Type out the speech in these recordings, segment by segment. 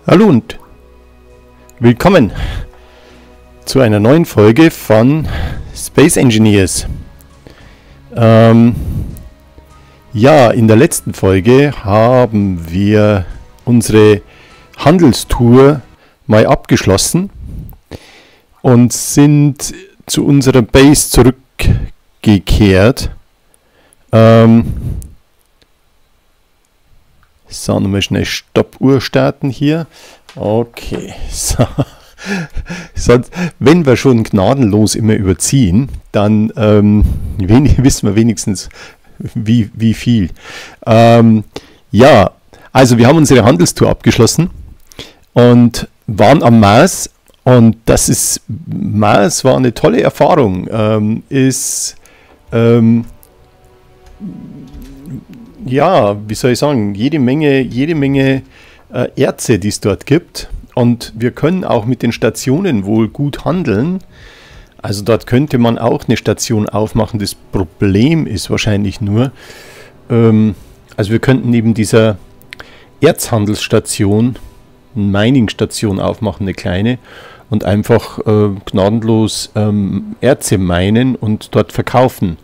Hallo und willkommen zu einer neuen Folge von Space Engineers. Ja, in der letzten Folge haben wir unsere Handelstour mal abgeschlossen und sind zu unserer Base zurückgekehrt. So, nochmal schnell Stoppuhr starten hier. Okay, so. Sonst, wenn wir schon gnadenlos immer überziehen, dann wissen wir wenigstens, wie viel. Ja, also wir haben unsere Handelstour abgeschlossen und waren am Mars. Und Mars war eine tolle Erfahrung. Ja, wie soll ich sagen, jede Menge Erze, die es dort gibt. Und wir können auch mit den Stationen wohl gut handeln. Also dort könnte man auch eine Station aufmachen. Das Problem ist wahrscheinlich nur, also wir könnten neben dieser Erzhandelsstation eine Mining-Station aufmachen, eine kleine, und einfach gnadenlos Erze minen und dort verkaufen.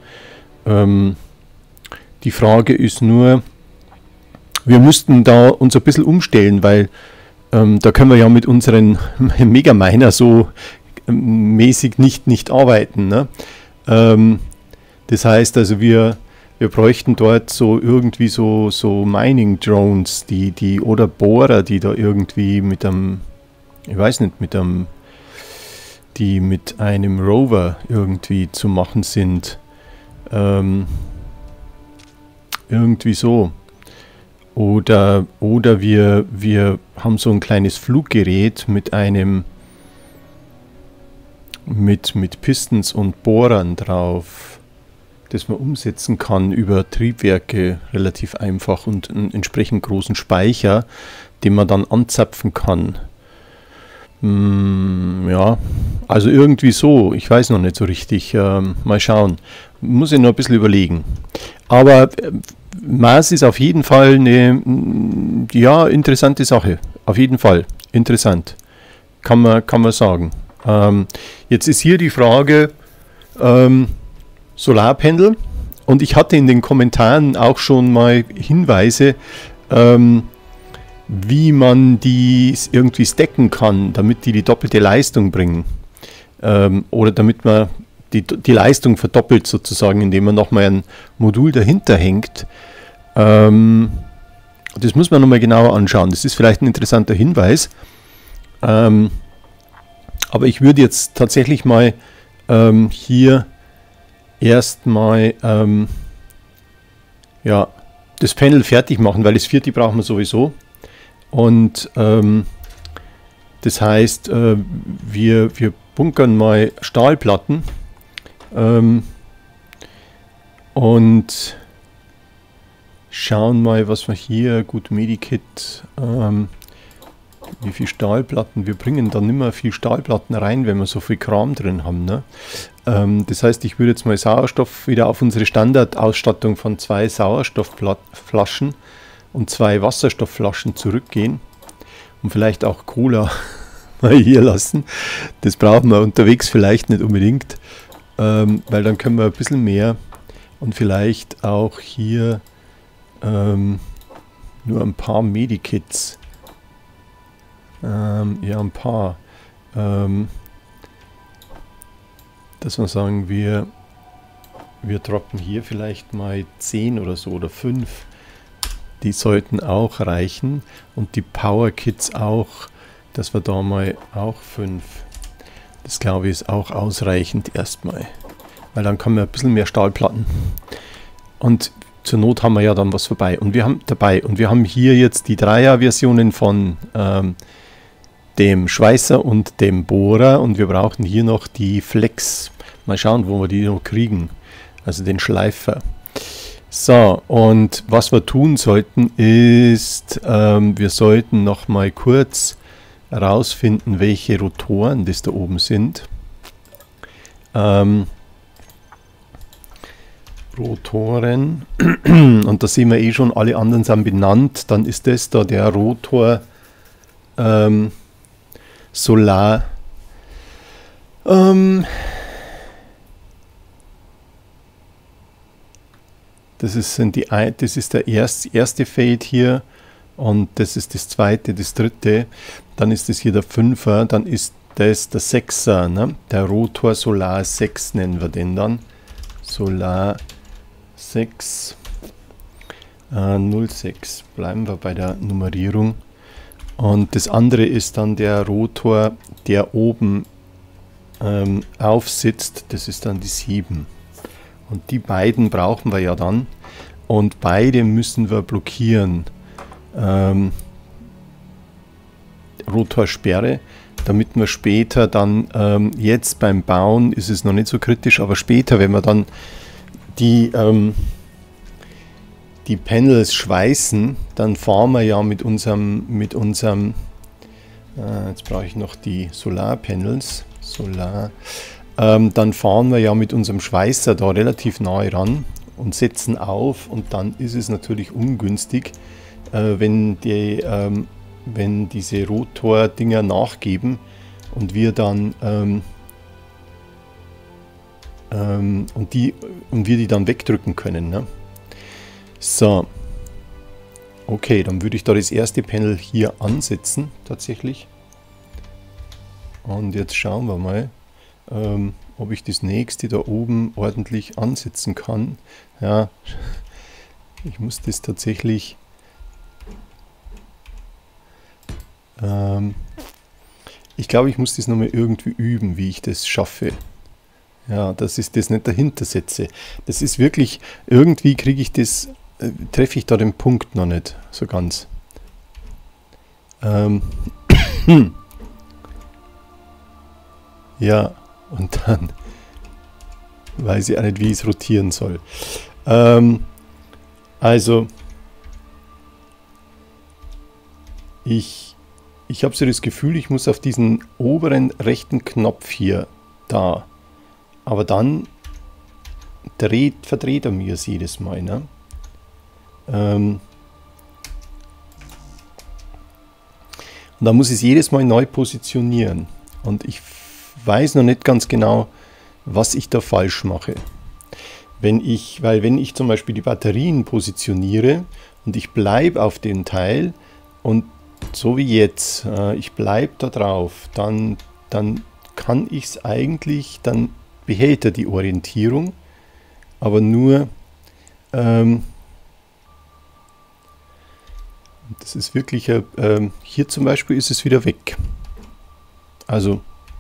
Die Frage ist nur, wir müssten da uns ein bisschen umstellen, weil da können wir ja mit unseren Megaminer so mäßig nicht arbeiten. Ne? Das heißt also, wir bräuchten dort so irgendwie so Mining Drones, oder Bohrer, die da irgendwie mit einem, ich weiß nicht, die mit einem Rover irgendwie zu machen sind. Irgendwie so. Oder wir haben so ein kleines Fluggerät mit Pistons und Bohrern drauf, das man umsetzen kann über Triebwerke relativ einfach und einen entsprechend großen Speicher, den man dann anzapfen kann. Ja, also irgendwie so. Ich weiß noch nicht so richtig. Mal schauen. Muss ich noch ein bisschen überlegen. Aber Mars ist auf jeden Fall eine interessante Sache. Auf jeden Fall interessant. Kann man sagen. Jetzt ist hier die Frage Solarpanel. Und ich hatte in den Kommentaren auch schon mal Hinweise, wie man die irgendwie stacken kann, damit die doppelte Leistung bringen. Oder damit man die Leistung verdoppelt sozusagen, indem man nochmal ein Modul dahinter hängt. Das muss man nochmal genauer anschauen. Das ist vielleicht ein interessanter Hinweis. Aber ich würde jetzt tatsächlich mal hier erstmal das Panel fertig machen, weil das vierte brauchen wir sowieso. Und das heißt, wir bunkern mal Stahlplatten und schauen mal, was wir hier, gut, Medikit, wie viel Stahlplatten, wir bringen dann nicht mehr viel Stahlplatten rein, wenn wir so viel Kram drin haben. Ne? Das heißt, ich würde jetzt mal Sauerstoff wieder auf unsere Standardausstattung von 2 Sauerstoffflaschen und 2 Wasserstoffflaschen zurückgehen und vielleicht auch Cola mal hier lassen. Das brauchen wir unterwegs vielleicht nicht unbedingt, weil dann können wir ein bisschen mehr und vielleicht auch hier nur ein paar Medikits. Ja, ein paar. Dass wir sagen, wir droppen hier vielleicht mal 10 oder so oder 5. Die sollten auch reichen. Und die Power Kits auch, dass wir da mal auch 5. Das glaube ich ist auch ausreichend erstmal. Weil dann kann man ein bisschen mehr Stahlplatten. Und zur Not haben wir ja dann was vorbei. Und wir haben hier jetzt die 3er-Versionen von dem Schweißer und dem Bohrer. Und wir brauchen hier noch die Flex. Mal schauen, wo wir die noch kriegen. Also den Schleifer. So, und was wir tun sollten ist, wir sollten noch mal kurz herausfinden, welche Rotoren das da oben sind. Rotoren, und da sehen wir eh schon, alle anderen sind benannt. Dann ist das da der Rotor Solar. Das ist der erste Fade hier und das ist das zweite, das dritte. Dann ist das hier der Fünfer, dann ist das der Sechser, ne? Der Rotor Solar 6 nennen wir den dann. Solar 6 06. Bleiben wir bei der Nummerierung. Und das andere ist dann der Rotor, der oben aufsitzt. Das ist dann die 7. Und die beiden brauchen wir ja dann. Und beide müssen wir blockieren. Rotorsperre, damit wir später dann, jetzt beim Bauen ist es noch nicht so kritisch, aber später, wenn wir dann die Panels schweißen, dann fahren wir ja mit unserem jetzt brauche ich noch die Solarpanels, dann fahren wir ja mit unserem Schweißer da relativ nahe ran und setzen auf und dann ist es natürlich ungünstig, wenn diese Rotor-Dinger nachgeben und wir dann und wir die dann wegdrücken können, ne? So, okay, dann würde ich da das erste Panel hier ansetzen, tatsächlich. Und jetzt schauen wir mal, ob ich das nächste da oben ordentlich ansetzen kann. Ja, ich muss das tatsächlich... ich glaube, ich muss das nochmal irgendwie üben, wie ich das schaffe. Ja, dass ich das nicht dahinter setze. Das ist wirklich, irgendwie kriege ich das, treffe ich da den Punkt noch nicht so ganz. Ja, und dann weiß ich auch nicht, wie ich es rotieren soll. Also, ich habe so das Gefühl, ich muss auf diesen oberen rechten Knopf hier, da. Aber dann verdreht er mir es jedes Mal, ne? Und da muss ich es jedes Mal neu positionieren. Und ich weiß noch nicht ganz genau, was ich da falsch mache. Weil wenn ich zum Beispiel die Batterien positioniere und ich bleibe auf dem Teil und so wie jetzt, ich bleibe da drauf, dann kann ich es eigentlich, dann behält er die Orientierung, aber nur, das ist wirklich, hier zum Beispiel ist es wieder weg. Also,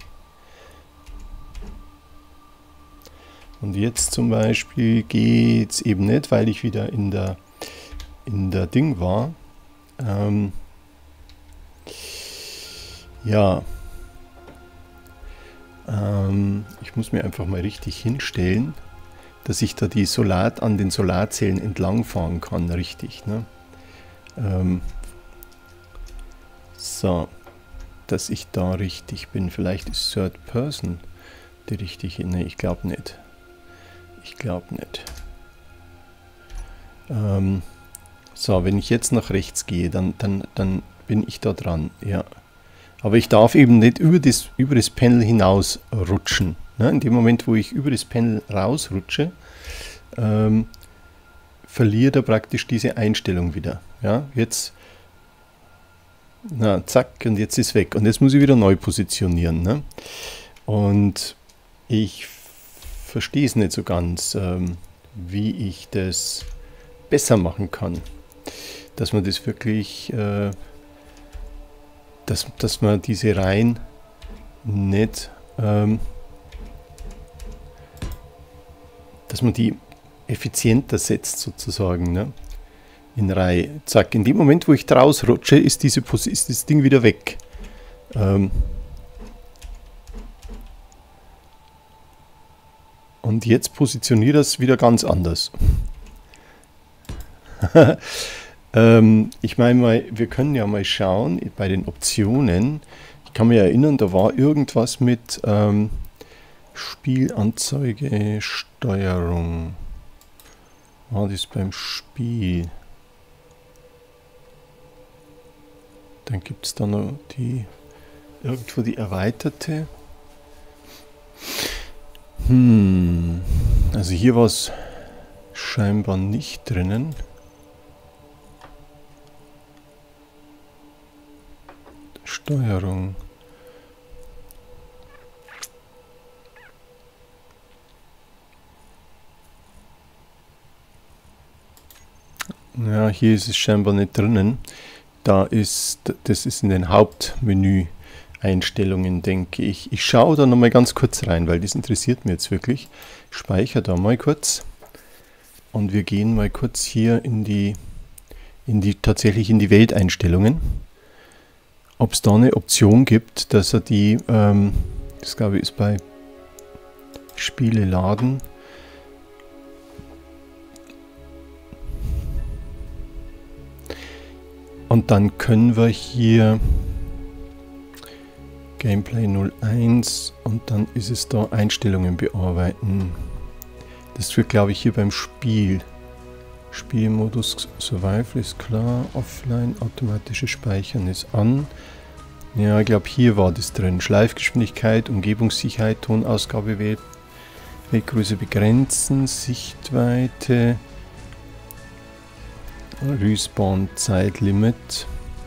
und jetzt zum Beispiel geht es eben nicht, weil ich wieder in der Ding war. Ja, ich muss mir einfach mal richtig hinstellen, dass ich da an den Solarzellen entlang fahren kann, richtig, ne? So, dass ich da richtig bin. Vielleicht ist Third Person die richtige. Ne, ich glaube nicht. Ich glaube nicht. So, wenn ich jetzt nach rechts gehe, dann bin ich da dran, ja. Aber ich darf eben nicht über das Panel hinaus rutschen. Ne? In dem Moment, wo ich über das Panel rausrutsche, verliert er praktisch diese Einstellung wieder. Ja, jetzt, na, zack, und jetzt ist weg. Und jetzt muss ich wieder neu positionieren. Ne? Und ich verstehe es nicht so ganz, wie ich das besser machen kann. Dass man das wirklich, dass man diese Reihen nicht, dass man die effizienter setzt sozusagen, ne? In Reihe. Zack, in dem Moment, wo ich draus rutsche, ist das Ding wieder weg. Und jetzt positioniert das wieder ganz anders. Ich meine mal, wir können ja mal schauen bei den Optionen. Ich kann mich erinnern, da war irgendwas mit Spielanzeige, Steuerung. War das beim Spiel? Da Dann gibt es da noch die irgendwo die erweiterte. Also hier war es scheinbar nicht drinnen. Steuerung. Ja, hier ist es scheinbar nicht drinnen. Das ist in den Hauptmenü-Einstellungen, denke ich. Ich schaue da nochmal ganz kurz rein, weil das interessiert mich jetzt wirklich. Ich speichere da mal kurz. Und wir gehen mal kurz hier tatsächlich in die Welteinstellungen. Ob es da eine Option gibt, dass er die, das glaube ich ist bei Spiele laden. Und dann können wir hier Gameplay 01 und dann ist es da Einstellungen bearbeiten. Das wird, glaube ich, hier beim Spielmodus Survival ist klar, Offline, automatisches Speichern ist an. Ja, ich glaube, hier war das drin. Schleifgeschwindigkeit, Umgebungssicherheit, Tonausgabe, Weltgröße begrenzen, Sichtweite. Respawn-Zeitlimit.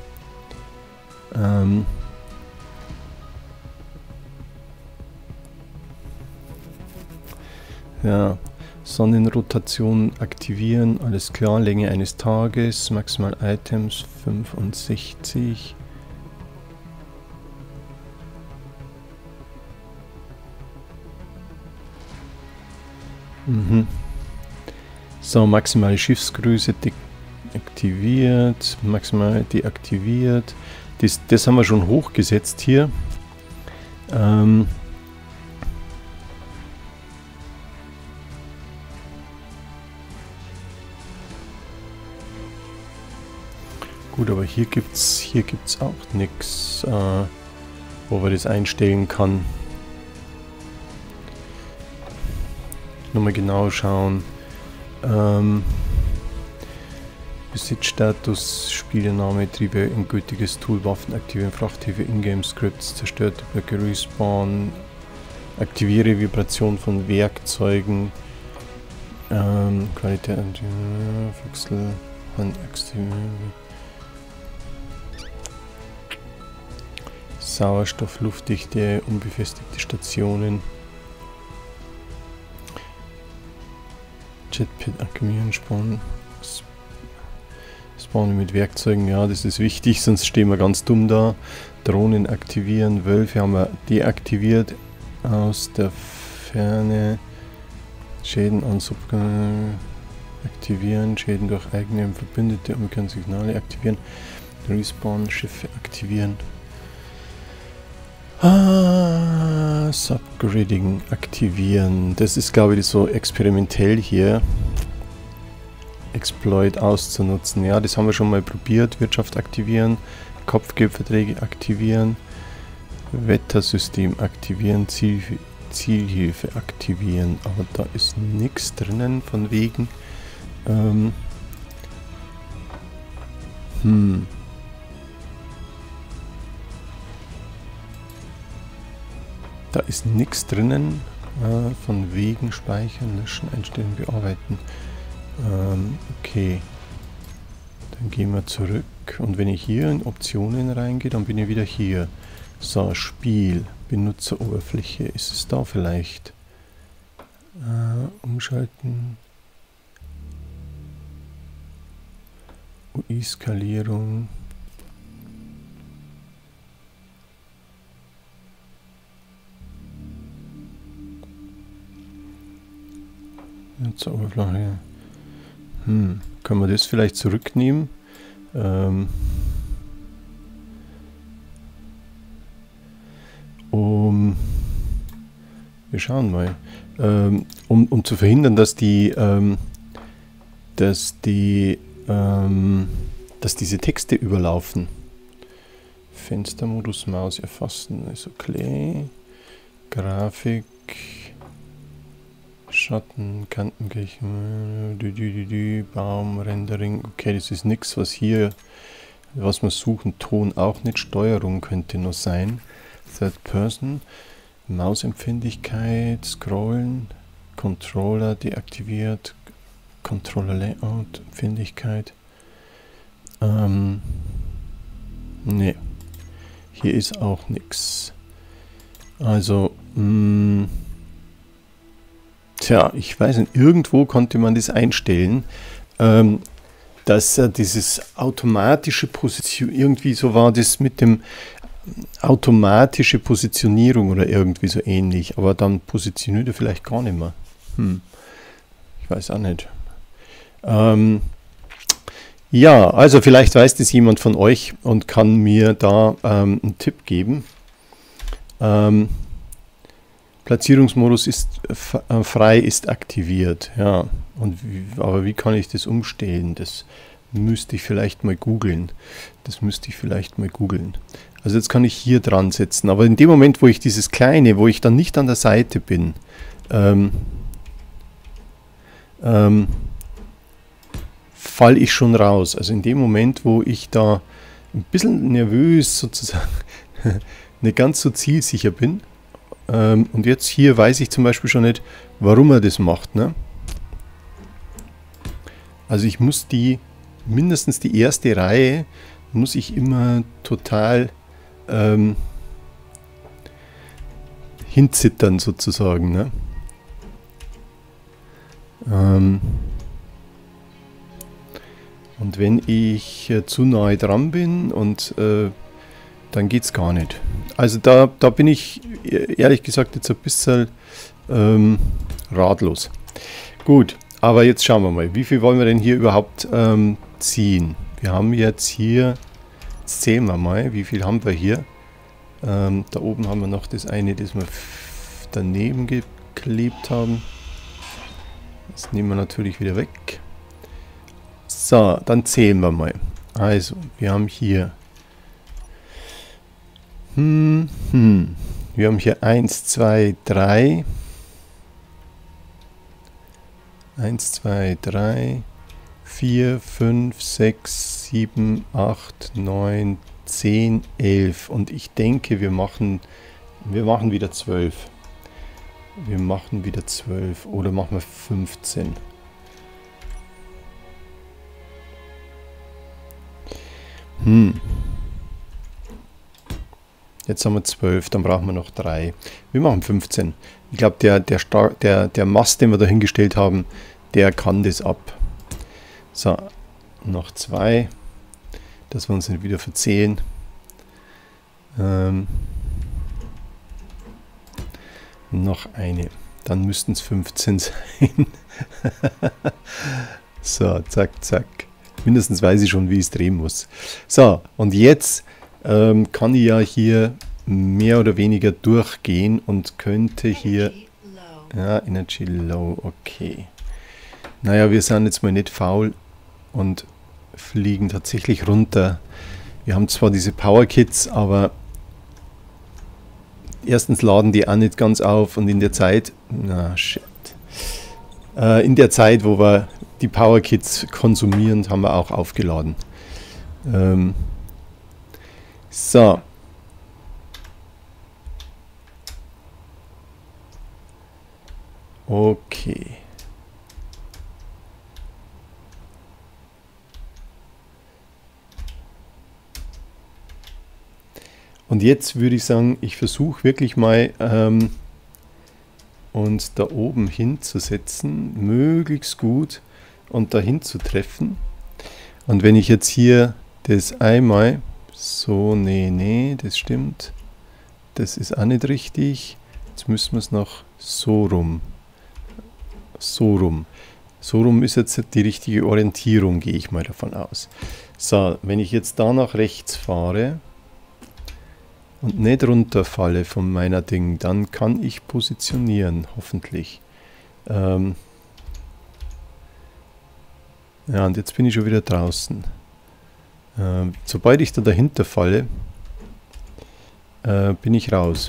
Ja, Sonnenrotation aktivieren, alles klar, Länge eines Tages, maximal Items 65. So, maximale Schiffsgröße aktiviert, maximal deaktiviert. Das haben wir schon hochgesetzt hier. Gut, aber hier gibt's auch nichts, wo wir das einstellen kann. Nochmal genau schauen. Besitzstatus, Spielername, Triebe, endgültiges Tool, Waffen aktivieren, Frachthilfe, Ingame-Scripts, zerstörte Blöcke, Respawn, aktiviere Vibration von Werkzeugen, Qualität, Wechsel, aktivieren, Sauerstoff, Luftdichte, unbefestigte Stationen, Jetpit aktivieren, Spawnen mit Werkzeugen, ja, das ist wichtig, sonst stehen wir ganz dumm da. Drohnen aktivieren, Wölfe haben wir deaktiviert. Aus der Ferne Schäden an aktivieren, Schäden durch eigene Verbündete und wir können Signale aktivieren. Respawn, Schiffe aktivieren. Subgridding aktivieren. Das ist, glaube ich, so experimentell hier. Exploit auszunutzen. Ja, das haben wir schon mal probiert. Wirtschaft aktivieren, Kopfgeldverträge aktivieren, Wettersystem aktivieren, Zielhilfe aktivieren. Aber da ist nichts drinnen von wegen. Da ist nichts drinnen von wegen speichern, löschen, einstellen, bearbeiten. Okay, dann gehen wir zurück und wenn ich hier in Optionen reingehe, dann bin ich wieder hier. So, Spiel, Benutzeroberfläche, ist es da vielleicht? Umschalten, UI-Skalierung. Benutzeroberfläche. Können wir das vielleicht zurücknehmen? Wir schauen mal. Um zu verhindern, dass diese Texte überlaufen. Fenstermodus, Maus erfassen ist okay. Grafik. Schatten, Kantengleichung, Baum, Rendering. Okay, das ist nichts, was hier was wir suchen. Ton auch nicht, Steuerung könnte noch sein. Third Person, Mausempfindlichkeit, Scrollen, Controller deaktiviert, Controller Layout, Empfindlichkeit. Ne, hier ist auch nichts. Also, tja, ich weiß nicht, irgendwo konnte man das einstellen, dass dieses automatische Position, irgendwie so war das mit dem automatische Positionierung oder irgendwie so ähnlich, aber dann positioniert er vielleicht gar nicht mehr. Ich weiß auch nicht. Ja, also vielleicht weiß das jemand von euch und kann mir da einen Tipp geben. Platzierungsmodus ist frei, ist aktiviert. Ja, aber wie kann ich das umstellen? Das müsste ich vielleicht mal googeln. Also jetzt kann ich hier dran setzen. Aber in dem Moment, wo ich dieses kleine, wo ich dann nicht an der Seite bin, falle ich schon raus. Also in dem Moment, wo ich da ein bisschen nervös sozusagen nicht ganz so zielsicher bin, und jetzt hier weiß ich zum Beispiel schon nicht, warum er das macht. Ne? Also ich muss mindestens die erste Reihe, muss ich immer total hinzittern sozusagen. Ne? Und wenn ich zu nahe dran bin und dann geht es gar nicht. Also da bin ich ehrlich gesagt jetzt ein bisschen ratlos. Gut, aber jetzt schauen wir mal, wie viel wollen wir denn hier überhaupt ziehen? Wir haben jetzt hier, jetzt zählen wir mal, wie viel haben wir hier? Da oben haben wir noch das eine, das wir daneben geklebt haben. Das nehmen wir natürlich wieder weg. So, dann zählen wir mal. Also, wir haben hier wir haben hier 1, 2, 3. 1, 2, 3, 4, 5, 6, 7, 8, 9, 10, 11. Und ich denke, wir machen wieder 12. Wir machen wieder 12 oder machen wir 15. Jetzt haben wir 12, dann brauchen wir noch 3. Wir machen 15. Ich glaube, der Mast, den wir da hingestellt haben, der kann das ab. So, noch 2, dass wir uns nicht wieder verzählen. Noch eine. Dann müssten es 15 sein. So, zack, zack. Mindestens weiß ich schon, wie ich es drehen muss. So, und jetzt kann ich ja hier mehr oder weniger durchgehen und könnte hier... Ja, Energy Low, okay. Naja, wir sind jetzt mal nicht faul und fliegen tatsächlich runter. Wir haben zwar diese Power Kits, aber erstens laden die auch nicht ganz auf und in der Zeit... Na, shit. In der Zeit, wo wir die Power Kits konsumieren, haben wir auch aufgeladen. So. Okay. Und jetzt würde ich sagen, ich versuche wirklich mal uns da oben hinzusetzen, möglichst gut und dahin zu treffen. Und wenn ich jetzt hier das einmal so, nee, das stimmt, das ist auch nicht richtig. Jetzt müssen wir es noch so rum. So rum ist jetzt die richtige Orientierung, gehe ich mal davon aus. So, wenn ich jetzt da nach rechts fahre und nicht runterfalle von meiner Ding, dann kann ich positionieren, hoffentlich. Ja, und jetzt bin ich schon wieder draußen. Sobald ich da dahinter falle, bin ich raus.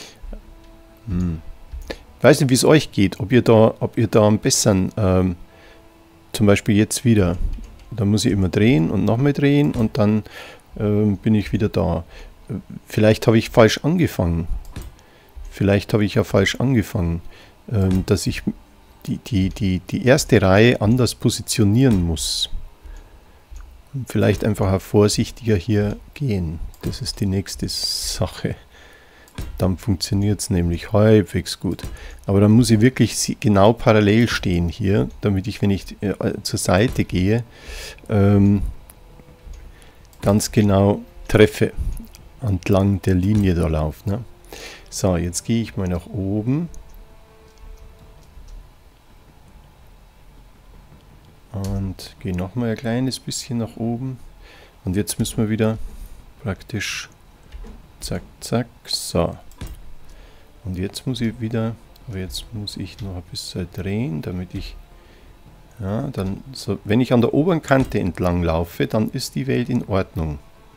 Ich weiß nicht, wie es euch geht, ob ihr da am besten, zum Beispiel jetzt wieder, da muss ich immer drehen und nochmal drehen und dann bin ich wieder da. Vielleicht habe ich falsch angefangen. Vielleicht habe ich ja falsch angefangen, dass ich die erste Reihe anders positionieren muss. Vielleicht einfach vorsichtiger hier gehen. Das ist die nächste Sache. Dann funktioniert es nämlich halbwegs gut. Aber dann muss ich wirklich genau parallel stehen hier, damit ich, wenn ich zur Seite gehe, ganz genau treffe, entlang der Linie da laufe. Ne? So, jetzt gehe ich mal nach oben. Und gehe nochmal ein kleines bisschen nach oben. Und jetzt müssen wir wieder praktisch zack, zack, so. Und jetzt muss ich wieder, aber jetzt muss ich noch ein bisschen drehen, damit ich, ja, dann, so, wenn ich an der oberen Kante entlang laufe, dann ist die Welt in Ordnung.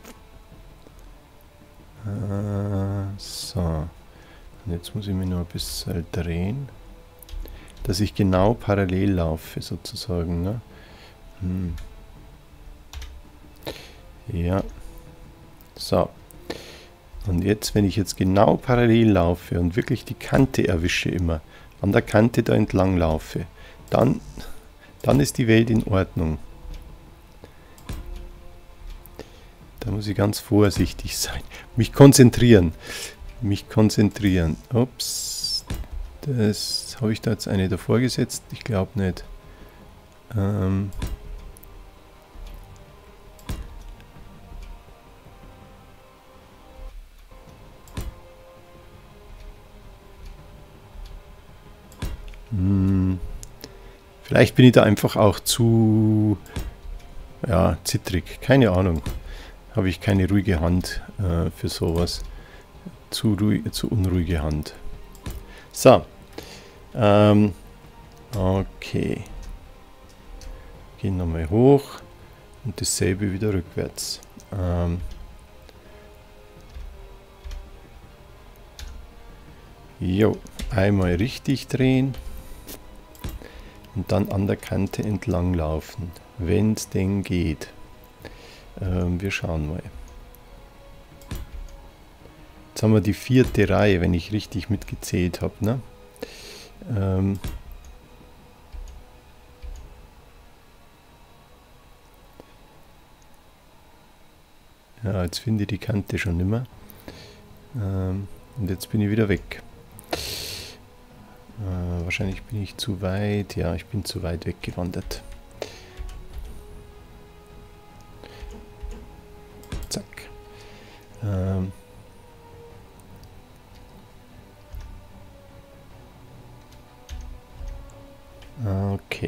So. Und jetzt muss ich mich noch ein bisschen drehen, dass ich genau parallel laufe, sozusagen. Ne? Ja. So. Und jetzt, wenn ich jetzt genau parallel laufe und wirklich die Kante erwische immer, an der Kante da entlang laufe, dann ist die Welt in Ordnung. Da muss ich ganz vorsichtig sein. Mich konzentrieren. Ups. Das habe ich da jetzt eine davor gesetzt? Ich glaube nicht. Vielleicht bin ich da einfach auch zu zittrig. Keine Ahnung. Habe ich keine ruhige Hand für sowas. Zu unruhige Hand. So. Okay. Gehen nochmal hoch und dasselbe wieder rückwärts. Einmal richtig drehen und dann an der Kante entlang laufen, wenn es denn geht. Wir schauen mal. Jetzt haben wir die 4. Reihe, wenn ich richtig mitgezählt habe. Ne? Ja, jetzt finde ich die Kante schon nicht mehr. Und jetzt bin ich wieder weg. Wahrscheinlich bin ich zu weit. Ja, ich bin zu weit weggewandert. Zack. Okay.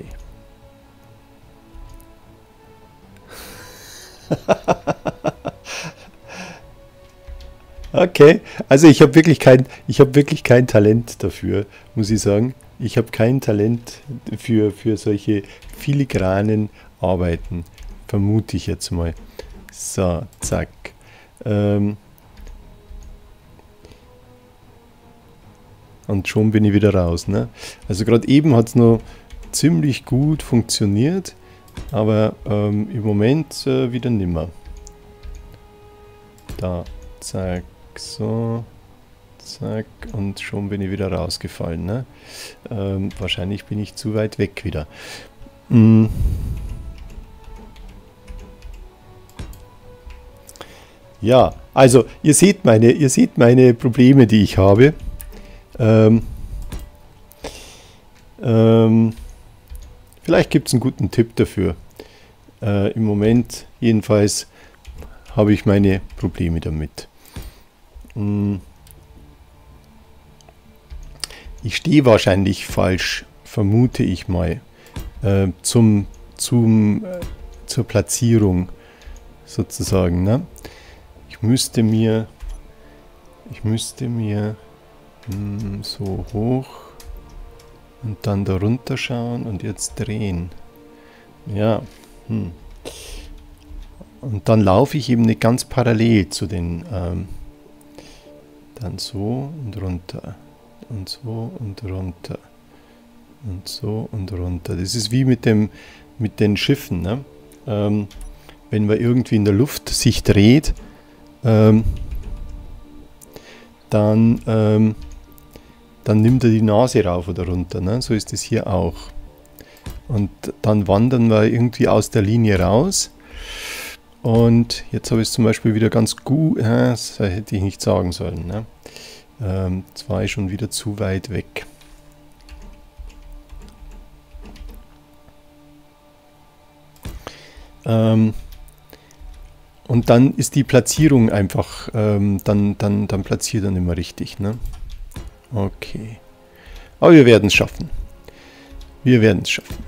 Okay, also ich habe wirklich kein Talent dafür, muss ich sagen. Ich habe kein Talent für solche filigranen Arbeiten, vermute ich jetzt mal. So, zack. Und schon bin ich wieder raus. Ne? Also gerade eben hat es noch ziemlich gut funktioniert, aber im Moment wieder nimmer. Da, zack, so, zack, und schon bin ich wieder rausgefallen. Ne? Wahrscheinlich bin ich zu weit weg wieder. Ja, also ihr seht meine Probleme, die ich habe. Vielleicht gibt es einen guten Tipp dafür. Im Moment jedenfalls habe ich meine Probleme damit. Ich stehe wahrscheinlich falsch, vermute ich mal, zur Platzierung sozusagen. Ne? Ich müsste mir so hoch und dann da runter schauen und jetzt drehen. Ja. Und dann laufe ich eben nicht ganz parallel zu den, dann so und runter und so und runter und so und runter. Das ist wie mit den Schiffen. Ne? wenn man irgendwie in der Luft sich dreht, dann nimmt er die Nase rauf oder runter. Ne? So ist es hier auch. Und dann wandern wir irgendwie aus der Linie raus. Und jetzt habe ich es zum Beispiel wieder ganz gut, das hätte ich nicht sagen sollen. Ne? Jetzt war ich schon wieder zu weit weg. Und dann ist die Platzierung einfach, dann platziert er nicht mehr richtig. Ne? Okay. Aber wir werden es schaffen. Wir werden es schaffen.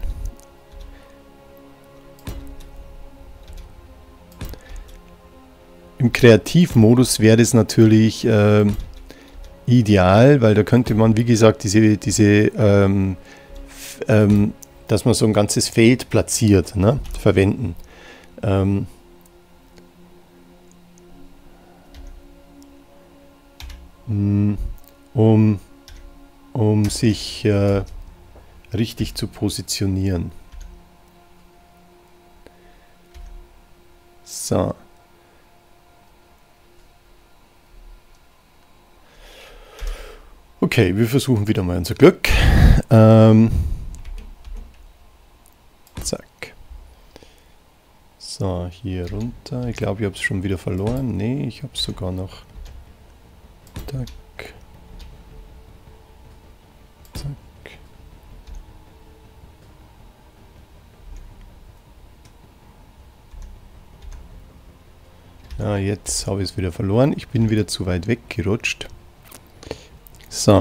Im Kreativmodus wäre das natürlich ideal, weil da könnte man, wie gesagt, dass man so ein ganzes Feld platziert, ne, verwenden. Um sich richtig zu positionieren. So. Okay, wir versuchen wieder mal unser Glück. Zack. So, hier runter. Ich glaube, ich habe es schon wieder verloren. Nee, ich habe es sogar noch. Zack. Zack. Ja, jetzt habe ich es wieder verloren. Ich bin wieder zu weit weggerutscht. So.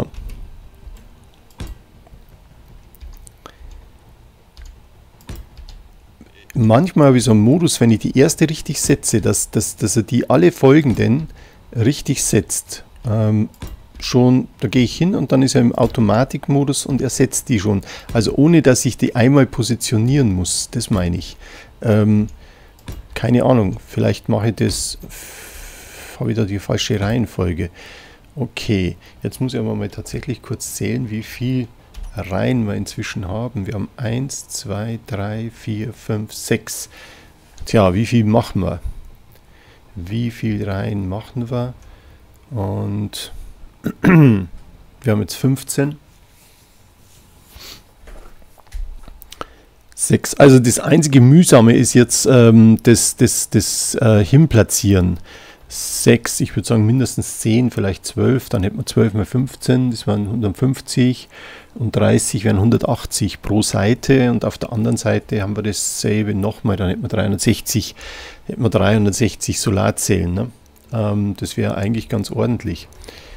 Manchmal habe ich so einen Modus, wenn ich die erste richtig setze, dass er die alle folgenden richtig setzt. Schon, da gehe ich hin und dann ist er im Automatikmodus und er setzt die schon. Also ohne, dass ich die einmal positionieren muss, das meine ich. Keine Ahnung, vielleicht mache ich das, habe ich da die falsche Reihenfolge. Okay, jetzt muss ich aber mal tatsächlich kurz zählen, wie viel Reihen wir inzwischen haben. Wir haben 1, 2, 3, 4, 5, 6. Tja, wie viel machen wir? Wie viel Reihen machen wir? Und wir haben jetzt 15. 6. Also das einzige Mühsame ist jetzt das Hinplatzieren. 6, ich würde sagen mindestens 10, vielleicht 12, dann hätten wir 12 mal 15, das wären 150 und 30 wären 180 pro Seite und auf der anderen Seite haben wir dasselbe nochmal, dann hätten wir 360 Solarzellen. Ne? Das wäre eigentlich ganz ordentlich.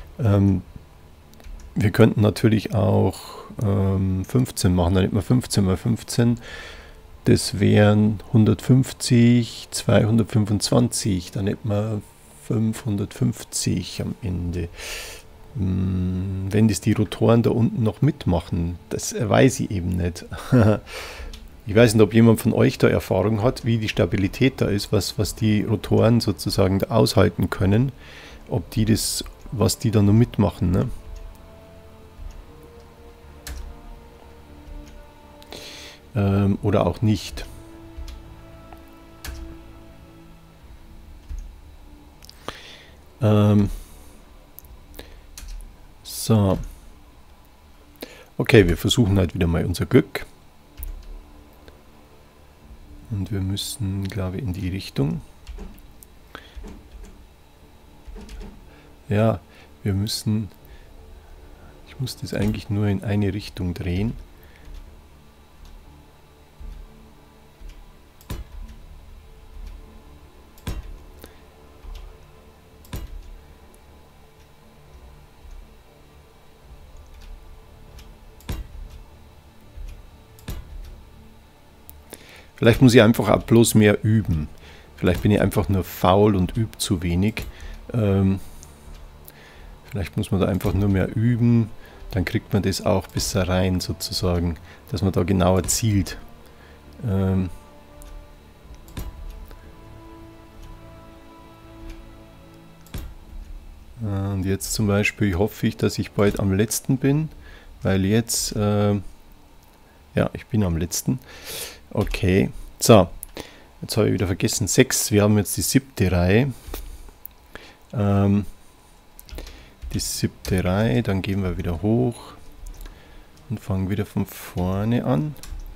Wir könnten natürlich auch 15 machen, dann hätten wir 15 mal 15. Das wären 150, 225, dann hätten wir 550 am Ende. Wenn das die Rotoren da unten noch mitmachen, das weiß ich eben nicht. Ich weiß nicht, ob jemand von euch da Erfahrung hat, wie die Stabilität da ist, was die Rotoren sozusagen da aushalten können, ob die das, was die da noch mitmachen, ne? Oder auch nicht. So. Okay, wir versuchen halt wieder mal unser Glück. Und wir müssen, glaube ich, in die Richtung. Ja, wir müssen... Ich muss das eigentlich nur in eine Richtung drehen. Vielleicht muss ich einfach auch bloß mehr üben. Vielleicht bin ich einfach nur faul und übe zu wenig. Vielleicht muss man da einfach nur mehr üben. Dann kriegt man das auch besser rein sozusagen, dass man da genauer zielt. Und jetzt zum Beispiel hoffe ich, dass ich bald am letzten bin, weil jetzt, ja, ich bin am letzten. Okay, so, Jetzt habe ich wieder vergessen, 6. Wir haben jetzt die 7. Reihe. Die 7. Reihe, dann gehen wir wieder hoch und fangen wieder von vorne an.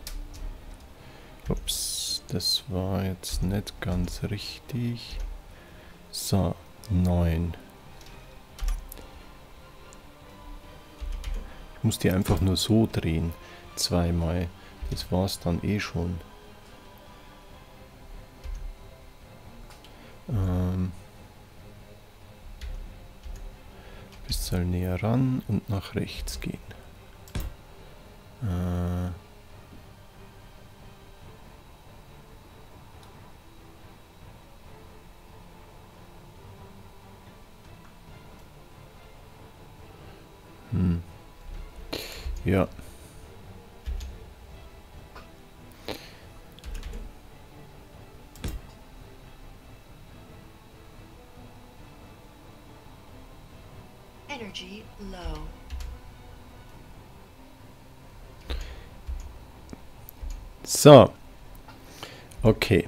Ups, das war jetzt nicht ganz richtig. So, 9. Ich muss die einfach nur so drehen. Zweimal. Das war es dann eh schon. Bisschen näher ran und nach rechts gehen. Ja. Energy low. So. Okay.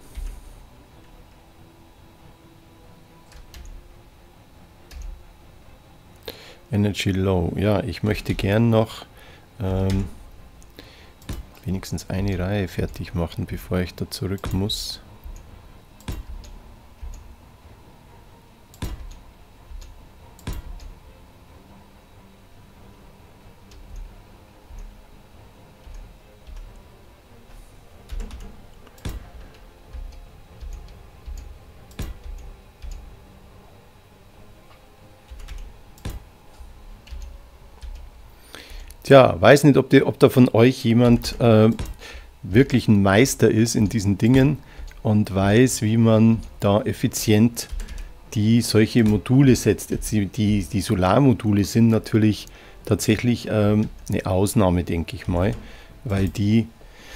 Energy low. Ja, ich möchte gern noch wenigstens eine Reihe fertig machen, bevor ich da zurück muss. Tja, weiß nicht, ob da von euch jemand wirklich ein Meister ist in diesen Dingen und weiß, wie man da effizient solche Module setzt. Jetzt die Solarmodule sind natürlich tatsächlich eine Ausnahme, denke ich mal, weil die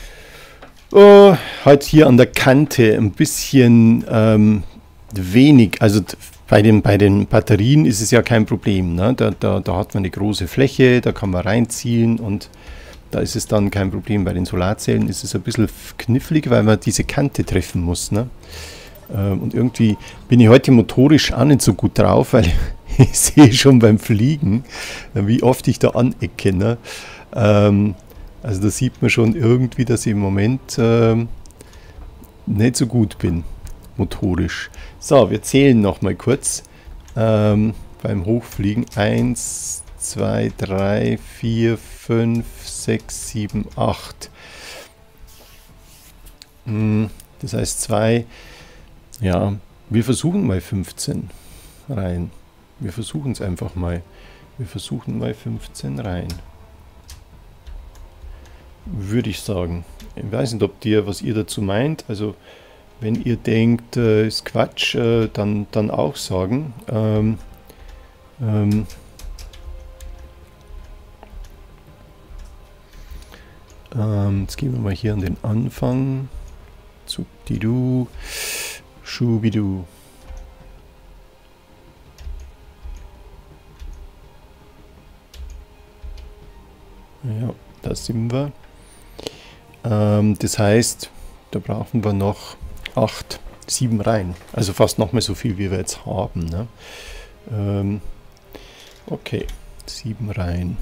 halt hier an der Kante ein bisschen wenig, also bei den Batterien ist es ja kein Problem, ne? Da hat man eine große Fläche, da kann man reinziehen und da ist es dann kein Problem. Bei den Solarzellen ist es ein bisschen knifflig, weil man diese Kante treffen muss, ne? Und irgendwie bin ich heute motorisch auch nicht so gut drauf, weil ich sehe schon beim Fliegen, wie oft ich da anecke, ne? Also da sieht man schon irgendwie, dass ich im Moment nicht so gut bin, motorisch. So, wir zählen noch mal kurz beim Hochfliegen. 1, 2, 3, 4, 5, 6, 7, 8. Das heißt 2, ja, wir versuchen mal 15 rein. Wir versuchen es einfach mal. Wir versuchen mal 15 rein. Würde ich sagen. Ich weiß nicht, was ihr dazu meint. Also wenn ihr denkt, ist Quatsch, dann auch sagen. Jetzt gehen wir mal hier an den Anfang. Zupdidu, Schubidu. Ja, da sind wir. Das heißt, da brauchen wir noch 8, 7 Reihen. Also fast noch mal so viel, wie wir jetzt haben. Ne? Okay, 7 Reihen.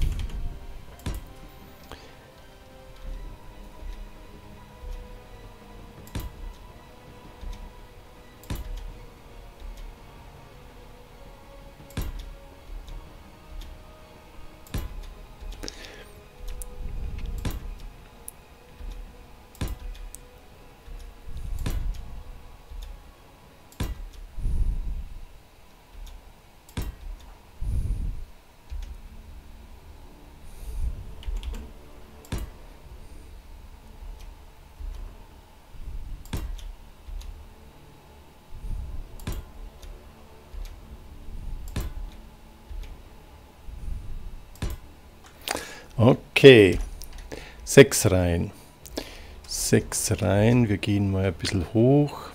Okay, 6 Reihen. 6 Reihen, wir gehen mal ein bisschen hoch.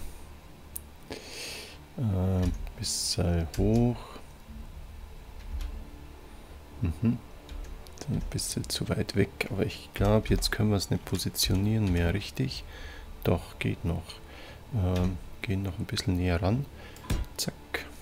Bisschen hoch. Ein bisschen zu weit weg, aber ich glaube, jetzt können wir es nicht positionieren mehr, richtig? Doch, geht noch. Gehen noch ein bisschen näher ran. Zack.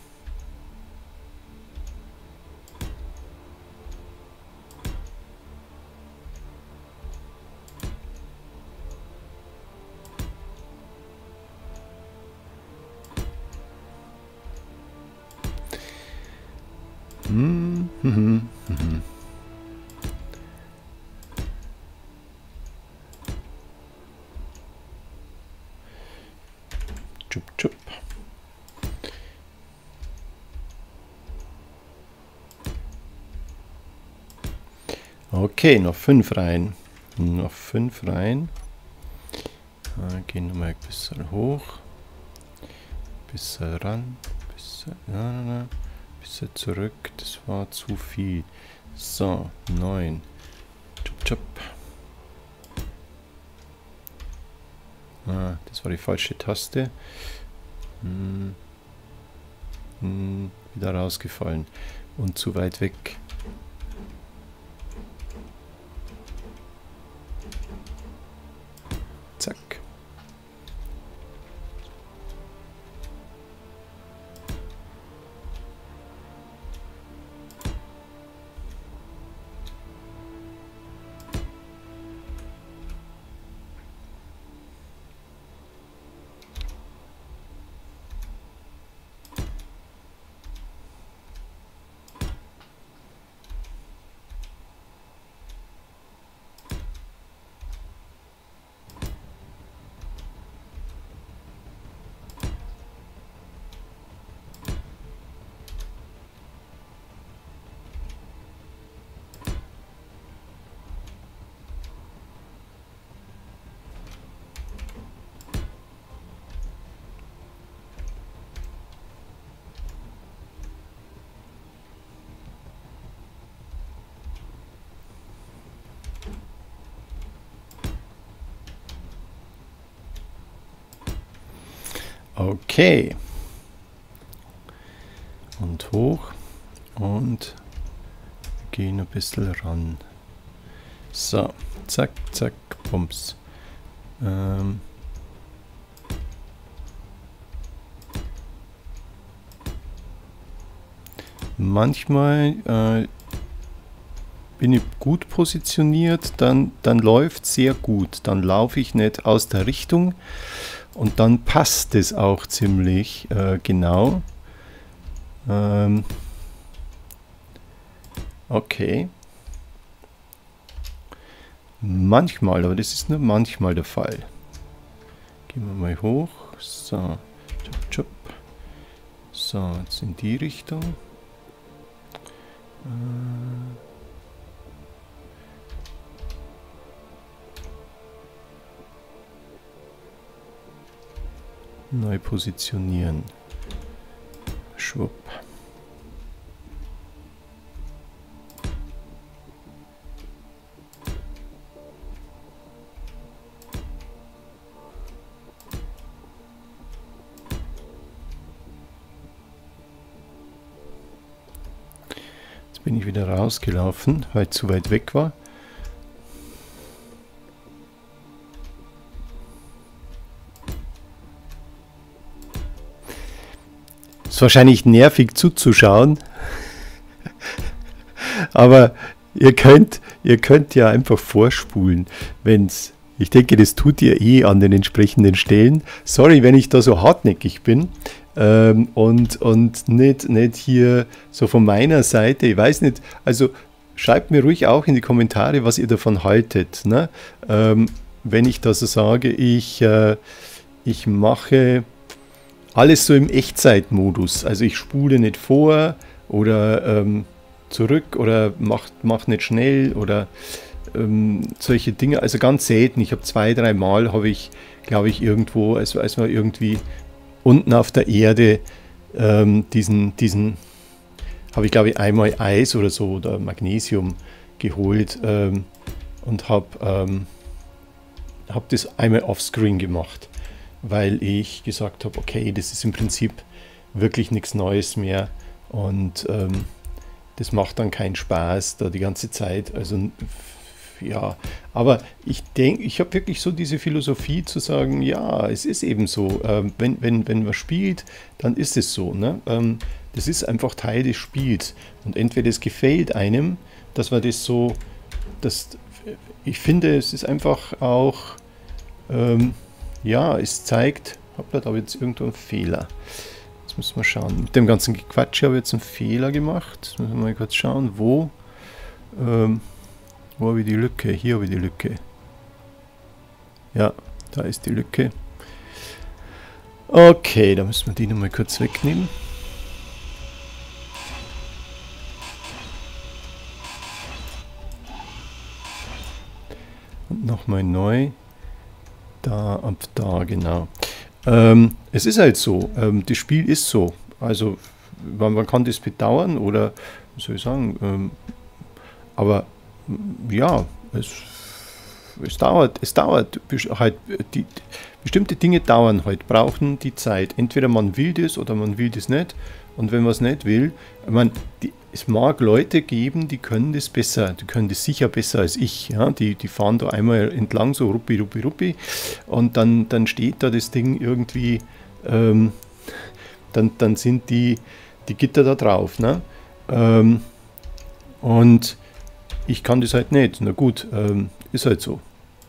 Tschub, tschub. Okay, noch 5 rein. Noch 5 rein. Gehen wir mal ein bisschen hoch. Ein bisschen ran. Ein bisschen zurück. Das war zu viel. So, 9. Tschub, tschub. Das war die falsche Taste. Wieder rausgefallen. Und zu weit weg. Zack. Okay. Und hoch. Und gehen ein bisschen ran. So. Zack, zack, bums. Manchmal bin ich gut positioniert, dann läuft es sehr gut. Dann laufe ich nicht aus der Richtung. Und dann passt es auch ziemlich genau. Okay. Manchmal, aber das ist nur manchmal der Fall. Gehen wir mal hoch. So. Tschub, tschub. So, jetzt in die Richtung. Neu positionieren. Schwupp. Jetzt bin ich wieder rausgelaufen, weil ich zu weit weg war. Ist wahrscheinlich nervig zuzuschauen, aber ihr könnt ja einfach vorspulen, wenn's. Ich denke, das tut ihr eh an den entsprechenden Stellen. Sorry, wenn ich da so hartnäckig bin und nicht hier so von meiner Seite. Ich weiß nicht, also schreibt mir ruhig auch in die Kommentare, was ihr davon haltet. Ne? Wenn ich da so sage, ich mache alles so im Echtzeitmodus. Also ich spule nicht vor oder zurück oder mach nicht schnell oder solche Dinge. Also ganz selten. Ich habe 2-3 Mal, habe ich, glaube ich, irgendwo, als wir irgendwie unten auf der Erde diesen habe ich, glaube ich, einmal Eis oder so oder Magnesium geholt und habe das einmal offscreen gemacht, weil ich gesagt habe, okay, das ist im Prinzip wirklich nichts Neues mehr und das macht dann keinen Spaß, da die ganze Zeit, also ja, aber ich denke, ich habe wirklich so diese Philosophie zu sagen, ja, es ist eben so, wenn man spielt, dann ist es so, ne? Das ist einfach Teil des Spiels und entweder es gefällt einem, dass man das so, das, ich finde, es ist einfach auch, ja, es zeigt, hoppla, da habe ich jetzt irgendwo einen Fehler. Jetzt müssen wir schauen. Mit dem ganzen Gequatsch habe ich jetzt einen Fehler gemacht. Jetzt müssen wir mal kurz schauen, wo habe ich die Lücke? Hier habe ich die Lücke. Ja, da ist die Lücke. Okay, da müssen wir die nochmal kurz wegnehmen. Und nochmal neu. Da, ab da, genau. Es ist halt so, das Spiel ist so. Also man kann das bedauern oder, wie soll ich sagen, aber ja, es dauert halt, bestimmte Dinge dauern halt, brauchen die Zeit. Entweder man will das oder man will das nicht. Und wenn man es nicht will, es mag Leute geben, die können das besser, die können das sicher besser als ich. Ja? Die fahren da einmal entlang, so ruppi, ruppi, ruppi, und dann steht da das Ding irgendwie, dann sind die Gitter da drauf. Ne? Und ich kann das halt nicht. Na gut, ist halt so.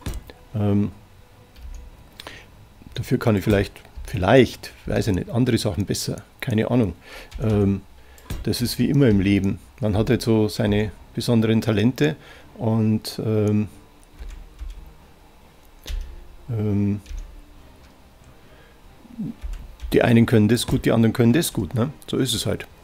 Dafür kann ich vielleicht, weiß ich nicht, andere Sachen besser. Keine Ahnung. Das ist wie immer im Leben. Man hat halt so seine besonderen Talente und die einen können das gut, die anderen können das gut. Ne? So ist es halt.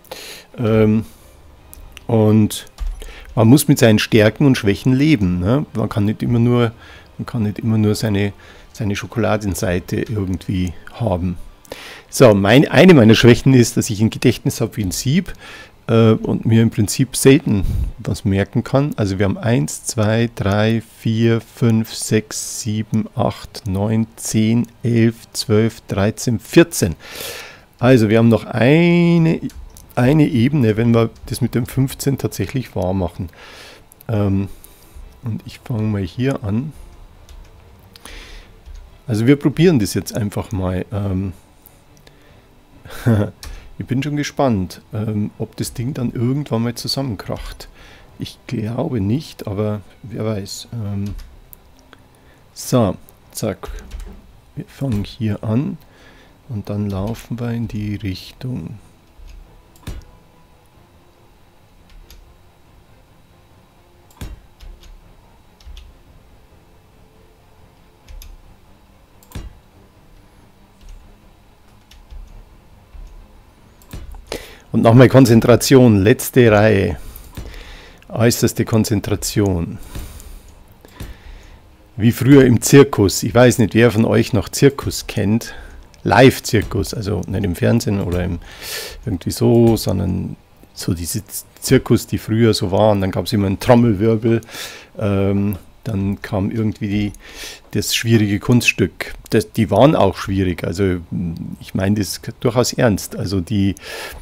Und man muss mit seinen Stärken und Schwächen leben. Ne? Man kann nicht immer nur seine Schokoladenseite irgendwie haben. So, eine meiner Schwächen ist, dass ich ein Gedächtnis habe wie ein Sieb und mir im Prinzip selten was merken kann. Also wir haben 1, 2, 3, 4, 5, 6, 7, 8, 9, 10, 11, 12, 13, 14. Also wir haben noch eine Ebene, wenn wir das mit dem 15 tatsächlich wahr machen. Und ich fange mal hier an. Also wir probieren das jetzt einfach mal. Ich bin schon gespannt, ob das Ding dann irgendwann mal zusammenkracht. Ich glaube nicht, aber wer weiß. So, zack. Wir fangen hier an und dann laufen wir in die Richtung. Und nochmal Konzentration, letzte Reihe, äußerste Konzentration. Wie früher im Zirkus, ich weiß nicht, wer von euch noch Zirkus kennt, Live-Zirkus, also nicht im Fernsehen oder irgendwie so, sondern so diese Zirkus, die früher so waren, dann gab es immer einen Trommelwirbel, dann kam irgendwie das schwierige Kunststück. Die waren auch schwierig, also ich meine das durchaus ernst, also die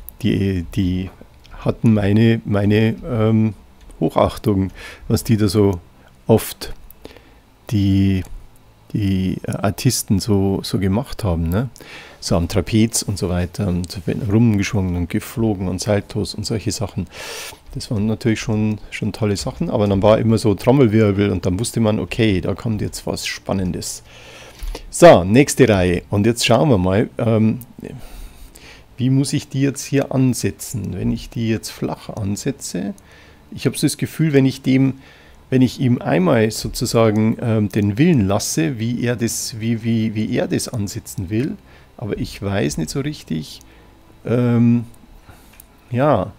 hatten meine Hochachtung, was die da so oft die Artisten so gemacht haben, ne? So am Trapez und so weiter und rumgeschwungen und geflogen und Saltos und solche Sachen. Das waren natürlich schon tolle Sachen, aber dann war immer so Trommelwirbel und dann wusste man, okay, da kommt jetzt was Spannendes. So, nächste Reihe und jetzt schauen wir mal, wie muss ich die jetzt hier ansetzen? Wenn ich die jetzt flach ansetze, ich habe so das Gefühl, wenn ich ihm einmal sozusagen den Willen lasse, wie er das ansetzen will, aber ich weiß nicht so richtig, ja.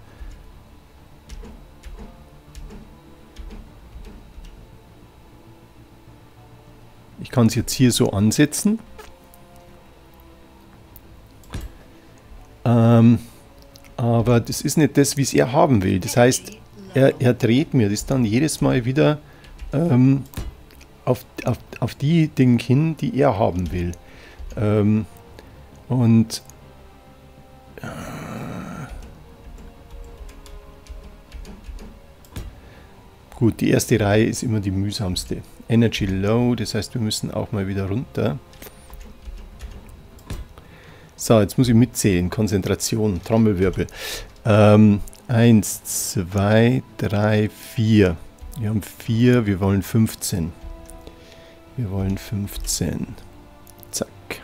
Ich kann es jetzt hier so ansetzen. Aber das ist nicht das, wie es er haben will. Das heißt, er dreht mir das dann jedes Mal wieder auf die Dinge hin, die er haben will. Und Gut, die erste Reihe ist immer die mühsamste. Energy Low, das heißt, wir müssen auch mal wieder runter. So, jetzt muss ich mitzählen. Konzentration, Trommelwirbel. 1, 2, 3, 4. Wir haben 4, wir wollen 15. Wir wollen 15. Zack.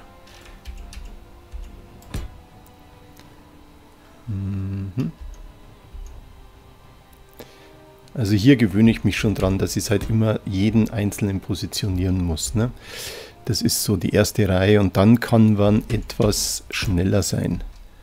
Also hier gewöhne ich mich schon dran, dass ich halt immer jeden einzelnen positionieren muss. Ne? Das ist so die erste Reihe und dann kann man etwas schneller sein.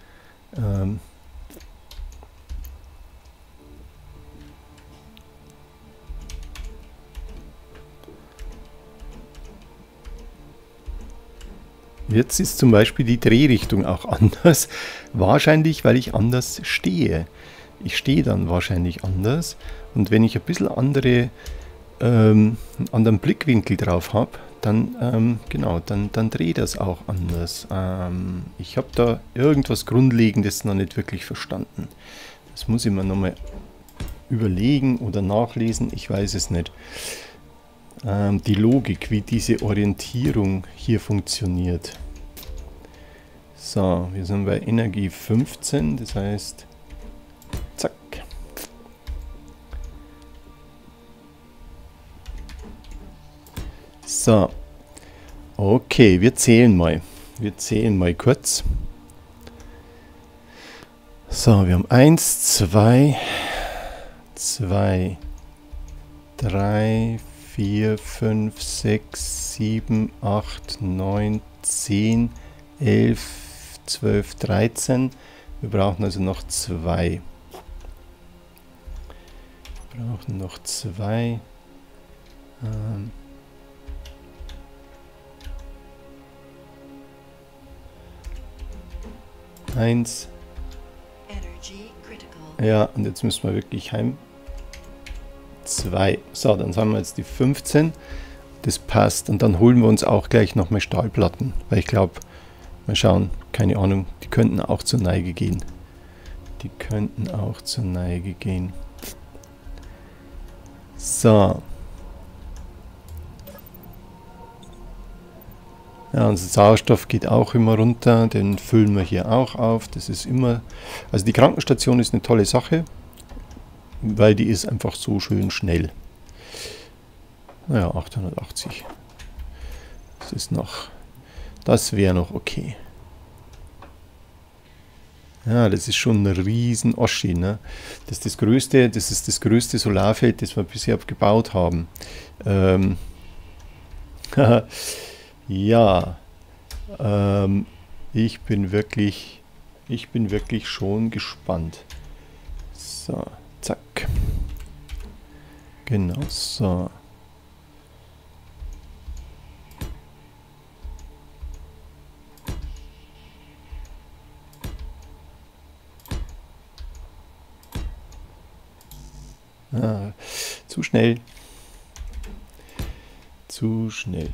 Jetzt ist zum Beispiel die Drehrichtung auch anders. Wahrscheinlich, weil ich anders stehe. Ich stehe dann wahrscheinlich anders. Und wenn ich ein bisschen anderen Blickwinkel drauf habe, dann, dann dreht das auch anders. Ich habe da irgendwas Grundlegendes noch nicht wirklich verstanden. Das muss ich mir nochmal überlegen oder nachlesen. Ich weiß es nicht. Die Logik, wie diese Orientierung hier funktioniert. So, wir sind bei Energie 15, das heißt, zack. So, okay, wir zählen mal. Wir zählen mal kurz. So, wir haben 1, 2, 3, 4, 5, 6, 7, 8, 9, 10, 11, 12, 13. Wir brauchen also noch 2. Wir brauchen noch 2. 1. Ja, und jetzt müssen wir wirklich heim. 2. So, dann haben wir jetzt die 15. Das passt. Und dann holen wir uns auch gleich nochmal Stahlplatten. Weil ich glaube, mal schauen, keine Ahnung, die könnten auch zur Neige gehen. Die könnten auch zur Neige gehen. So. Ja, unser Sauerstoff geht auch immer runter, den füllen wir hier auch auf. Das ist immer, also die Krankenstation ist eine tolle Sache, weil die ist einfach so schön schnell. Naja, 880. Das ist noch, das wäre noch okay. Ja, das ist schon ein riesen Oschi, ne? Das ist das größte Solarfeld, das wir bisher gebaut haben. Ja, ich bin wirklich schon gespannt. So, zack. Genau, so. Ah, zu schnell. Zu schnell.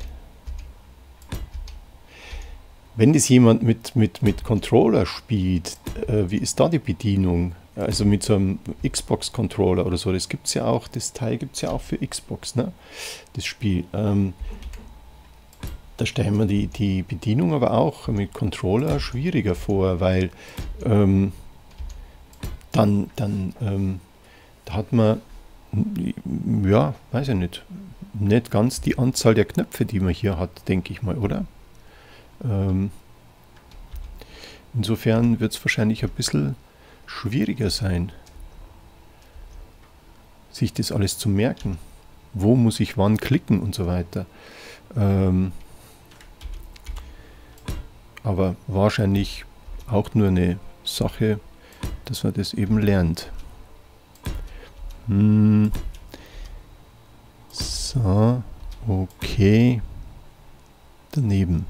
Wenn das jemand mit Controller spielt, wie ist da die Bedienung? Also mit so einem Xbox-Controller oder so, das gibt es ja auch, das Teil gibt es ja auch für Xbox, ne? Das Spiel. Da stellen wir die Bedienung aber auch mit Controller schwieriger vor, weil da hat man, ja, weiß ich nicht ganz die Anzahl der Knöpfe, die man hier hat, denke ich mal, oder? Insofern wird es wahrscheinlich ein bisschen schwieriger sein, sich das alles zu merken. Wo muss ich wann klicken und so weiter. Aber wahrscheinlich auch nur eine Sache, dass man das eben lernt. So, okay. Daneben.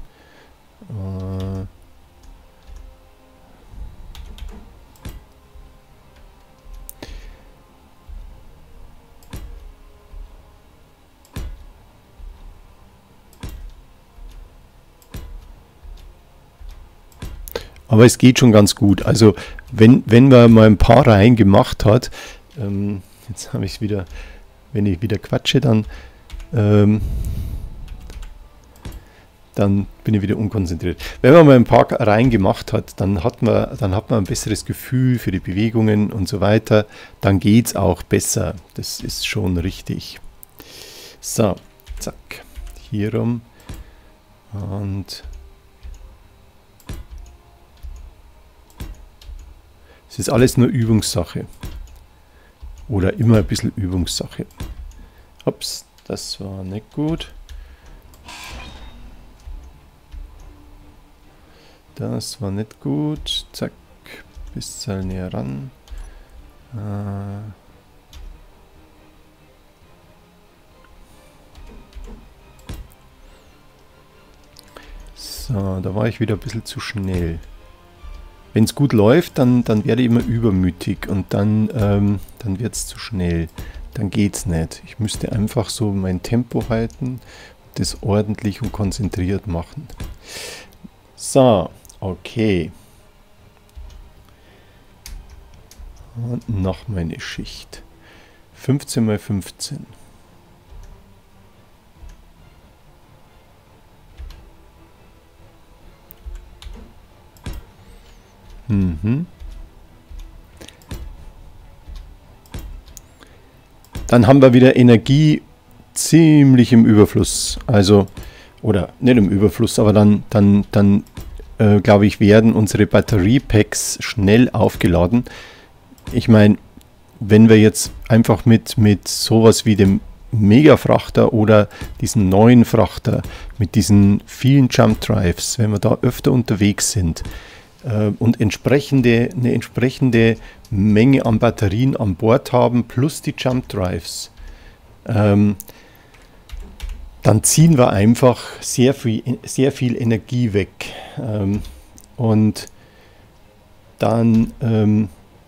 Aber es geht schon ganz gut. Also wenn man mal ein paar Reihen gemacht hat, jetzt habe ich es wieder wenn ich wieder quatsche, dann bin ich wieder unkonzentriert. Wenn man mal ein paar Reihen gemacht hat, dann hat man ein besseres Gefühl für die Bewegungen und so weiter. Dann geht es auch besser. Das ist schon richtig. So, zack, hier rum. Und es ist alles nur Übungssache. Oder immer ein bisschen Übungssache. Ups, das war nicht gut. Das war nicht gut. Zack, bisschen näher ran. So, da war ich wieder ein bisschen zu schnell. Wenn es gut läuft, dann werde ich immer übermütig und dann wird es zu schnell. Dann geht es nicht. Ich müsste einfach so mein Tempo halten, das ordentlich und konzentriert machen. So, okay. Und noch meine Schicht. 15 mal 15. Dann haben wir wieder Energie ziemlich im Überfluss. Also, oder nicht im Überfluss, aber dann glaube ich, werden unsere Batteriepacks schnell aufgeladen. Ich meine, wenn wir jetzt einfach mit sowas wie dem Mega-Frachter oder diesen neuen Frachter, mit diesen vielen Jump Drives, wenn wir da öfter unterwegs sind, und eine entsprechende Menge an Batterien an Bord haben, plus die Jump Drives, dann ziehen wir einfach sehr viel Energie weg. Und dann,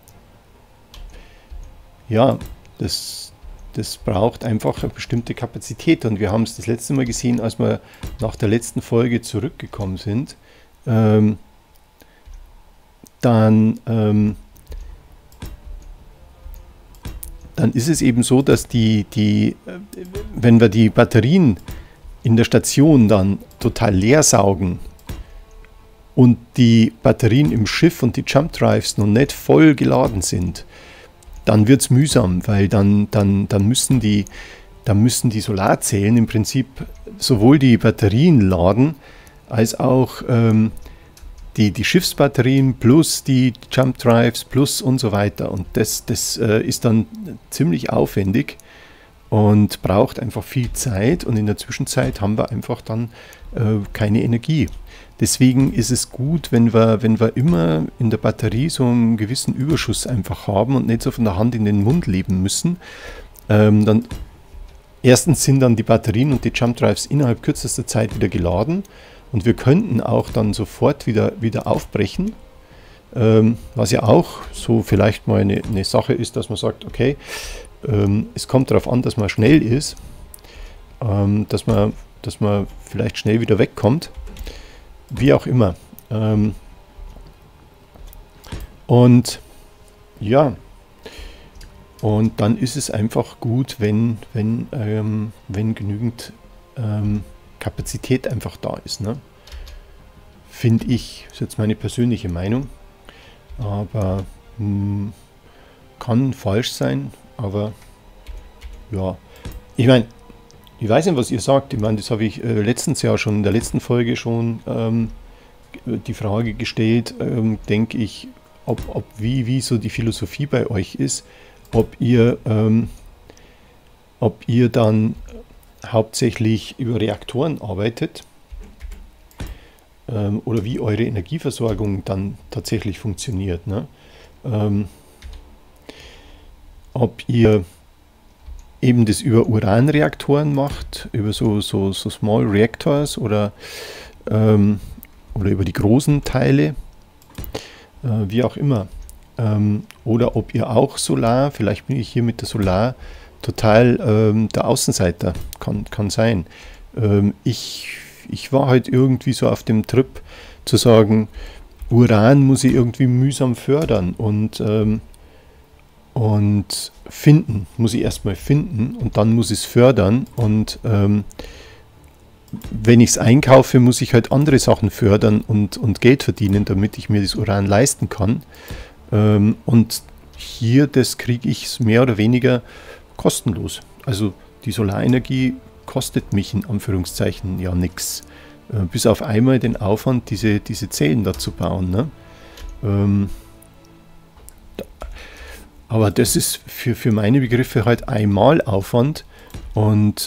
ja, das braucht einfach eine bestimmte Kapazität. Und wir haben es das letzte Mal gesehen, als wir nach der letzten Folge zurückgekommen sind. Dann ist es eben so, dass wenn wir die Batterien in der Station dann total leer saugen und die Batterien im Schiff und die Jump Drives noch nicht voll geladen sind, dann wird es mühsam, weil dann müssen die Solarzellen im Prinzip sowohl die Batterien laden, als auch die Schiffsbatterien plus die Jump Drives plus und so weiter. Und das ist dann ziemlich aufwendig und braucht einfach viel Zeit. Und in der Zwischenzeit haben wir einfach dann keine Energie. Deswegen ist es gut, wenn wir immer in der Batterie so einen gewissen Überschuss einfach haben und nicht so von der Hand in den Mund leben müssen. Dann erstens sind dann die Batterien und die Jump Drives innerhalb kürzester Zeit wieder geladen. Und wir könnten auch dann sofort wieder aufbrechen, was ja auch so vielleicht mal eine Sache ist, dass man sagt, okay, es kommt darauf an, dass man schnell ist, dass man vielleicht schnell wieder wegkommt, wie auch immer. Und ja, und dann ist es einfach gut, wenn genügend Kapazität einfach da ist, ne? Finde ich, ist jetzt meine persönliche Meinung, aber kann falsch sein, aber ja, ich meine, ich weiß nicht, was ihr sagt, ich meine, das habe ich letztens ja schon in der letzten Folge schon die Frage gestellt, denke ich, wie so die Philosophie bei euch ist, ob ihr dann hauptsächlich über Reaktoren arbeitet oder wie eure Energieversorgung dann tatsächlich funktioniert. Ne? Ob ihr eben das über Uranreaktoren macht, über so Small Reactors oder über die großen Teile, wie auch immer. Oder ob ihr auch Solar, vielleicht bin ich hier mit der Solar total der Außenseiter, kann sein. Ich war halt irgendwie so auf dem Trip zu sagen, Uran muss ich irgendwie mühsam fördern und und finden, muss ich erstmal finden und dann muss ich es fördern und wenn ich es einkaufe, muss ich halt andere Sachen fördern und Geld verdienen, damit ich mir das Uran leisten kann. Und hier, das kriege ich mehr oder weniger kostenlos. Also die Solarenergie kostet mich in Anführungszeichen ja nichts. Bis auf einmal den Aufwand, diese Zellen da zu bauen. Ne? Aber das ist für meine Begriffe halt einmal Aufwand und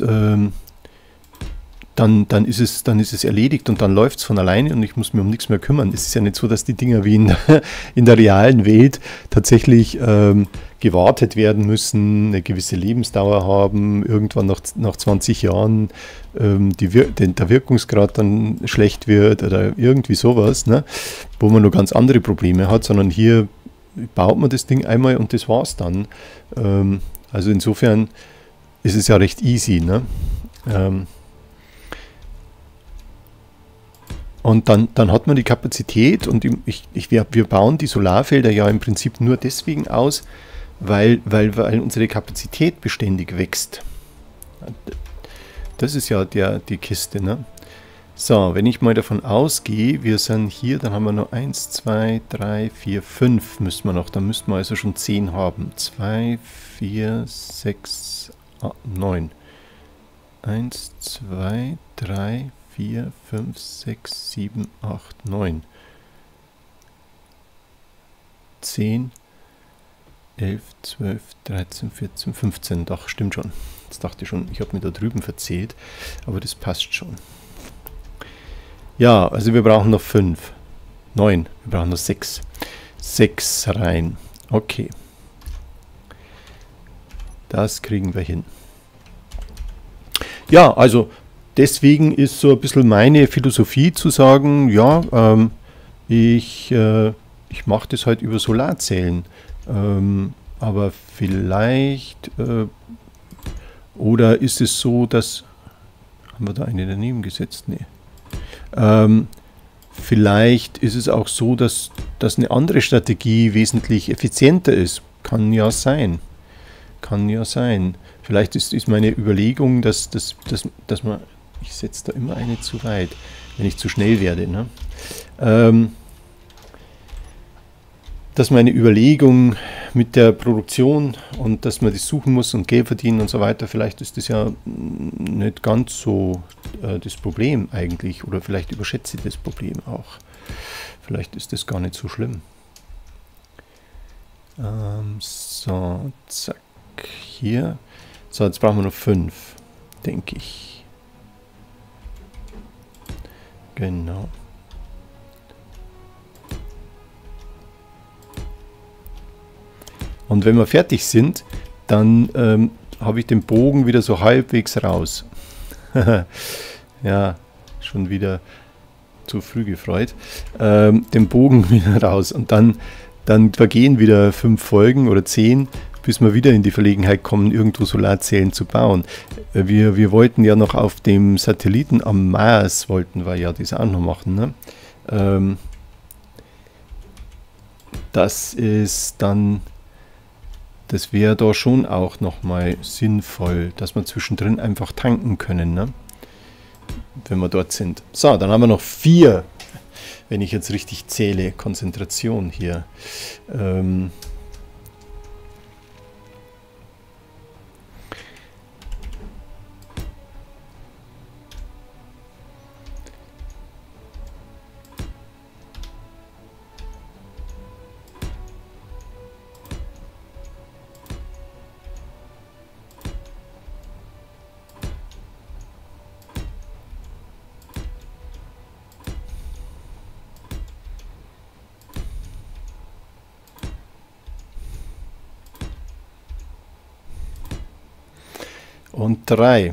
dann ist es erledigt und dann läuft es von alleine und ich muss mir um nichts mehr kümmern. Es ist ja nicht so, dass die Dinger wie in der realen Welt tatsächlich gewartet werden müssen, eine gewisse Lebensdauer haben, irgendwann nach 20 Jahren der Wirkungsgrad dann schlecht wird oder irgendwie sowas, ne? Wo man nur ganz andere Probleme hat, sondern hier baut man das Ding einmal und das war's dann. Also insofern ist es ja recht easy, ne? Und dann hat man die Kapazität und wir bauen die Solarfelder ja im Prinzip nur deswegen aus, weil unsere Kapazität beständig wächst. Das ist ja die Kiste, ne? So, wenn ich mal davon ausgehe, wir sind hier, dann haben wir noch 1, 2, 3, 4, 5 müssen wir noch, dann müssten wir also schon 10 haben. 2, 4, 6, 9. 1, 2, 3, 4, 5, 6, 7, 8, 9. 10, 11, 12, 13, 14, 15. Doch, stimmt schon. Jetzt dachte ich schon, ich habe mir da drüben verzählt, aber das passt schon. Ja, also wir brauchen noch 5. 9, wir brauchen noch 6. 6 rein. Okay. Das kriegen wir hin. Ja, also deswegen ist so ein bisschen meine Philosophie zu sagen, ja, ich mache das halt über Solarzellen. Aber vielleicht, oder ist es so, dass, haben wir da eine daneben gesetzt? Nee. Vielleicht ist es auch so, dass eine andere Strategie wesentlich effizienter ist. Kann ja sein. Kann ja sein. Vielleicht ist meine Überlegung, dass man, ich setze da immer eine zu weit, wenn ich zu schnell werde, ne? Dass meine Überlegung mit der Produktion und dass man das suchen muss und Geld verdienen und so weiter, vielleicht ist das ja nicht ganz so das Problem eigentlich oder vielleicht überschätze ich das Problem auch. Vielleicht ist das gar nicht so schlimm. So, zack, hier. So, jetzt brauchen wir noch 5, denke ich. Genau. Und wenn wir fertig sind, dann habe ich den Bogen wieder so halbwegs raus. Ja, schon wieder zu früh gefreut. Den Bogen wieder raus. Und dann vergehen wieder 5 Folgen oder 10, bis wir wieder in die Verlegenheit kommen, irgendwo Solarzellen zu bauen. Wir wollten ja noch auf dem Satelliten am Mars, wollten wir ja das auch noch machen, ne? Das ist dann... Das wäre da schon auch nochmal sinnvoll, dass wir zwischendrin einfach tanken können, ne? Wenn wir dort sind. So, dann haben wir noch 4, wenn ich jetzt richtig zähle. Konzentration hier. Und 3.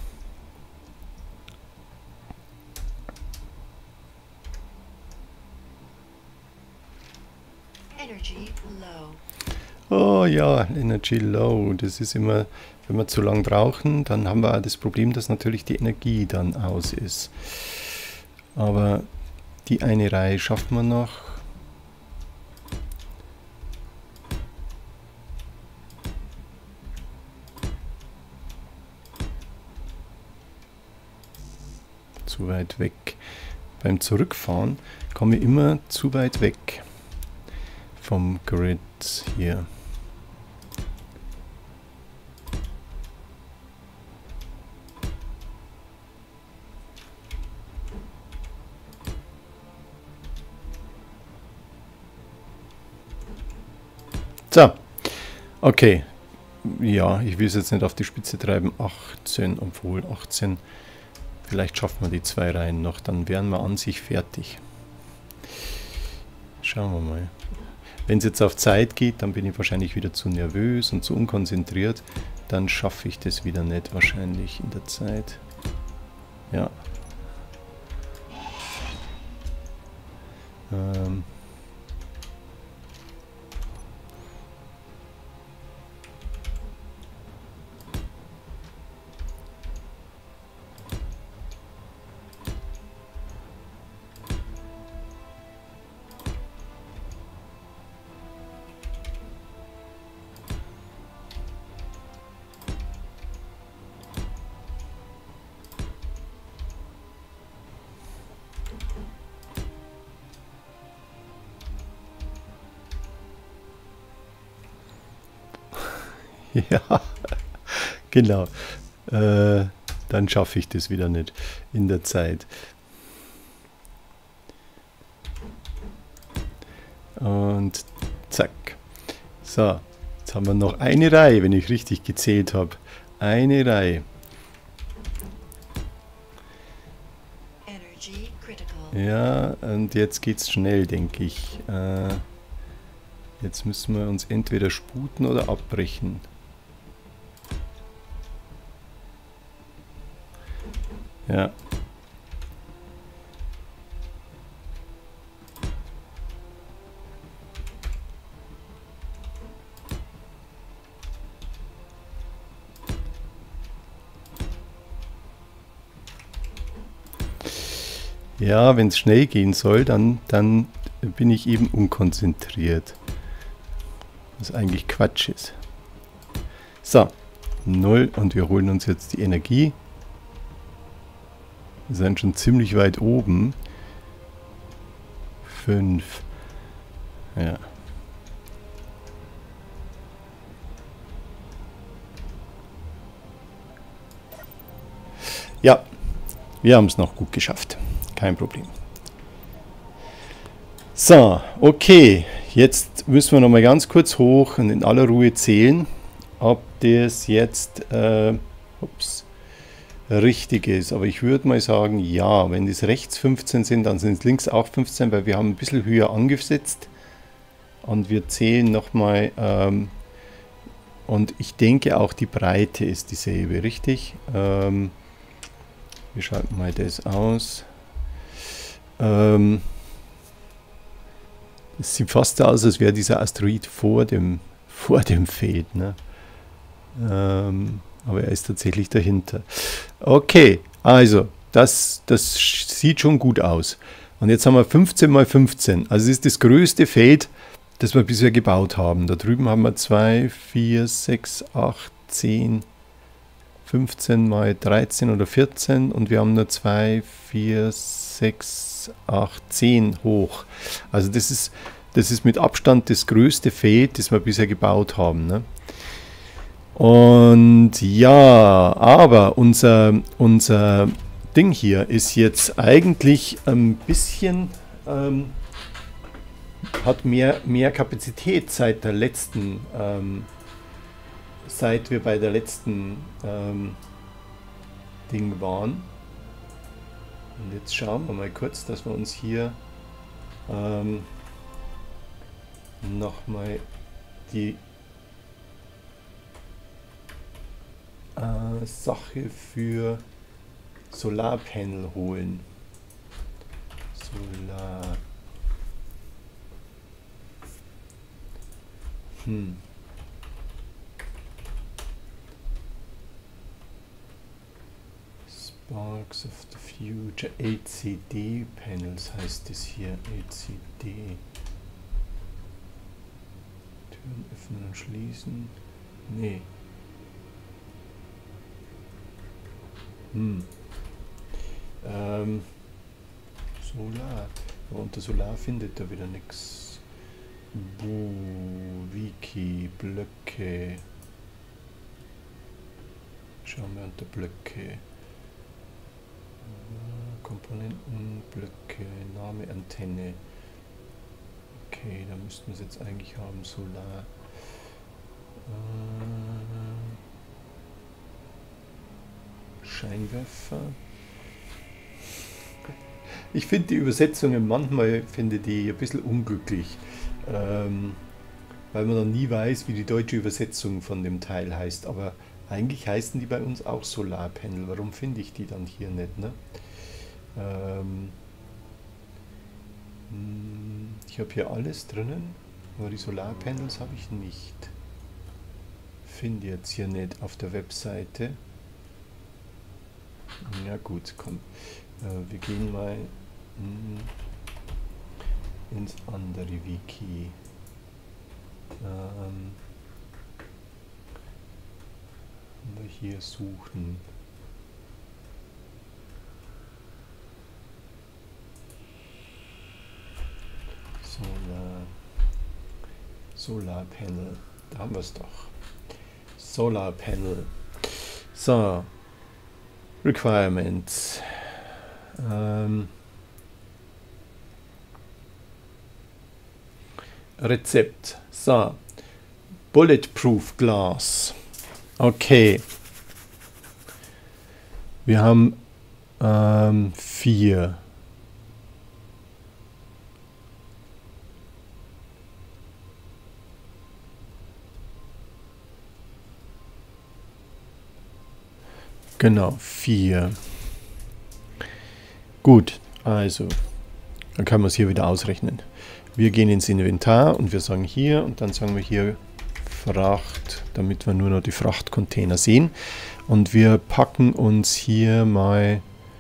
Energy low. Oh ja, Energy Low. Das ist immer, wenn wir zu lang brauchen, dann haben wir auch das Problem, dass natürlich die Energie dann aus ist. Aber die eine Reihe schaffen wir noch. zu weit weg. Beim Zurückfahren komme ich immer zu weit weg vom Grid hier. So, okay. Ja, ich will es jetzt nicht auf die Spitze treiben. 18, obwohl 18. Vielleicht schaffen wir die 2 Reihen noch, dann wären wir an sich fertig. Schauen wir mal. Wenn es jetzt auf Zeit geht, dann bin ich wahrscheinlich wieder zu nervös und zu unkonzentriert. Dann schaffe ich das wieder nicht wahrscheinlich in der Zeit. Ja. Ja, genau. Dann schaffe ich das wieder nicht in der Zeit. Und zack. So, jetzt haben wir noch eine Reihe, wenn ich richtig gezählt habe. Eine Reihe. Energy critical. Ja, und jetzt geht's schnell, denke ich. Jetzt müssen wir uns entweder sputen oder abbrechen. Ja. Ja, wenn es schnell gehen soll, dann bin ich eben unkonzentriert. Was eigentlich Quatsch ist. So, 0 und wir holen uns jetzt die Energie. Wir sind schon ziemlich weit oben. 5. Ja. Ja, wir haben es noch gut geschafft. Kein Problem. So, okay. Jetzt müssen wir noch mal ganz kurz hoch und in aller Ruhe zählen, ob das jetzt richtig ist. Aber ich würde mal sagen, ja. Wenn das rechts 15 sind, dann sind es links auch 15, weil wir haben ein bisschen höher angesetzt. Und wir zählen nochmal. Und ich denke auch die Breite ist dieselbe, richtig? Wir schalten mal das aus. Es sieht fast aus, als wäre dieser Asteroid vor dem Feld. Ne? Aber er ist tatsächlich dahinter. Okay, also das sieht schon gut aus. Und jetzt haben wir 15 mal 15. Also es ist das größte Feld, das wir bisher gebaut haben. Da drüben haben wir 2, 4, 6, 8, 10, 15 mal 13 oder 14. Und wir haben nur 2, 4, 6, 8, 10 hoch. Also das ist mit Abstand das größte Feld, das wir bisher gebaut haben. Ne? Und ja, aber unser Ding hier ist jetzt eigentlich ein bisschen, hat mehr Kapazität seit wir bei der letzten Ding waren. Und jetzt schauen wir mal kurz, dass wir uns hier nochmal die Sache für Solarpanel holen. Solar. Sparks of the Future. LCD Panels heißt es hier. LCD. Türen öffnen und schließen. Nee. Solar. Aber unter Solar findet er wieder nichts. Wiki, Blöcke. Schauen wir unter Blöcke. Komponenten, Blöcke, Name, Antenne. Okay, da müssten wir es jetzt eigentlich haben. Solar. Scheinwerfer. Ich finde die Übersetzungen manchmal finde die ein bisschen unglücklich, weil man dann nie weiß, wie die deutsche Übersetzung von dem Teil heißt. Aber eigentlich heißen die bei uns auch Solarpanel. Warum finde ich die dann hier nicht? Ne? Ich habe hier alles drinnen, aber die Solarpanels habe ich nicht. Finde jetzt hier nicht auf der Webseite. Ja gut, komm. Wir gehen mal ins andere Wiki. Wir hier suchen. Solar Panel. Da haben wir es doch. Solar Panel. So. Requirements. Rezept. So. Bulletproof Glass. Okay. Wir haben 4. Genau, 4. Gut, also, dann können wir es hier wieder ausrechnen. Wir gehen ins Inventar und wir sagen hier und dann sagen wir hier Fracht, damit wir nur noch die Frachtcontainer sehen. Und wir packen uns hier mal,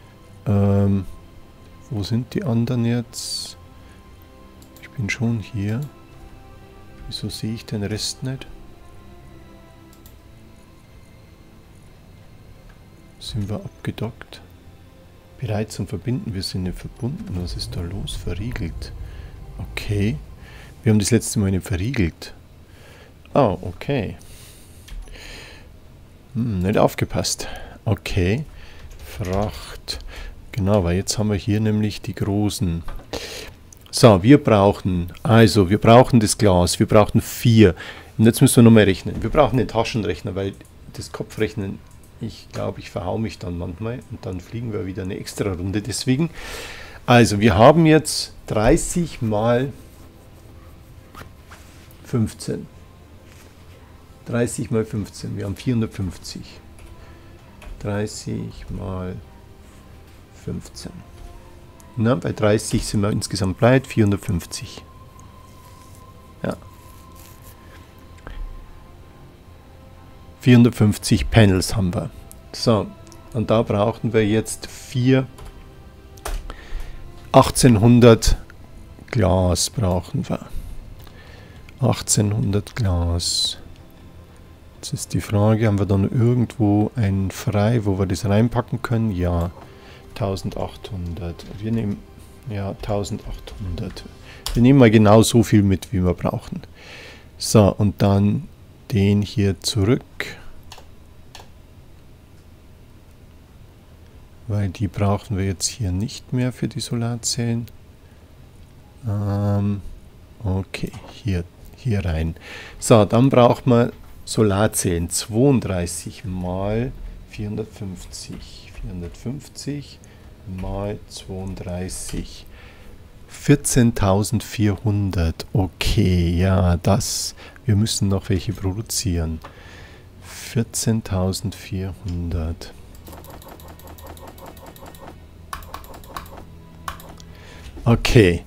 wo sind die anderen jetzt? Ich bin schon hier. Wieso sehe ich den Rest nicht? Sind wir abgedockt? Bereit zum Verbinden, wir sind nicht verbunden. Was ist da los? Verriegelt. Okay. Wir haben das letzte Mal nicht verriegelt. Oh, okay. Nicht aufgepasst. Okay. Fracht. Genau, weil jetzt haben wir hier nämlich die großen. So, wir brauchen das Glas. Wir brauchen 4. Und jetzt müssen wir nochmal rechnen. Wir brauchen den Taschenrechner, weil das Kopfrechnen, ich glaube, ich verhau mich dann manchmal und dann fliegen wir wieder eine extra Runde. Deswegen, also wir haben jetzt 30 mal 15. 30 mal 15, wir haben 450. 30 mal 15. Na, bei 30 sind wir insgesamt breit, 450. Ja. 450 Panels haben wir. So, und da brauchen wir jetzt 1800 Glas brauchen wir. 1800 Glas. Jetzt ist die Frage, haben wir dann irgendwo ein frei, wo wir das reinpacken können? Ja, 1800. Wir nehmen, ja, 1800. Wir nehmen mal genau so viel mit, wie wir brauchen. So, und dann den hier zurück. Weil die brauchen wir jetzt hier nicht mehr für die Solarzellen. Okay, hier rein. So, dann braucht man Solarzellen 32 mal 450. 450 mal 32. 14.400. Okay, ja, wir müssen noch welche produzieren. 14.400. Okay,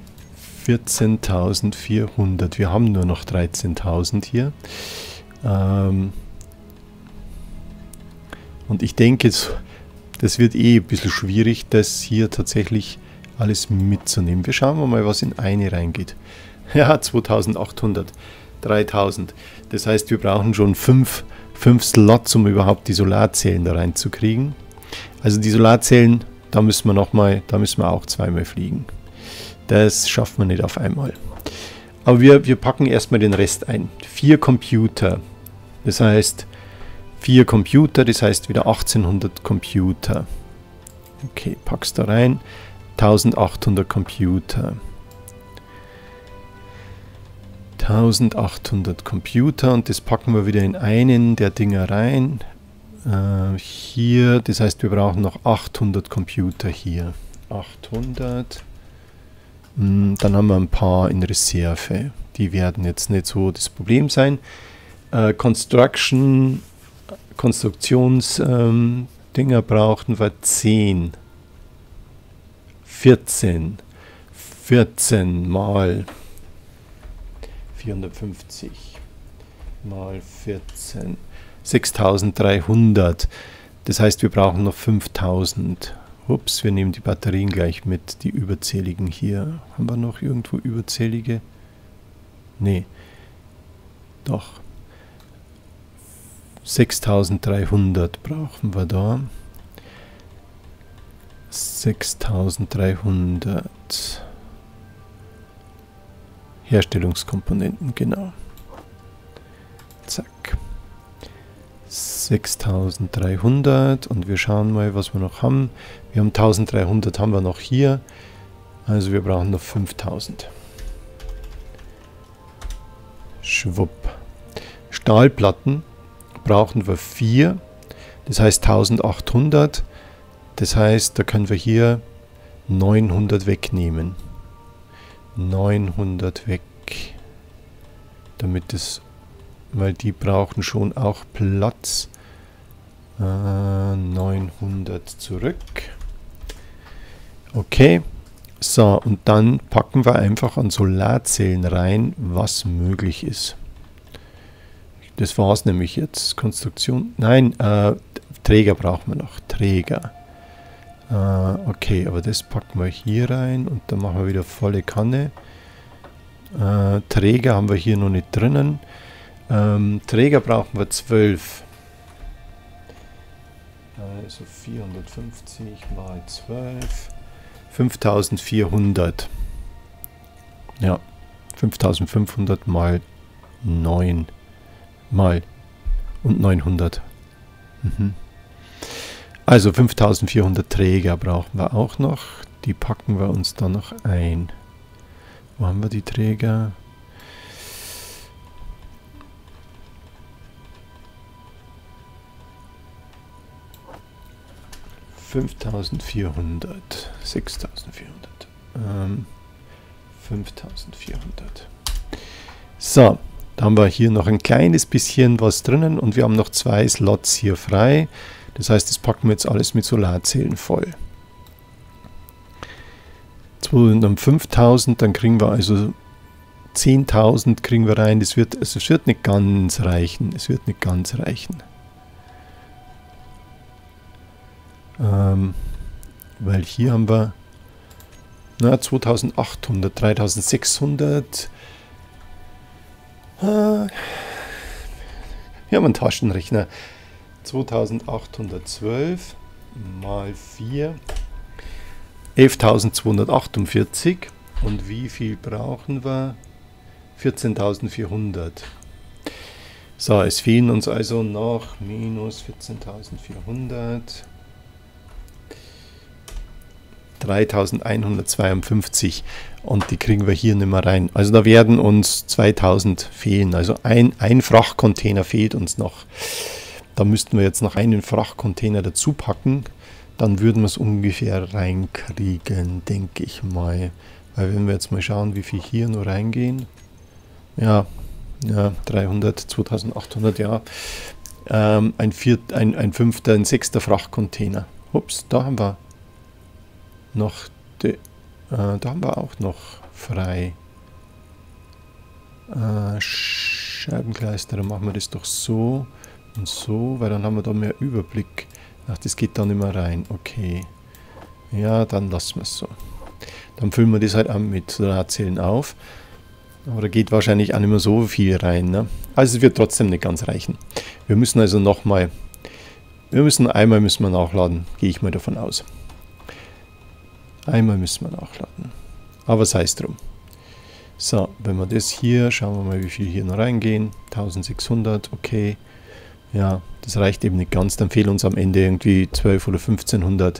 14.400. Wir haben nur noch 13.000 hier. Und ich denke, das wird ein bisschen schwierig, das hier tatsächlich alles mitzunehmen. Wir schauen mal, was in eine reingeht. Ja, 2.800, 3.000. Das heißt, wir brauchen schon 5 Slots, um überhaupt die Solarzellen da reinzukriegen. Also die Solarzellen da müssen wir auch zweimal fliegen. Das schaffen wir nicht auf einmal. Aber wir packen erstmal den Rest ein. 4 Computer. Das heißt, 4 Computer, das heißt wieder 1800 Computer. Okay, pack's da rein. 1800 Computer. 1800 Computer und das packen wir wieder in einen der Dinger rein. Hier, das heißt, wir brauchen noch 800 Computer hier. 800. Dann haben wir ein paar in Reserve. Die werden jetzt nicht so das Problem sein. Konstruktionsdinger brauchten wir 10. 14 mal 450 mal 14. 6300. Das heißt, wir brauchen noch 5000. Ups, wir nehmen die Batterien gleich mit, die überzähligen hier. Haben wir noch irgendwo überzählige? Nee. Doch. 6300 brauchen wir da. 6300. Herstellungskomponenten, genau. Zack. 6300 und wir schauen mal, was wir noch haben. Wir haben 1300 haben wir noch hier. Also wir brauchen noch 5000. Schwupp. Stahlplatten brauchen wir 4. Das heißt 1800. Das heißt, da können wir hier 900 wegnehmen. 900 weg. Damit es, weil die brauchen schon auch Platz. 900 zurück. Okay. So, und dann packen wir einfach an Solarzellen rein, was möglich ist. Das war es nämlich jetzt. Konstruktion. Nein, Träger brauchen wir noch. Träger. Okay, aber das packen wir hier rein und dann machen wir wieder volle Kanne. Träger haben wir hier noch nicht drinnen. Träger brauchen wir 12. Also 450 mal 12. 5400. Ja, 5500 mal 9 mal und 900. Also 5400 Träger brauchen wir auch noch. Die packen wir uns dann noch ein. Wo haben wir die Träger? $5.400, 6.400, 5.400. So, da haben wir hier noch ein kleines bisschen was drinnen und wir haben noch 2 Slots hier frei. Das heißt, das packen wir jetzt alles mit Solarzellen voll. 5.000, dann kriegen wir also 10.000 kriegen wir rein. Es wird nicht ganz reichen. Es wird nicht ganz reichen. Weil hier haben wir 2.800, 3.600. Wir haben einen Taschenrechner. 2.812 mal 4. 11.248. Und wie viel brauchen wir? 14.400. So, es fehlen uns also noch minus 14.400. 3.152 und die kriegen wir hier nicht mehr rein. Also da werden uns 2.000 fehlen. Also ein Frachtcontainer fehlt uns noch. Da müssten wir jetzt noch einen Frachtcontainer dazu packen. Dann würden wir es ungefähr reinkriegen, denke ich mal. Weil wenn wir jetzt mal schauen, wie viel hier nur reingehen. Ja 300, 2.800, ja. Ein fünfter, ein sechster Frachtcontainer. Ups, da haben wir noch, da haben wir auch noch frei. Scheibenkleister, dann machen wir das doch so und so, weil dann haben wir da mehr Überblick. Ach, das geht da nicht mehr rein. Okay. Ja, dann lassen wir es so. Dann füllen wir das halt auch mit Solarzellen auf. Aber da geht wahrscheinlich auch nicht mehr so viel rein. Ne? Also es wird trotzdem nicht ganz reichen. Wir müssen also nochmal, einmal müssen wir nachladen, gehe ich mal davon aus. Einmal müssen wir nachladen. Aber sei es drum. So, wenn wir das hier, schauen wir mal, wie viel hier noch reingehen. 1600, okay. Ja, das reicht eben nicht ganz. Dann fehlen uns am Ende irgendwie 12 oder 1500.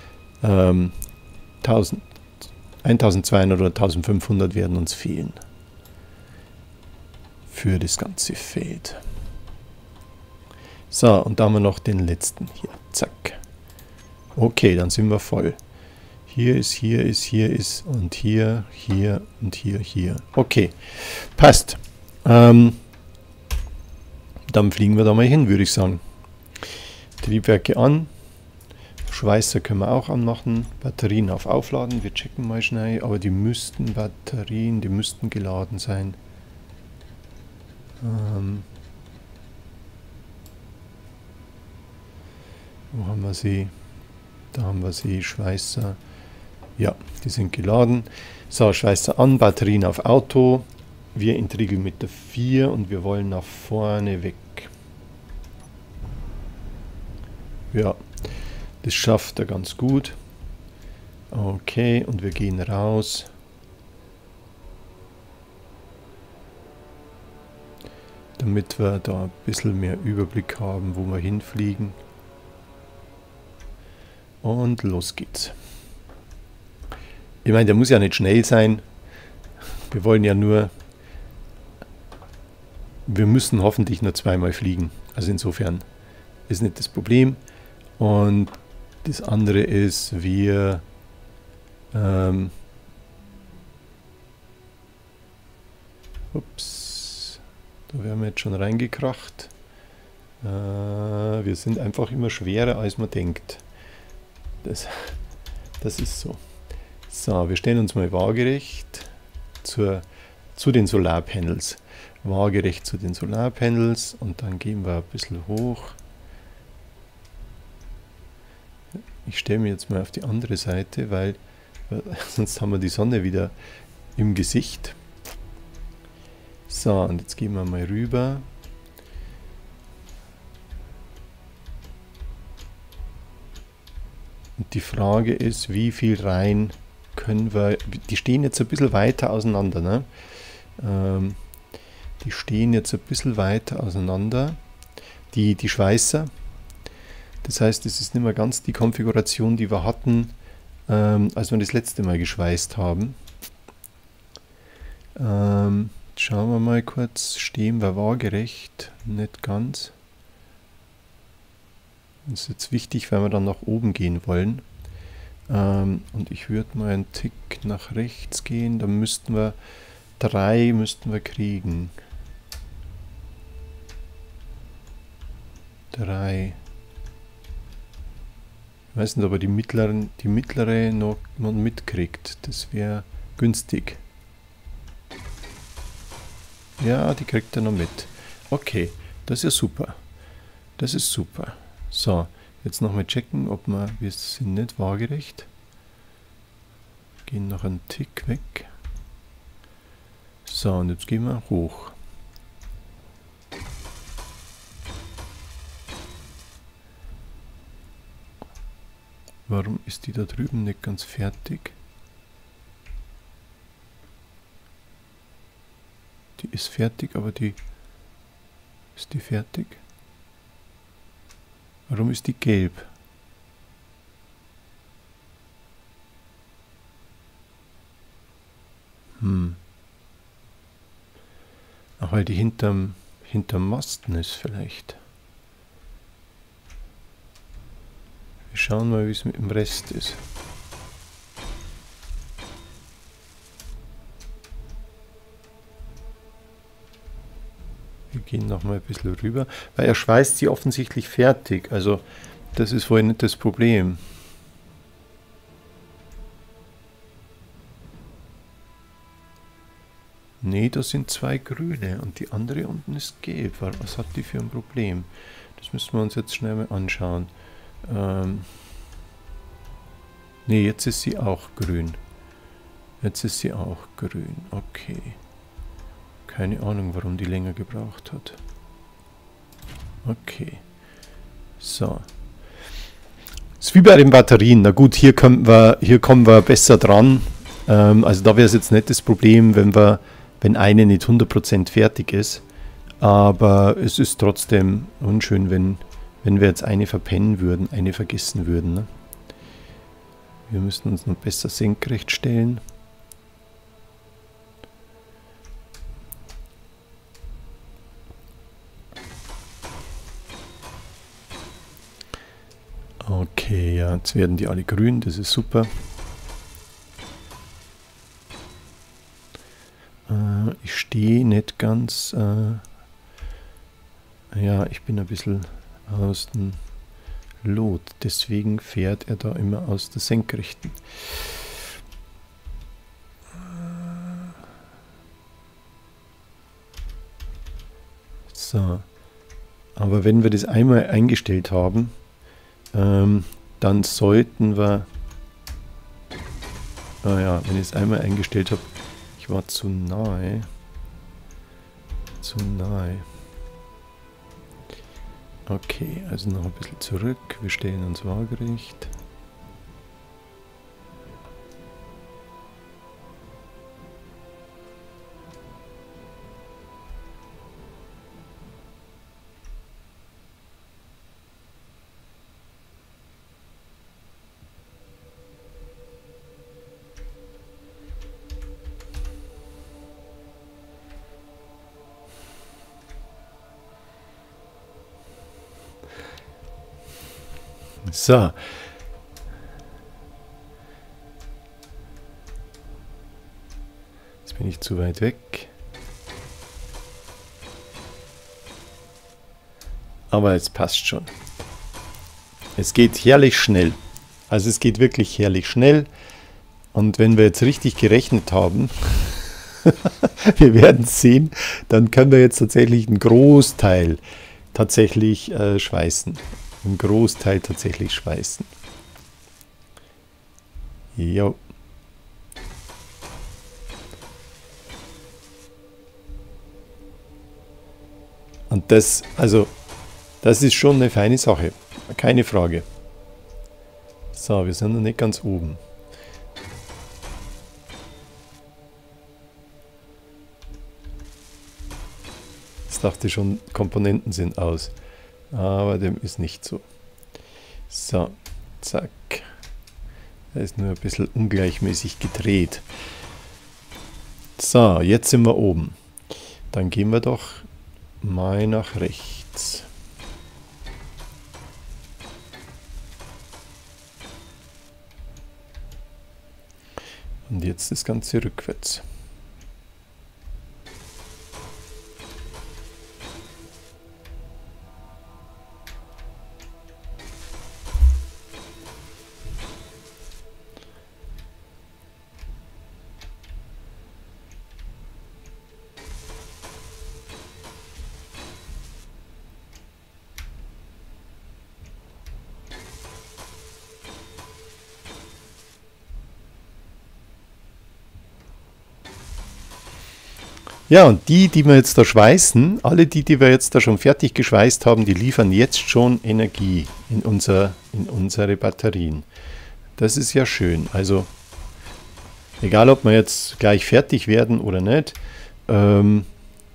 1200 oder 1500 werden uns fehlen. Für das ganze Feld. So, und da haben wir noch den letzten hier. Zack. Okay, dann sind wir voll. Hier ist und hier und hier. Okay, passt. Dann fliegen wir da mal hin, würde ich sagen. Triebwerke an. Schweißer können wir auch anmachen. Batterien auf Aufladen. Wir checken mal schnell. Aber die müssten geladen sein. Wo haben wir sie? Da haben wir sie. Schweißer. Ja, die sind geladen. So, Schweißer an. Batterien auf Auto. Wir entriegeln mit der 4 und wir wollen nach vorne weg. Ja, das schafft er ganz gut. Okay, und wir gehen raus. Damit wir da ein bisschen mehr Überblick haben, wo wir hinfliegen. Und los geht's. Ich meine, der muss ja nicht schnell sein. Wir wollen ja nur... Wir müssen hoffentlich nur zweimal fliegen. Also insofern ist nicht das Problem. Und das andere ist, wir ups, da werden wir jetzt schon reingekracht. Wir sind einfach immer schwerer, als man denkt. Das ist so. So, wir stellen uns mal waagerecht zu den Solarpanels. Waagerecht zu den Solarpanels und dann gehen wir ein bisschen hoch. Ich stelle mich jetzt mal auf die andere Seite, weil sonst haben wir die Sonne wieder im Gesicht. So, und jetzt gehen wir mal rüber. Und die Frage ist, wie viel rein können wir... Die stehen jetzt ein bisschen weiter auseinander, ne? Die stehen jetzt ein bisschen weiter auseinander. Die Schweißer. Das heißt, es ist nicht mehr ganz die Konfiguration, die wir hatten, als wir das letzte Mal geschweißt haben. Schauen wir mal kurz. Stehen wir waagerecht? Nicht ganz. Das ist jetzt wichtig, weil wir dann nach oben gehen wollen. Und ich würde mal einen Tick nach rechts gehen. Dann müssten wir 3 kriegen. 3. Ich weiß nicht, ob er die mittlere noch mitkriegt. Das wäre günstig. Ja, die kriegt er noch mit. Okay, das ist ja super. Das ist super. So, jetzt nochmal checken, ob wir sind nicht waagerecht. Gehen noch einen Tick weg. So, und jetzt gehen wir hoch. Warum ist die da drüben nicht ganz fertig? Die ist fertig, aber ist die fertig? Warum ist die gelb? Ach, weil die hinterm Masten ist vielleicht. Wir schauen mal, wie es mit dem Rest ist. Wir gehen noch mal ein bisschen rüber, weil er schweißt sie offensichtlich fertig. Also das ist wohl nicht das Problem. Nee, das sind 2 grüne und die andere unten ist gelb. Was hat die für ein Problem? Das müssen wir uns jetzt schnell mal anschauen. Nee, jetzt ist sie auch grün. Jetzt ist sie auch grün. Okay. Keine Ahnung, warum die länger gebraucht hat. Okay. So. Das ist wie bei den Batterien. Na gut, hier kommen wir besser dran. Also da wäre es jetzt nicht das Problem, wenn eine nicht 100% fertig ist. Aber es ist trotzdem unschön, wenn wir jetzt eine verpennen würden, eine vergessen würden. Ne? Wir müssten uns noch besser senkrecht stellen. Okay, ja, jetzt werden die alle grün, das ist super. Ich stehe nicht ganz... ja, ich bin ein bisschen aus dem Lot, deswegen fährt er da immer aus der Senkrechten. So, aber wenn wir das einmal eingestellt haben, dann sollten wir... ja, wenn ich es einmal eingestellt habe, ich war zu nahe. Zu nahe. Okay, also noch ein bisschen zurück. Wir stellen uns waagerecht. So. Jetzt bin ich zu weit weg. Aber es passt schon. Es geht herrlich schnell. Also es geht wirklich herrlich schnell. Und wenn wir jetzt richtig gerechnet haben, wir werden sehen, dann können wir jetzt tatsächlich einen Großteil schweißen. Einen Großteil tatsächlich schweißen. Jo. Und das ist schon eine feine Sache. Keine Frage. So, wir sind noch nicht ganz oben. Ich dachte schon, Komponenten sind aus. Aber dem ist nicht so. So, zack. Er ist nur ein bisschen ungleichmäßig gedreht. So, jetzt sind wir oben. Dann gehen wir doch mal nach rechts. Und jetzt das Ganze rückwärts. Ja, und die wir jetzt da schweißen, alle die wir jetzt da schon fertig geschweißt haben, die liefern jetzt schon Energie in unsere Batterien. Das ist ja schön. Also, egal ob wir jetzt gleich fertig werden oder nicht, ein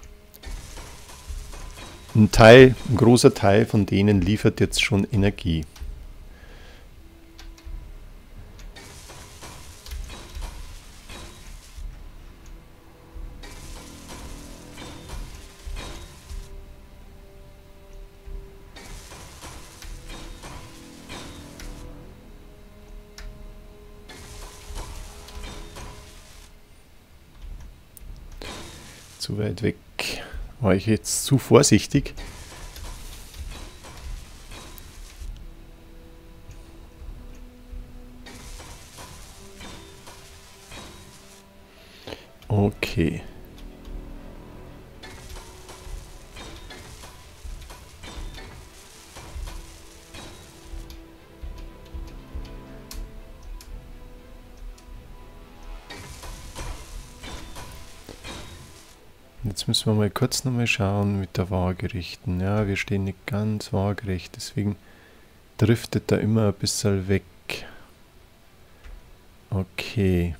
großer Teil von denen liefert jetzt schon Energie. Zu weit weg. War ich jetzt zu vorsichtig? Okay. Jetzt müssen wir mal kurz nochmal schauen mit der Waagerechten. Ja, wir stehen nicht ganz waagerecht, deswegen driftet da immer ein bisschen weg. Okay.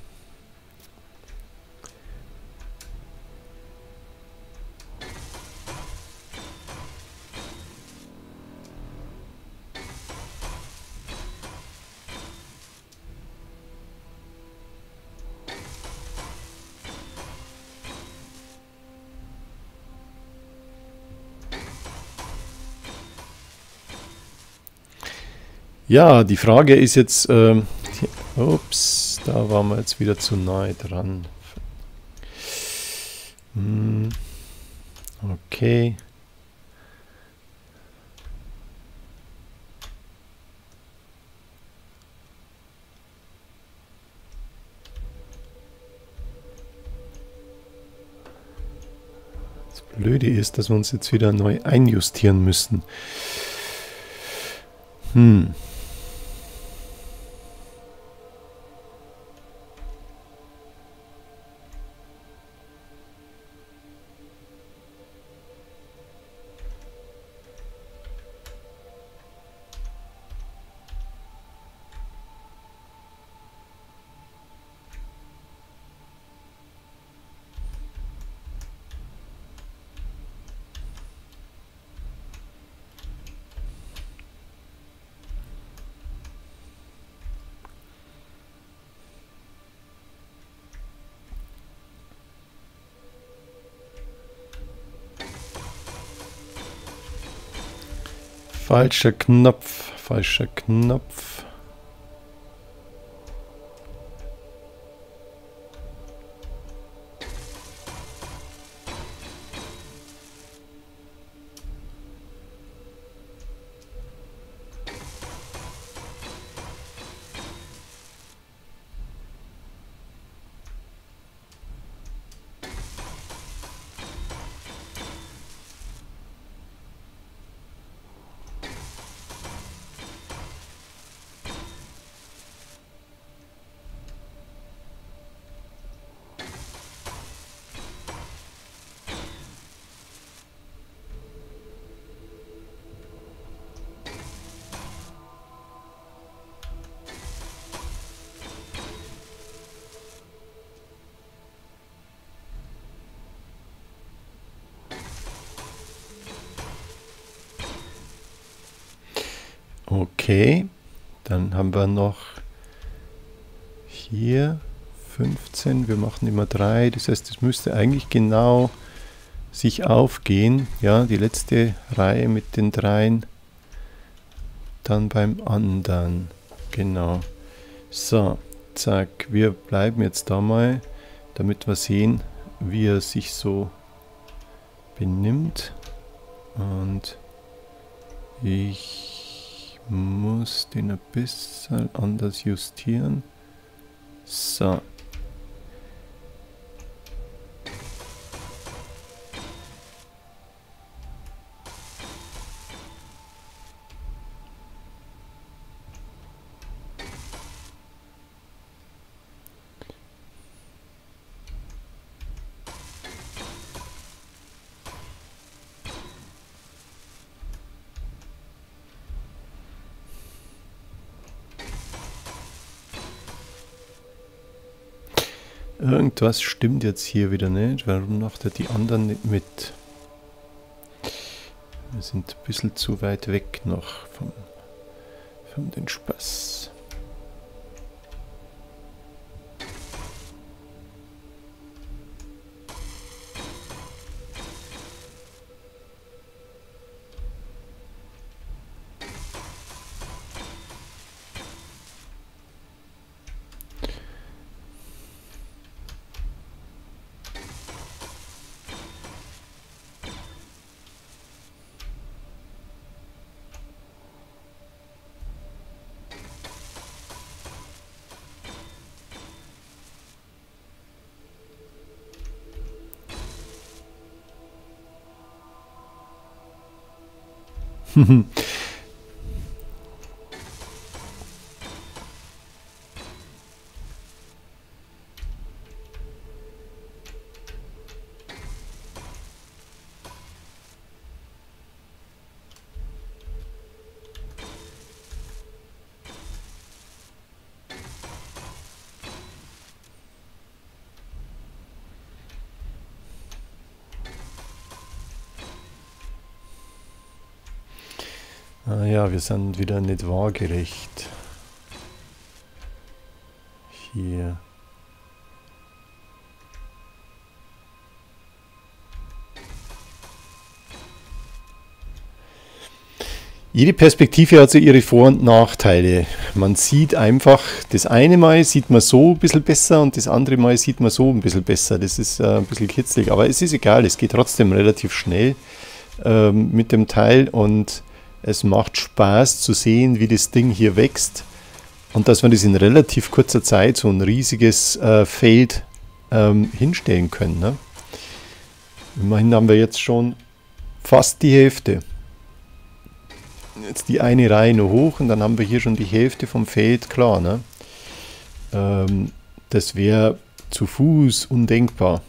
Ja, die Frage ist jetzt, ups, da waren wir jetzt wieder zu nahe dran. Okay. Das Blöde ist, dass wir uns jetzt wieder neu einjustieren müssen. Falscher Knopf, falscher Knopf. Okay, dann haben wir noch hier 15, wir machen immer 3, das heißt, es müsste eigentlich genau sich aufgehen, ja, die letzte Reihe mit den 3, dann beim anderen, genau. So, zack, wir bleiben jetzt da mal, damit wir sehen, wie er sich so benimmt, und ich muss den ein bisschen anders justieren. So. Irgendwas stimmt jetzt hier wieder nicht. Warum macht er die anderen nicht mit? Wir sind ein bisschen zu weit weg noch von den Spaß. Ah ja, wir sind wieder nicht waagerecht. Hier. Jede Perspektive hat so ihre Vor- und Nachteile. Man sieht einfach, das eine Mal sieht man so ein bisschen besser und das andere Mal sieht man so ein bisschen besser. Das ist ein bisschen kitzlig, aber es ist egal, es geht trotzdem relativ schnell mit dem Teil und es macht Spaß zu sehen, wie das Ding hier wächst und dass wir das in relativ kurzer Zeit so ein riesiges Feld hinstellen können. Ne? Immerhin haben wir jetzt schon fast die Hälfte. Jetzt die eine Reihe nur hoch und dann haben wir hier schon die Hälfte vom Feld klar. Ne? Das wäre zu Fuß undenkbar.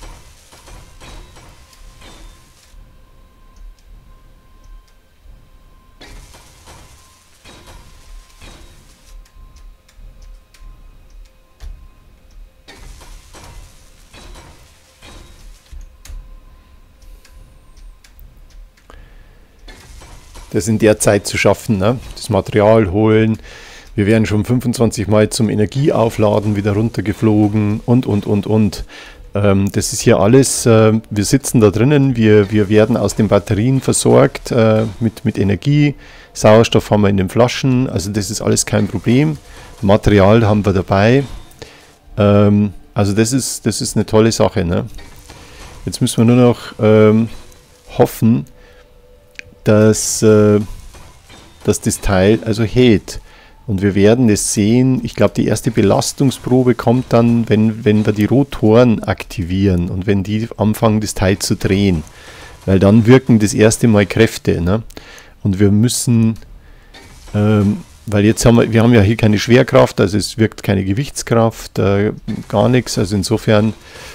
Das in der Zeit zu schaffen, ne? Das Material holen. Wir wären schon 25 Mal zum Energieaufladen wieder runtergeflogen und. Das ist hier alles, wir sitzen da drinnen, wir werden aus den Batterien versorgt mit Energie. Sauerstoff haben wir in den Flaschen, also das ist alles kein Problem. Material haben wir dabei. Also das ist eine tolle Sache. Ne? Jetzt müssen wir nur noch hoffen, dass das Teil also hält. Und wir werden es sehen, ich glaube die erste Belastungsprobe kommt dann, wenn wir die Rotoren aktivieren und wenn die anfangen das Teil zu drehen. Weil dann wirken das erste Mal Kräfte. Ne? Und wir müssen, weil jetzt haben wir haben ja hier keine Schwerkraft, also es wirkt keine Gewichtskraft, gar nichts. Also insofern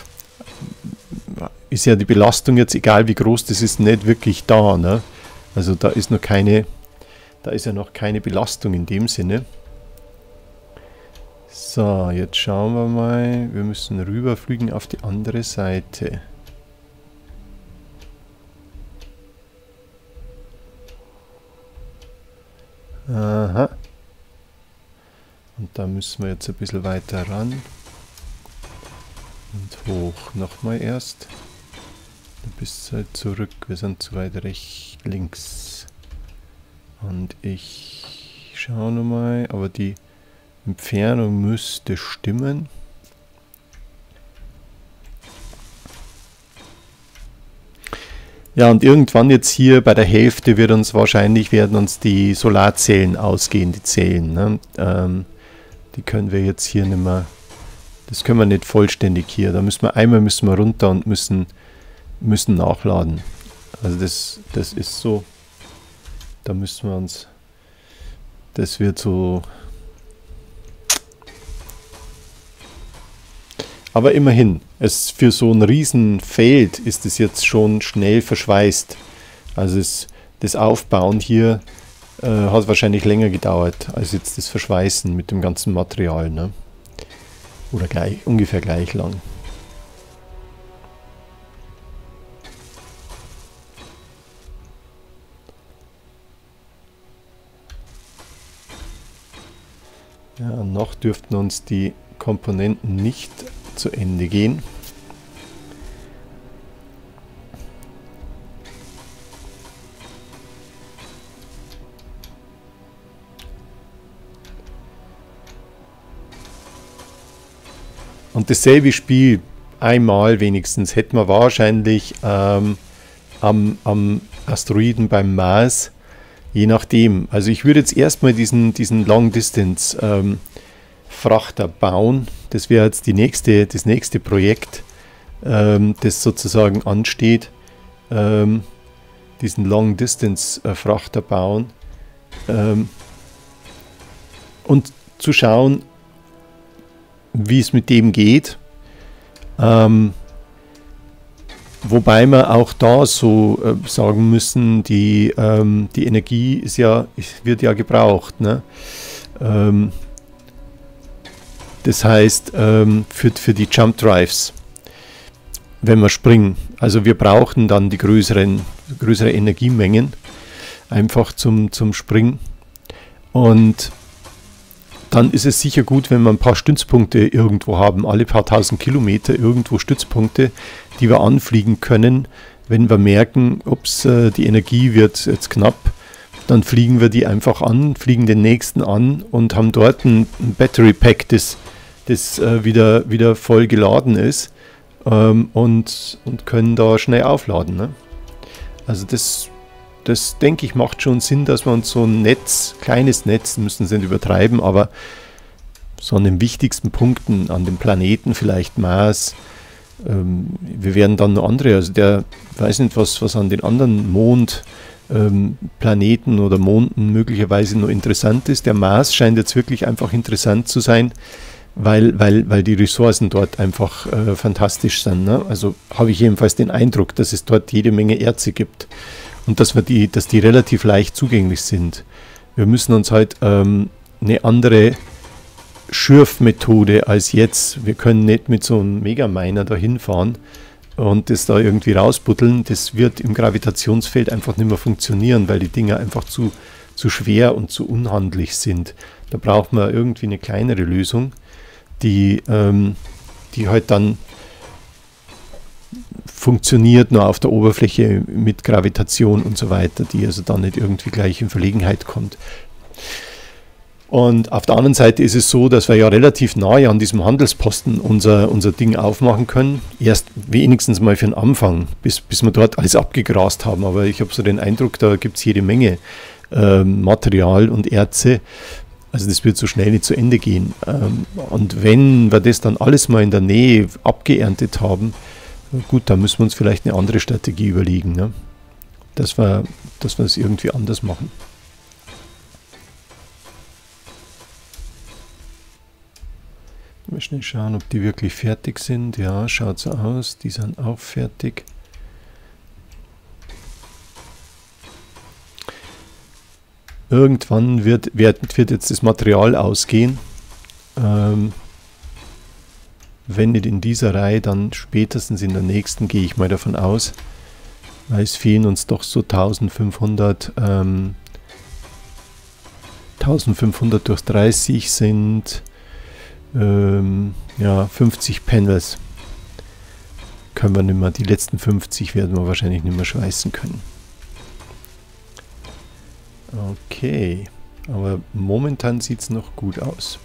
ist ja die Belastung jetzt, egal wie groß das ist, nicht wirklich da. Ne? Also da ist ja noch keine Belastung in dem Sinne. So, jetzt schauen wir mal. Wir müssen rüberfliegen auf die andere Seite. Aha. Und da müssen wir jetzt ein bisschen weiter ran. Und hoch. Nochmal erst. Du bist halt zurück. Wir sind zu weit rechts, links. Und ich schaue nochmal, aber die Entfernung müsste stimmen. Ja, und irgendwann jetzt hier bei der Hälfte werden uns die Solarzellen ausgehen, die Zellen. Ne? Die können wir jetzt hier nicht mehr, das können wir nicht vollständig hier. Da müssen wir runter und müssen nachladen. Also das ist so. Da müssen wir uns, das wird so, aber immerhin, für so ein Riesenfeld ist es jetzt schon schnell verschweißt. Also das Aufbauen hier hat wahrscheinlich länger gedauert, als jetzt das Verschweißen mit dem ganzen Material. Ne? Oder ungefähr gleich lang. Ja, noch dürften uns die Komponenten nicht zu Ende gehen. Und dasselbe Spiel einmal wenigstens hätten wir wahrscheinlich am Asteroiden beim Mars. Je nachdem. Also ich würde jetzt erstmal diesen Long Distance Frachter bauen. Das wäre jetzt das nächste Projekt, das sozusagen ansteht. Diesen Long Distance Frachter bauen. Und zu schauen, wie es mit dem geht. Wobei wir auch da so sagen müssen, die Energie wird ja gebraucht. Ne? Das heißt, für die Jump Drives, wenn wir springen. Also wir brauchen dann die größere Energiemengen. einfach zum Springen. Und dann ist es sicher gut, wenn wir ein paar Stützpunkte irgendwo haben, alle paar tausend Kilometer irgendwo Stützpunkte, die wir anfliegen können. Wenn wir merken, ups, die Energie wird jetzt knapp, dann fliegen wir die einfach an, fliegen den nächsten an und haben dort ein Battery Pack, das wieder voll geladen ist, und können da schnell aufladen. Ne? Also das denke ich macht schon Sinn, dass wir uns so ein Netz, kleines Netz, müssen sie nicht übertreiben, aber so an den wichtigsten Punkten, an dem Planeten, vielleicht Mars, wir werden dann noch andere, also der weiß nicht, was an den anderen Planeten oder Monden möglicherweise noch interessant ist. Der Mars scheint jetzt wirklich einfach interessant zu sein, weil die Ressourcen dort einfach fantastisch sind. Ne? Also habe ich jedenfalls den Eindruck, dass es dort jede Menge Erze gibt und dass die relativ leicht zugänglich sind. Wir müssen uns halt eine andere Schürfmethode als jetzt. Wir können nicht mit so einem Megaminer da hinfahren und das da irgendwie rausbuddeln. Das wird im Gravitationsfeld einfach nicht mehr funktionieren, weil die Dinger einfach zu schwer und zu unhandlich sind. Da braucht man irgendwie eine kleinere Lösung, die halt dann funktioniert nur auf der Oberfläche mit Gravitation und so weiter, die also dann nicht irgendwie gleich in Verlegenheit kommt. Und auf der anderen Seite ist es so, dass wir ja relativ nahe an diesem Handelsposten unser Ding aufmachen können. Erst wenigstens mal für den Anfang, bis wir dort alles abgegrast haben. Aber ich habe so den Eindruck, da gibt es jede Menge Material und Erze. Also das wird so schnell nicht zu Ende gehen. Und wenn wir das dann alles mal in der Nähe abgeerntet haben, gut, dann müssen wir uns vielleicht eine andere Strategie überlegen, ne? Dass wir es irgendwie anders machen. Mal schnell schauen, ob die wirklich fertig sind. Ja, schaut so aus. Die sind auch fertig. Irgendwann wird jetzt das Material ausgehen. Wenn nicht in dieser Reihe, dann spätestens in der nächsten, gehe ich mal davon aus. Weil es fehlen uns doch so 1500 durch 30 sind ja 50 Panels. Können wir nicht mehr, die letzten 50 werden wir wahrscheinlich nicht mehr schweißen können. Okay, aber momentan sieht es noch gut aus.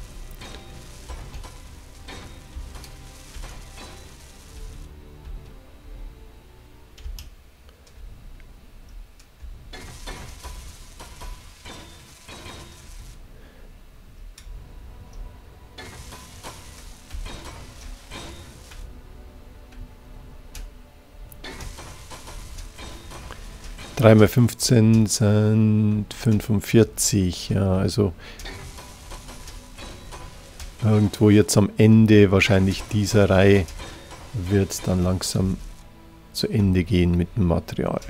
Drei mal 15 sind 45, ja, also irgendwo jetzt am Ende wahrscheinlich dieser Reihe wird es dann langsam zu Ende gehen mit dem Material.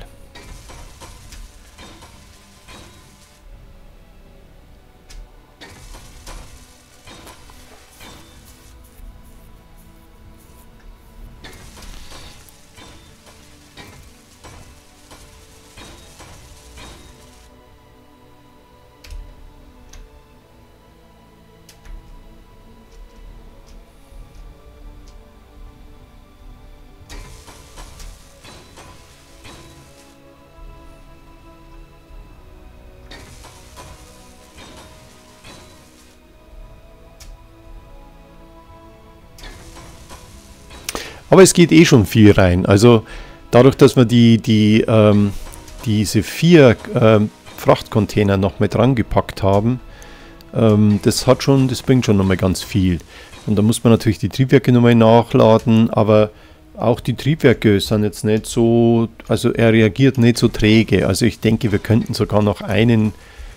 Aber es geht eh schon viel rein. Also dadurch, dass wir diese 4 Frachtcontainer noch mit dran gepackt haben, das bringt schon nochmal ganz viel. Und da muss man natürlich die Triebwerke nochmal nachladen, aber auch die Triebwerke sind jetzt nicht so, also er reagiert nicht so träge. Also ich denke, wir könnten sogar noch einen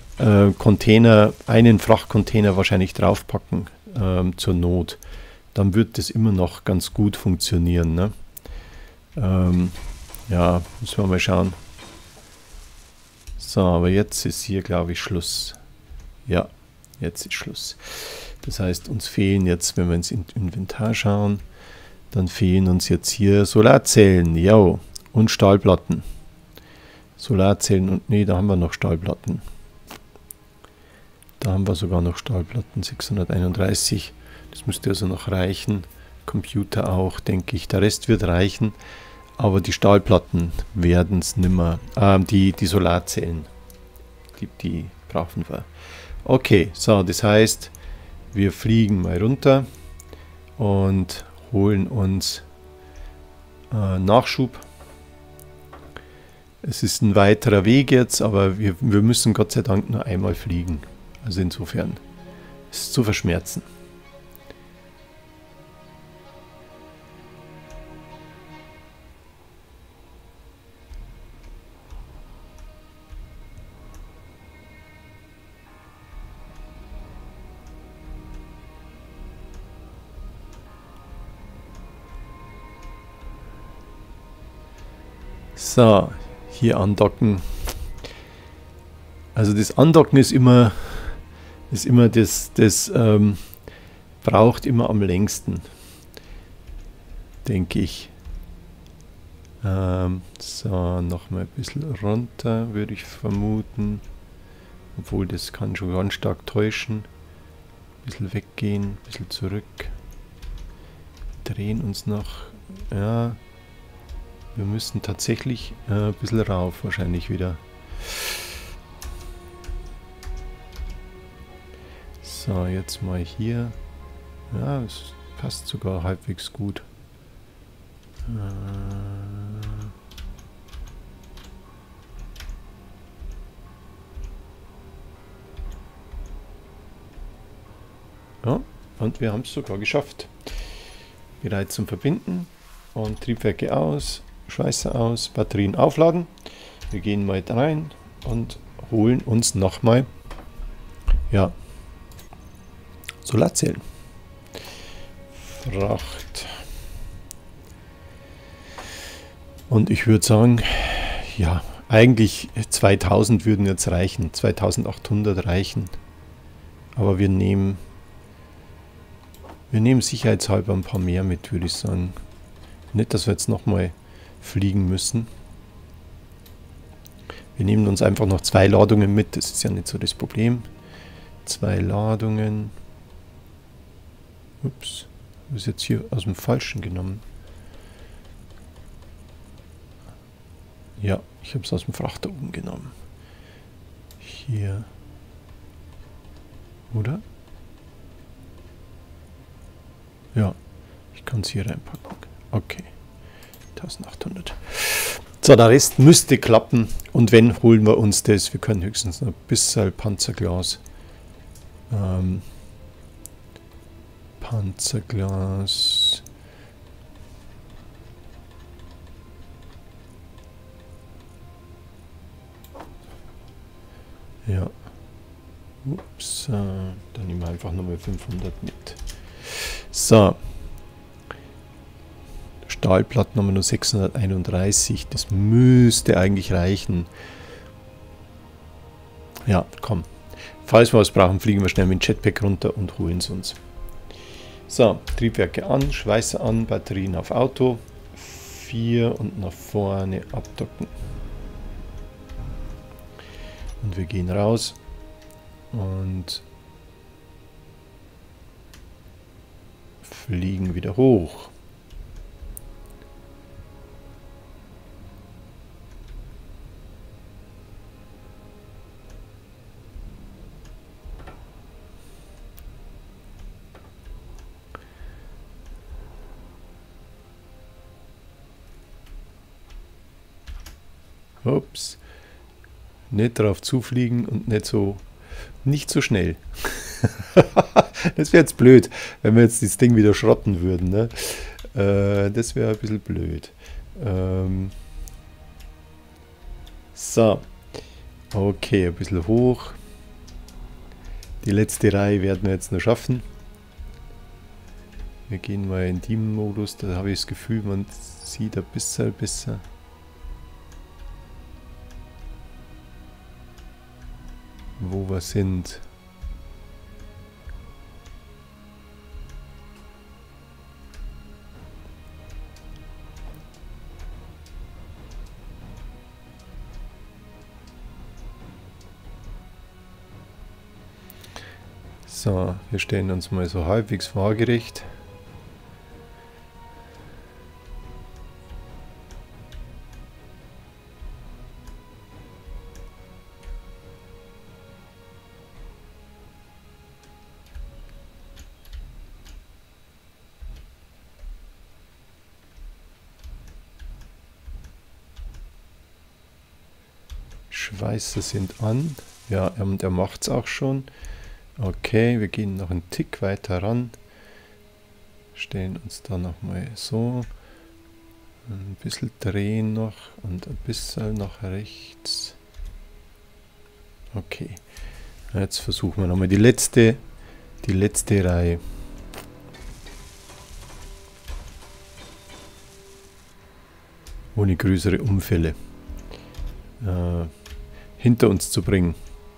Frachtcontainer wahrscheinlich draufpacken zur Not. Dann wird das immer noch ganz gut funktionieren. Ne? Ja, müssen wir mal schauen. So, aber jetzt ist hier, glaube ich, Schluss. Ja, jetzt ist Schluss. Das heißt, uns fehlen jetzt, wenn wir ins Inventar schauen, dann fehlen uns jetzt hier Solarzellen, ja, und Stahlplatten. Solarzellen und nee, da haben wir noch Stahlplatten. Da haben wir sogar noch Stahlplatten, 631. Das müsste also noch reichen. Computer auch, denke ich. Der Rest wird reichen, aber die Stahlplatten werden es nimmer. Die Solarzellen, die brauchen wir. Okay, so, das heißt, wir fliegen mal runter und holen uns Nachschub. Es ist ein weiterer Weg jetzt, aber wir müssen Gott sei Dank nur einmal fliegen. Also insofern ist es zu verschmerzen. So, hier andocken. Also das Andocken ist immer das braucht immer am längsten, denke ich. So, nochmal ein bisschen runter, würde ich vermuten. Obwohl, das kann schon ganz stark täuschen. Ein bisschen weggehen, ein bisschen zurück. Drehen uns noch. Ja, wir müssen tatsächlich ein bisschen rauf, wahrscheinlich wieder. So, jetzt mal hier. Ja, es passt sogar halbwegs gut. Ja, und wir haben es sogar geschafft. Bereit zum Verbinden. Und Triebwerke aus, Schweißer aus, Batterien aufladen. Wir gehen mal rein und holen uns nochmal, ja, Solarzellen. Fracht. Und ich würde sagen, ja, eigentlich 2000 würden jetzt reichen, 2800 reichen. Aber wir nehmen sicherheitshalber ein paar mehr mit, würde ich sagen. Nicht, dass wir jetzt nochmal fliegen müssen. Wir nehmen uns einfach noch 2 Ladungen mit, das ist ja nicht so das Problem. 2 Ladungen. Ups, habe ich jetzt hier aus dem Falschen genommen. Ja, ich habe es aus dem Frachter oben genommen. Hier. Oder? Ja, ich kann es hier reinpacken. Okay, 1800. So, der Rest müsste klappen. Und wenn, holen wir uns das. Wir können höchstens noch ein bisschen Panzerglas. Panzerglas. Ja. Ups. Dann nehmen wir einfach nochmal 500 mit. So. Stahlplatten haben wir nur 631. Das müsste eigentlich reichen. Ja, komm. Falls wir was brauchen, fliegen wir schnell mit dem Jetpack runter und holen es uns. So, Triebwerke an, Schweißer an, Batterien auf Auto. 4 und nach vorne abdocken. Und wir gehen raus und fliegen wieder hoch. Ups. Nicht drauf zufliegen und nicht so schnell. Das wäre jetzt blöd, wenn wir jetzt das Ding wieder schrotten würden. Ne? Das wäre ein bisschen blöd. So. Okay, ein bisschen hoch. Die letzte Reihe werden wir jetzt noch schaffen. Wir gehen mal in den Modus, da habe ich das Gefühl, man sieht ein bisschen besser. Wo wir sind. So, wir stellen uns mal so halbwegs waagerecht. Schweißer sind an. Ja, und er macht es auch schon. Okay, wir gehen noch einen Tick weiter ran. Stellen uns da nochmal so. Ein bisschen drehen noch und ein bisschen nach rechts. Okay. Jetzt versuchen wir nochmal die letzte Reihe. Ohne größere Unfälle hinter uns zu bringen.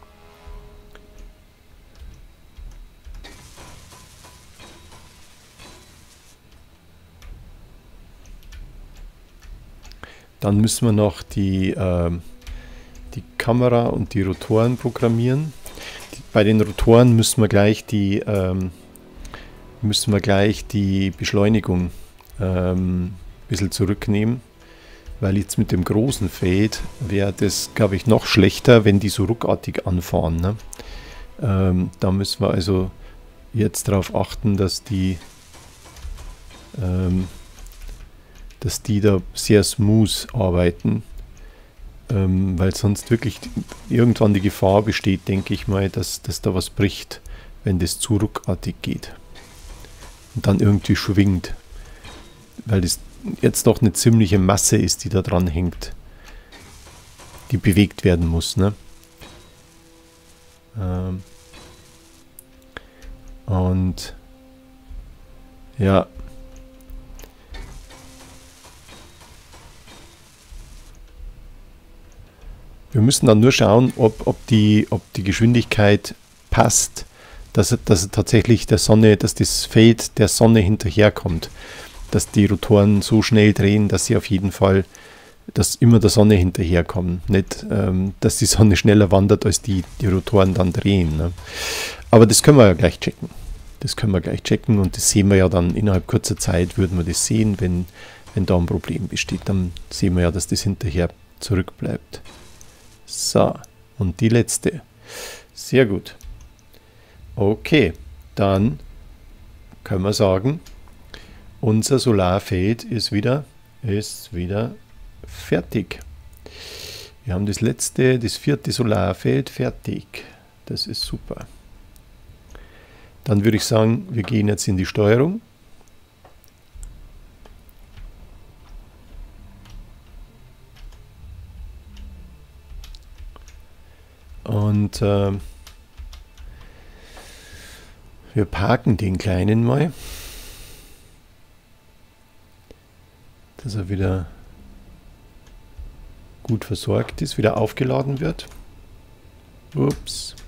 Dann müssen wir noch die Kamera und die Rotoren programmieren. Bei den Rotoren müssen wir gleich die Beschleunigung ein bisschen zurücknehmen. Weil jetzt mit dem großen Fade wäre das, glaube ich, noch schlechter, wenn die so ruckartig anfahren. Ne? Da müssen wir also jetzt darauf achten, dass die da sehr smooth arbeiten. Weil sonst wirklich irgendwann die Gefahr besteht, denke ich mal, dass da was bricht, wenn das zu ruckartig geht. Und dann irgendwie schwingt. Weil das jetzt doch eine ziemliche Masse ist, die da dran hängt, die bewegt werden muss. Ne? Und ja, wir müssen dann nur schauen, ob die Geschwindigkeit passt, dass tatsächlich dass das Feld der Sonne hinterherkommt. Dass die Rotoren so schnell drehen, dass sie auf jeden Fall, dass immer der Sonne hinterherkommen. Nicht, dass die Sonne schneller wandert, als die Rotoren dann drehen. Ne? Aber das können wir ja gleich checken. Und das sehen wir ja dann innerhalb kurzer Zeit, würden wir das sehen, wenn da ein Problem besteht. Dann sehen wir ja, dass das hinterher zurückbleibt. So, und die letzte. Sehr gut. Okay, dann können wir sagen, unser Solarfeld ist wieder fertig. Wir haben das 4. Solarfeld fertig. Das ist super. Dann würde ich sagen, wir gehen jetzt in die Steuerung. Und wir parken den Kleinen mal, dass er wieder gut versorgt ist, wieder aufgeladen wird. Ups.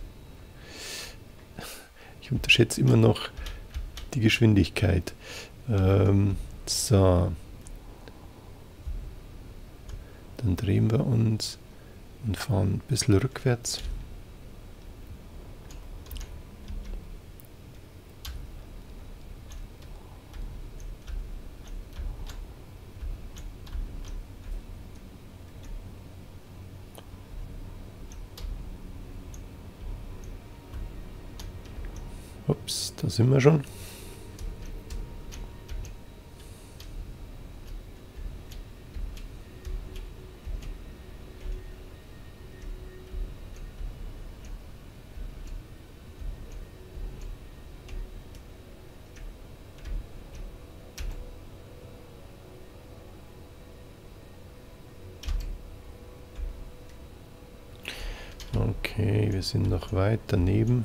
Ich unterschätze immer noch die Geschwindigkeit. So. Dann drehen wir uns und fahren ein bisschen rückwärts. Ups, da sind wir schon. Okay, wir sind noch weit daneben.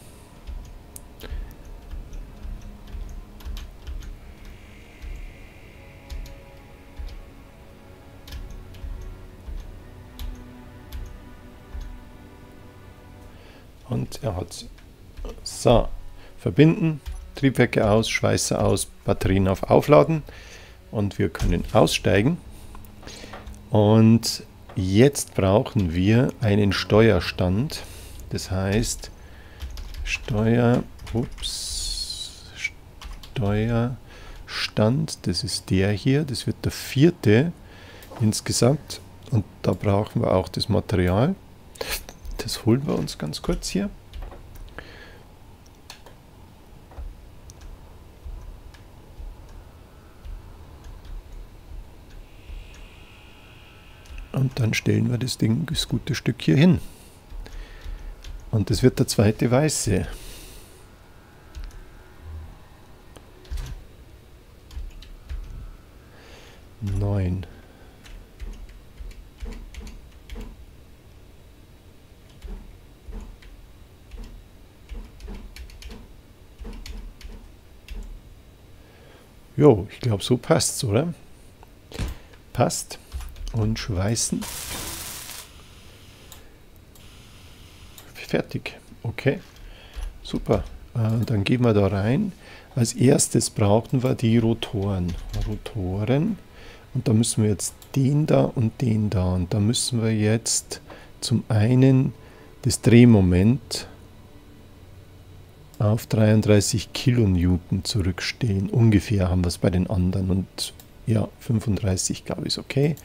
Und er hat so, verbinden, Triebwerke aus, Schweißer aus, Batterien auf Aufladen und wir können aussteigen. Und jetzt brauchen wir einen Steuerstand. Das heißt, Steuer Ups. Steuerstand. Das ist der hier. Das wird der 4. insgesamt. Und da brauchen wir auch das Material. Das holen wir uns ganz kurz hier. Und dann stellen wir das Ding, das gute Stück hier hin. Und das wird der 2. weiße. Neun. Jo, ich glaube, so passt's, oder? Passt. Und schweißen. Fertig. Okay. Super. Dann gehen wir da rein. Als erstes brauchen wir die Rotoren. Und da müssen wir jetzt den da und den da. Und da müssen wir jetzt zum einen das Drehmoment auf 33 Kilonewton zurückstellen. Ungefähr haben wir es bei den anderen. Und ja, 35 glaube ich ist okay.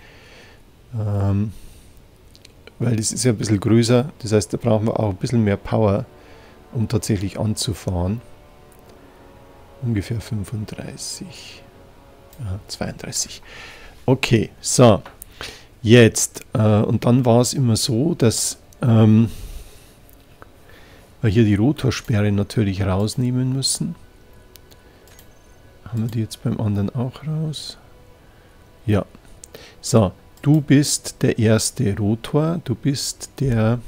Weil das ist ja ein bisschen größer, das heißt, da brauchen wir auch ein bisschen mehr Power, um tatsächlich anzufahren. Ungefähr 35, 32. Okay, so, jetzt, und dann war es immer so, dass wir hier die Rotorsperre natürlich rausnehmen müssen. Haben wir die jetzt beim anderen auch raus? Ja, so. Du bist der erste Rotor, du bist der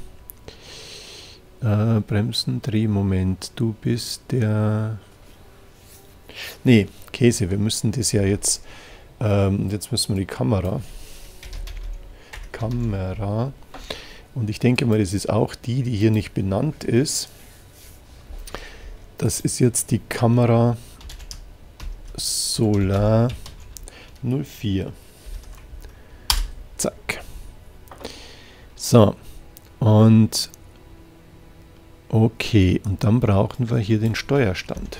Bremsendrehmoment, du bist der... Nee, Käse, wir müssen das ja jetzt... jetzt müssen wir die Kamera. Und ich denke mal, das ist auch die hier nicht benannt ist. Das ist jetzt die Kamera Solar 04. Zack. So, und okay, und dann brauchen wir hier den Steuerstand.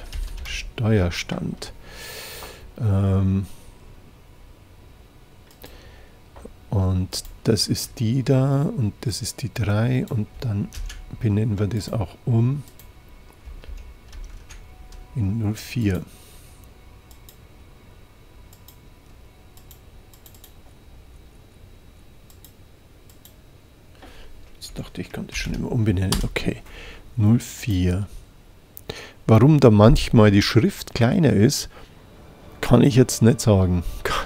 Und das ist die da und das ist die 3 und dann benennen wir das auch um in 04. Jetzt dachte ich, kann das schon immer umbenennen. Okay, 04. Warum da manchmal die Schrift kleiner ist, kann ich jetzt nicht sagen.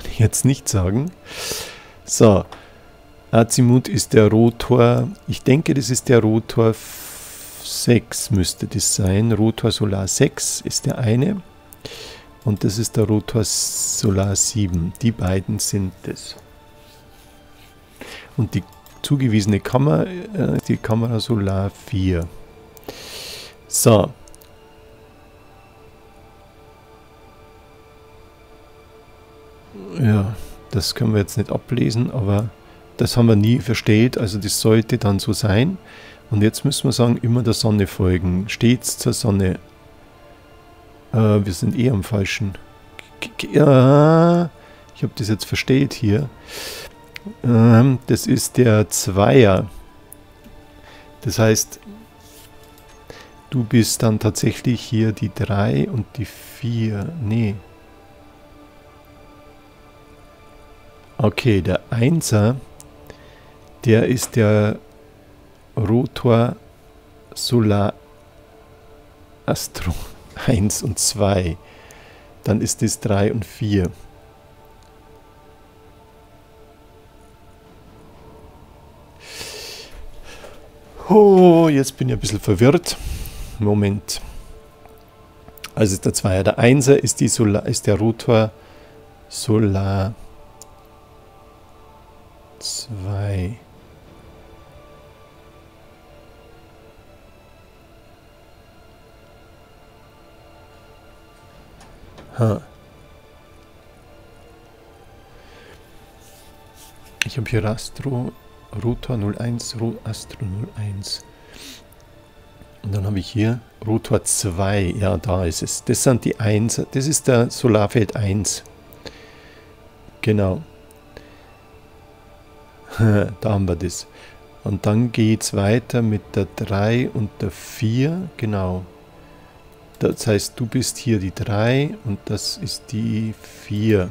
So, Azimut ist der Rotor, ich denke, das ist der Rotor 6 müsste das sein. Rotor Solar 6 ist der eine und das ist der Rotor Solar 7. Die beiden sind das. Und die zugewiesene Kamera ist die Kamera Solar 4. So. Ja, das können wir jetzt nicht ablesen, aber das haben wir nie verstellt, also das sollte dann so sein. Und jetzt müssen wir sagen, immer der Sonne folgen, stets zur Sonne. Wir sind am falschen. Ja, ich habe das jetzt verstellt hier. Das ist der Zweier. Das heißt, du bist dann tatsächlich hier die 3 und die 4. Nee. Okay, der Einser, der ist der Rotor Solar Astro 1 und 2. Dann ist es 3 und 4. Oh, jetzt bin ich ein bisschen verwirrt. Moment. Also ist der Zweier. Der Einser ist, ist der Rotor Solar 2. Ich habe hier Rotor 01, Astro 01. Und dann habe ich hier Rotor 2. Ja, da ist es. Das sind die 1. Das ist der Solarfeld 1. Genau. Da haben wir das. Und dann geht es weiter mit der 3 und der 4. Genau. Das heißt, du bist hier die 3 und das ist die 4.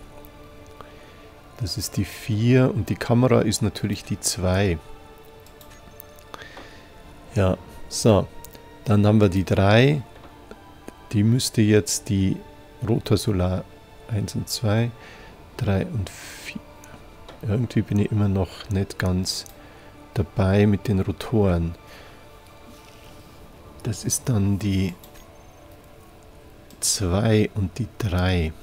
Das ist die 4 und die Kamera ist natürlich die 2. Ja, so. Dann haben wir die 3. Die müsste jetzt die Rotor Solar 1 und 2, 3 und 4. Irgendwie bin ich immer noch nicht ganz dabei mit den Rotoren. Das ist dann die 2 und die 3.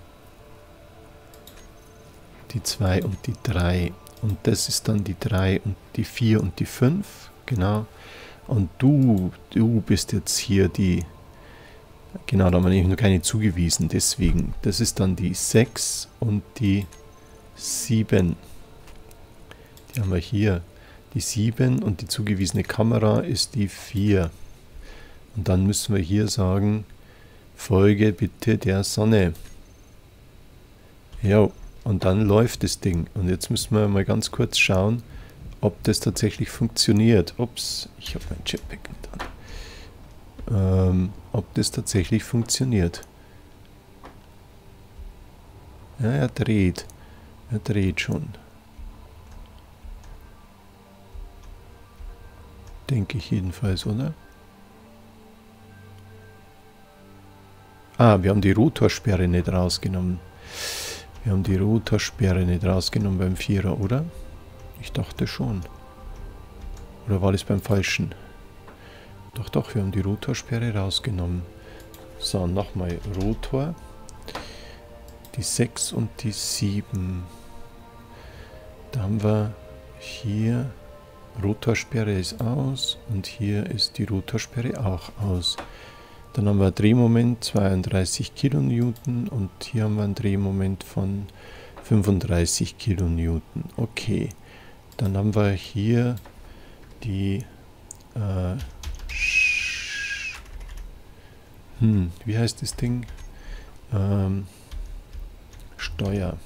Die 2 und die 3. Und das ist dann die 3 und die 4 und die 5. Genau. Und du bist jetzt hier die... Genau, da haben wir nämlich noch keine zugewiesen. Deswegen, das ist dann die 6 und die 7. Die haben wir hier. Die 7 und die zugewiesene Kamera ist die 4. Und dann müssen wir hier sagen, folge bitte der Sonne. Ja, und dann läuft das Ding. Und jetzt müssen wir mal ganz kurz schauen, ob das tatsächlich funktioniert. Ups, ich habe mein Jetpack mit an. Ob das tatsächlich funktioniert. Ja, er dreht. Er dreht schon. Denke ich jedenfalls, oder? Ah, wir haben die Rotorsperre nicht rausgenommen. Wir haben die Rotorsperre nicht rausgenommen beim 4er, oder? Ich dachte schon. Oder war das beim Falschen? Doch, doch, wir haben die Rotorsperre rausgenommen. So, nochmal Rotor. Die 6 und die 7. Da haben wir hier... Rotorsperre ist aus und hier ist die Rotorsperre auch aus. Dann haben wir ein Drehmoment 32 Kilonewton und hier haben wir ein Drehmoment von 35 Kilonewton. Okay, dann haben wir hier die wie heißt das Ding? Steuer.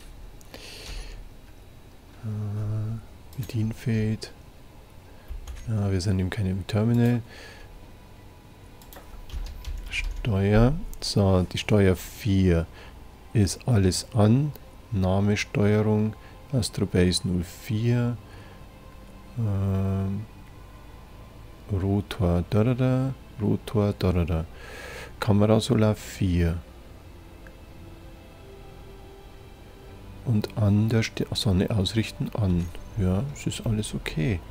Bedienfeld. Ja, wir sind eben kein Terminal. Steuer. So, die Steuer 4 ist alles an. Name, Steuerung, Astrobase 04. Rotor, da. Rotor, da. Kamera Solar 4. Und an der Sonne ausrichten an. Ja, es ist alles okay.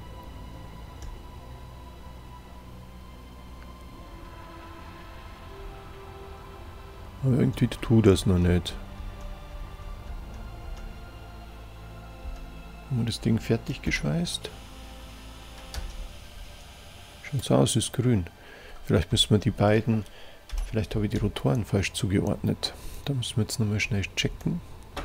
Aber irgendwie tut das noch nicht. Haben wir das Ding fertig geschweißt? Schaut so aus, ist grün. Vielleicht müssen wir die beiden... Vielleicht habe ich die Rotoren falsch zugeordnet. Da müssen wir jetzt nochmal schnell checken.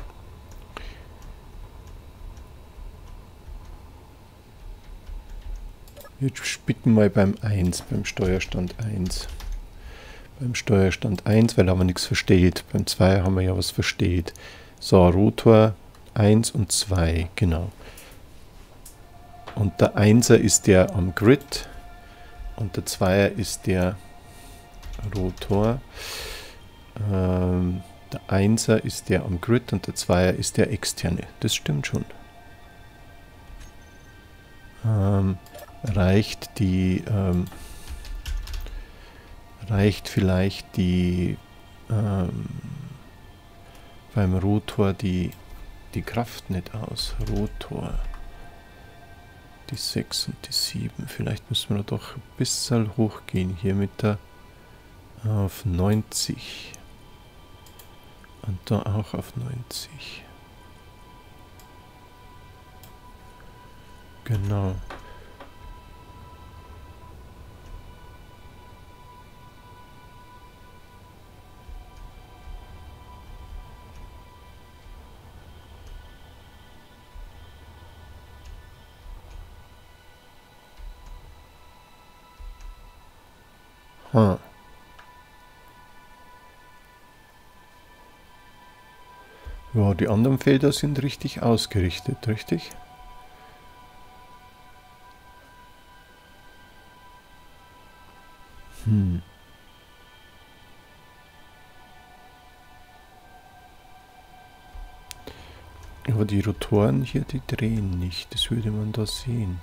Wir spicken mal beim 1, beim Steuerstand 1. Beim Steuerstand 1, weil da haben wir nichts verstellt. Beim 2 haben wir ja was verstellt. So, Rotor 1 und 2, genau. Und der 1er ist der am Grid und der 2er ist der Rotor. Der 1er ist der am Grid und der 2er ist der externe. Das stimmt schon. Reicht vielleicht die beim Rotor die Kraft nicht aus. Rotor. Die 6 und die 7. Vielleicht müssen wir doch ein bisschen hochgehen hier mit der auf 90. Und da auch auf 90. Genau. Aha. Ja, die anderen Felder sind richtig ausgerichtet, richtig? Aber die Rotoren hier, die drehen nicht. Das würde man da sehen.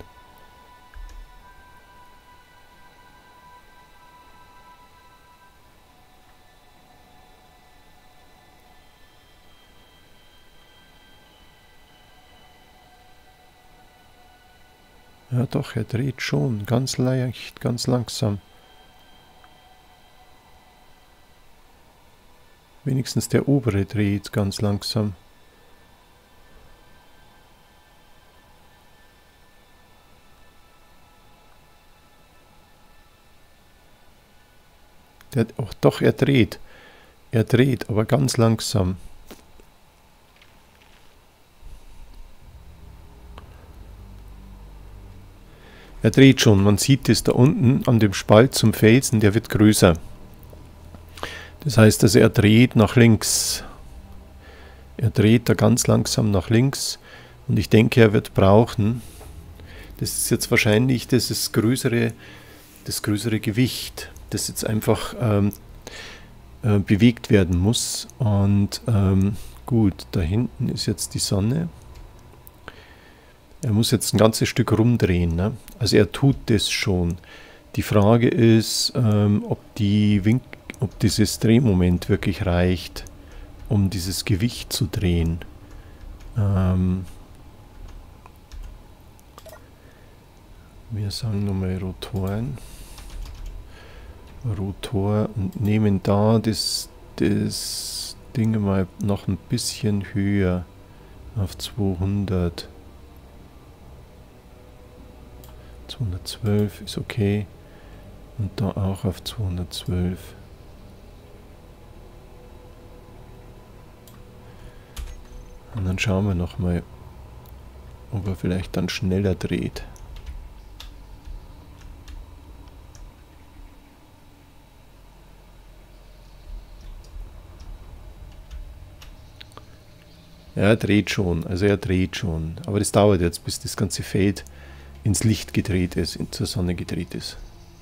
Ja doch, er dreht schon. Ganz leicht, ganz langsam. Wenigstens der obere dreht ganz langsam. Oh, doch, er dreht. Er dreht, aber ganz langsam. Er dreht schon. Man sieht es da unten an dem Spalt zum Felsen, der wird größer. Das heißt, also er dreht nach links. Er dreht da ganz langsam nach links. Und ich denke, er wird brauchen. Das ist jetzt wahrscheinlich das größere Gewicht, das jetzt einfach bewegt werden muss. Und gut, da hinten ist jetzt die Sonne. Er muss jetzt ein ganzes Stück rumdrehen. Ne? Also er tut das schon. Die Frage ist, ob dieses Drehmoment wirklich reicht, um dieses Gewicht zu drehen. Wir sagen nochmal Rotoren. Rotor und nehmen da das Ding mal noch ein bisschen höher auf 200. 212 ist okay. Und da auch auf 212. Und dann schauen wir nochmal, ob er vielleicht dann schneller dreht. Ja, er dreht schon, aber das dauert jetzt, bis das ganze Feld ins Licht gedreht ist, zur Sonne gedreht ist.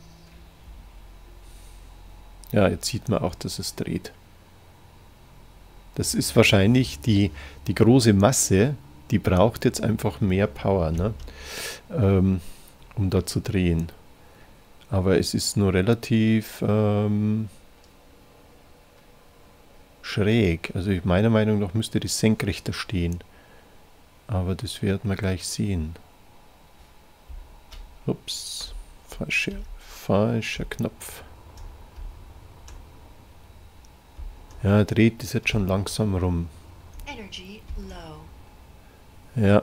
Ja, jetzt sieht man auch, dass es dreht. Das ist wahrscheinlich die große Masse, die braucht jetzt einfach mehr Power, ne? Um da zu drehen. Aber es ist nur relativ schräg. Also meiner Meinung nach müsste das senkrechter stehen. Aber das werden wir gleich sehen. Ups, falscher Knopf. Ja, er dreht das jetzt schon langsam rum. Energy low. Ja.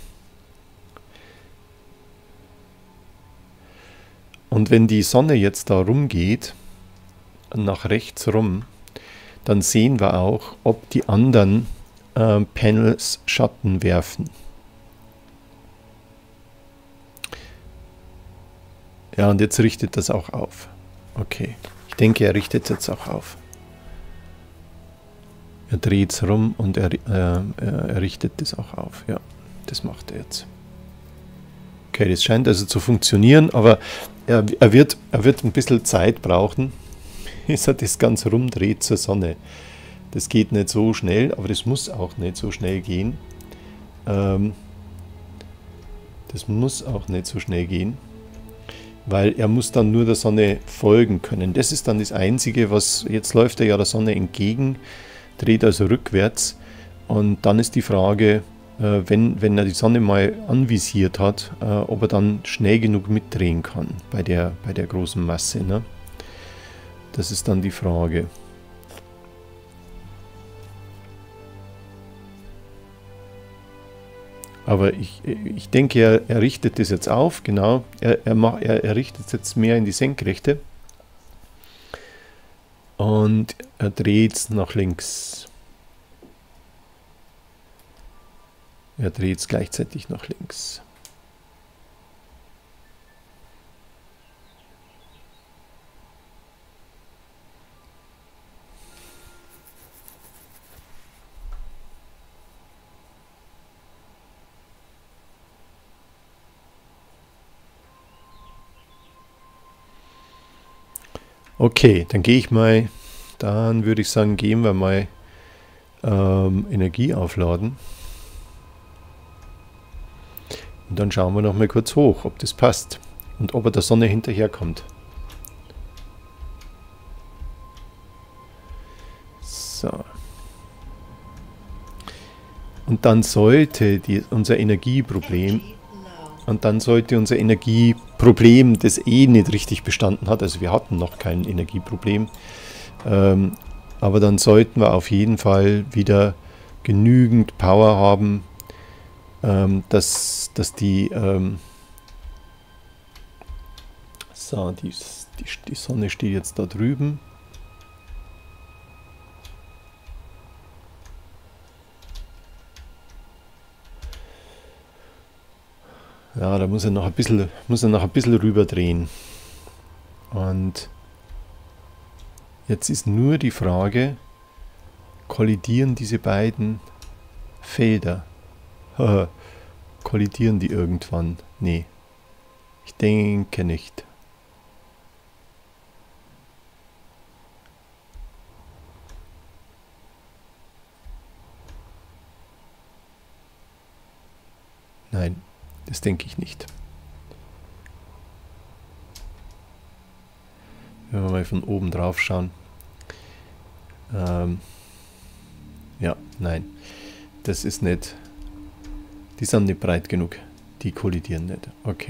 Und wenn die Sonne jetzt da rumgeht, nach rechts rum, dann sehen wir auch, ob die anderen Panels Schatten werfen. Ja, und jetzt richtet das auch auf. Okay, ich denke, er richtet es jetzt auch auf. Er dreht es rum und er richtet das auch auf. Ja, das macht er jetzt. Okay, das scheint also zu funktionieren, aber er wird ein bisschen Zeit brauchen, bis er das Ganze rumdreht zur Sonne. Das geht nicht so schnell, aber das muss auch nicht so schnell gehen. Weil er muss dann nur der Sonne folgen können. Das ist dann das Einzige, was, jetzt läuft er ja der Sonne entgegen, dreht also rückwärts und dann ist die Frage, wenn er die Sonne mal anvisiert hat, ob er dann schnell genug mitdrehen kann bei der großen Masse. Ne? Das ist dann die Frage. Aber ich denke, er richtet das jetzt auf, genau. Er richtet es jetzt mehr in die Senkrechte. Und er dreht es nach links. Er dreht es gleichzeitig nach links. Okay, dann gehe ich mal, dann würde ich sagen, gehen wir mal Energie aufladen. Und dann schauen wir noch mal kurz hoch, ob das passt und ob er der Sonne hinterherkommt. So. Und dann sollte unser Energieproblem, das eh nicht richtig bestanden hat, also wir hatten noch kein Energieproblem, aber dann sollten wir auf jeden Fall wieder genügend Power haben, dass die Sonne steht jetzt da drüben. Ja, da muss er noch ein bisschen rüber drehen. Und jetzt ist nur die Frage, kollidieren diese beiden Felder? Kollidieren die irgendwann? Nee, ich denke nicht. Nein, das denke ich nicht. Wenn wir mal von oben drauf schauen. Ja, nein, das ist nicht. Die sind nicht breit genug. Die kollidieren nicht. Okay.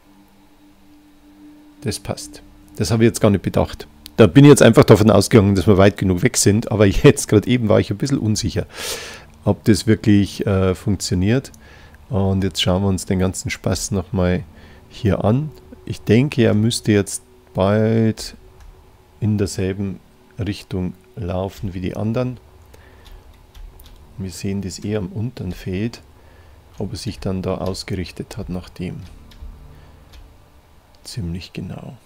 Das passt. Das habe ich jetzt gar nicht bedacht. Da bin ich jetzt einfach davon ausgegangen, dass wir weit genug weg sind. Aber jetzt, gerade eben, war ich ein bisschen unsicher, ob das wirklich funktioniert. Und jetzt schauen wir uns den ganzen Spaß nochmal hier an. Ich denke, er müsste jetzt bald in derselben Richtung laufen wie die anderen. Wir sehen das eher am unteren Feld, ob er sich dann da ausgerichtet hat nach dem. Ziemlich genau.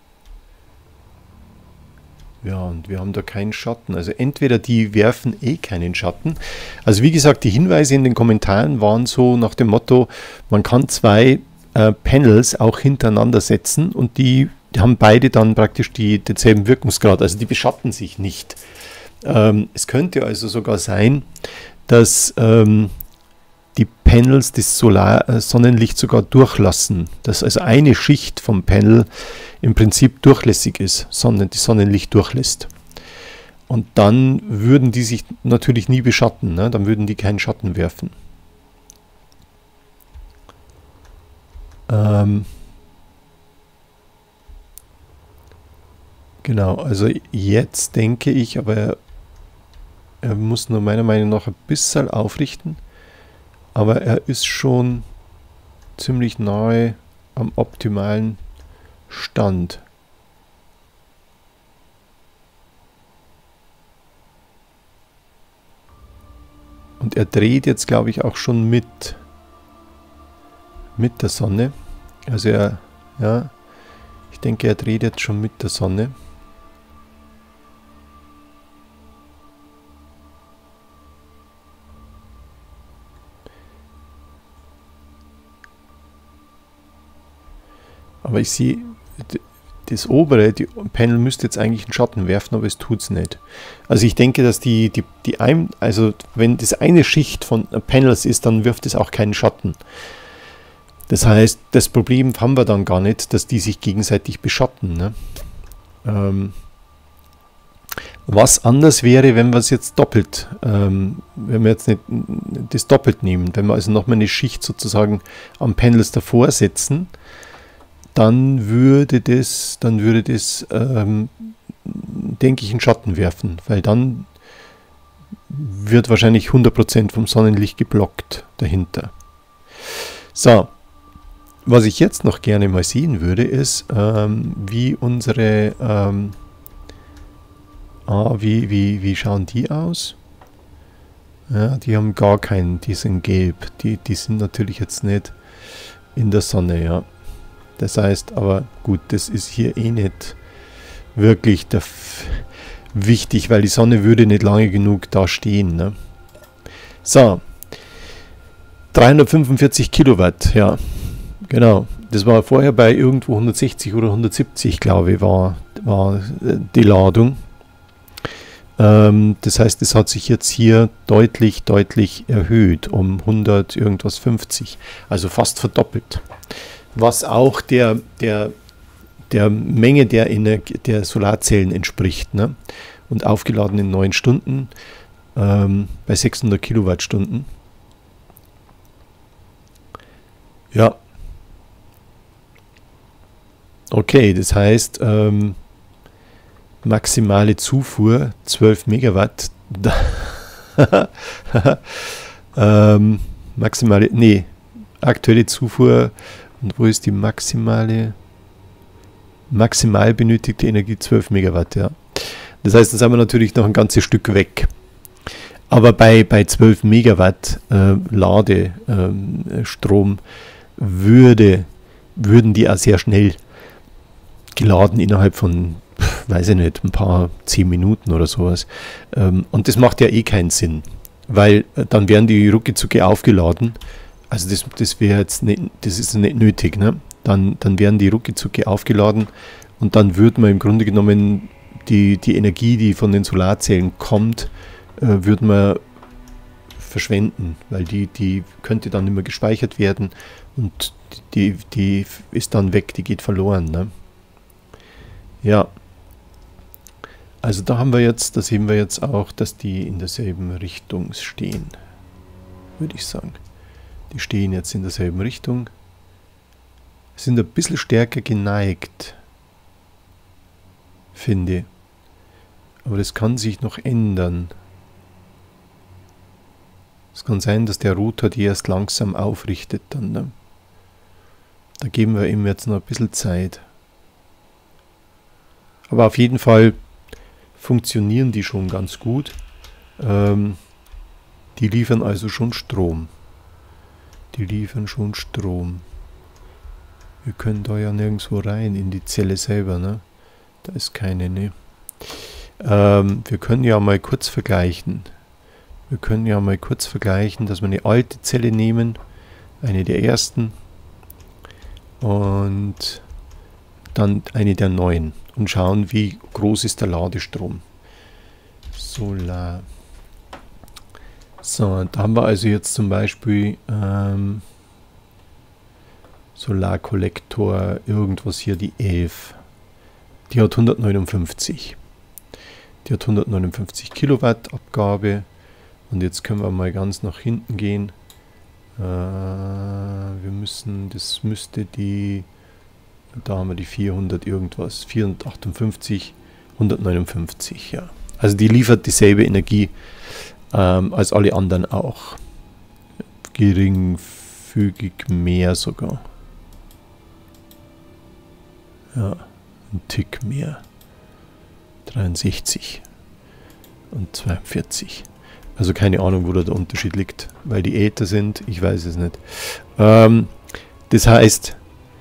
Ja, und wir haben da keinen Schatten. Also entweder die werfen eh keinen Schatten. Also wie gesagt, die Hinweise in den Kommentaren waren so nach dem Motto, man kann zwei Panels auch hintereinander setzen und die haben beide dann praktisch denselben Wirkungsgrad. Also die beschatten sich nicht. Es könnte also sogar sein, dass die Panels das Sonnenlicht sogar durchlassen. Dass also eine Schicht vom Panel im Prinzip durchlässig ist, die Sonnenlicht durchlässt. Und dann würden die sich natürlich nie beschatten, ne? Dann würden die keinen Schatten werfen. Genau, also jetzt denke ich, aber er muss nur meiner Meinung nach ein bisschen aufrichten. Aber er ist schon ziemlich nahe am optimalen Stand. Und er dreht jetzt, glaube ich, auch schon mit der Sonne. Also ich denke, er dreht jetzt schon mit der Sonne. Aber ich sehe, das obere, die Panel müsste jetzt eigentlich einen Schatten werfen, aber es tut es nicht. Also ich denke, dass also wenn das eine Schicht von Panels ist, dann wirft es auch keinen Schatten. Das heißt, das Problem haben wir dann gar nicht, dass die sich gegenseitig beschatten. Ne? Was anders wäre, wenn wir es jetzt doppelt, wenn wir jetzt nicht das doppelt nehmen, wenn wir also nochmal eine Schicht sozusagen am Panels davor setzen, dann würde das, denke ich, einen Schatten werfen, weil dann wird wahrscheinlich 100% vom Sonnenlicht geblockt dahinter. So, was ich jetzt noch gerne mal sehen würde, ist, wie unsere, wie schauen die aus? Ja, die haben gar keinen, die sind gelb, die sind natürlich jetzt nicht in der Sonne, ja. Das heißt, aber gut, das ist hier eh nicht wirklich wichtig, weil die Sonne würde nicht lange genug da stehen. Ne? So, 345 Kilowatt, ja, genau. Das war vorher bei irgendwo 160 oder 170, glaube ich, war war die Ladung. Das heißt, es hat sich jetzt hier deutlich erhöht um 100 irgendwas 50, also fast verdoppelt. Was auch der Menge der Solarzellen entspricht, ne? Und aufgeladen in 9 Stunden bei 600 Kilowattstunden. Ja. Okay, das heißt, maximale Zufuhr 12 Megawatt. Aktuelle Zufuhr. Und wo ist die maximal benötigte Energie? 12 Megawatt, ja. Das heißt, da sind wir natürlich noch ein ganzes Stück weg. Aber bei 12 Megawatt Ladestrom würden die auch sehr schnell geladen innerhalb von, weiß ich nicht, ein paar 10 Minuten oder sowas. Und das macht ja eh keinen Sinn, weil dann werden die rucki aufgeladen. Also das wäre jetzt nicht, das ist nicht nötig, ne? Dann werden die rucki aufgeladen und dann würde man im Grunde genommen die Energie, die von den Solarzellen kommt, würde man verschwenden, weil die könnte dann nicht mehr gespeichert werden und die ist dann weg, die geht verloren, ne? Ja, also da sehen wir jetzt auch, dass die in derselben Richtung stehen, würde ich sagen. Die stehen jetzt in derselben Richtung, sind ein bisschen stärker geneigt, finde ich. Aber das kann sich noch ändern. Es kann sein, dass der Rotor die erst langsam aufrichtet dann, ne? Da geben wir ihm jetzt noch ein bisschen Zeit. Aber auf jeden Fall funktionieren die schon ganz gut. Die liefern also schon Strom. Wir können da ja nirgendwo rein in die Zelle selber, ne? Da ist keine, ne? Wir können ja mal kurz vergleichen. Dass wir eine alte Zelle nehmen, eine der ersten, und dann eine der neuen und schauen, wie groß ist der Ladestrom. Solar. So, da haben wir also jetzt zum Beispiel Solarkollektor, irgendwas hier, die 11. Die hat 159. Die hat 159 Kilowatt Abgabe. Und jetzt können wir mal ganz nach hinten gehen. Da haben wir die 400 irgendwas, 458, 159, ja. Also die liefert dieselbe Energie als alle anderen auch. Geringfügig mehr sogar. Ja, ein Tick mehr. 63 und 42. Also keine Ahnung, wo da der Unterschied liegt, weil die älter sind, ich weiß es nicht. Das heißt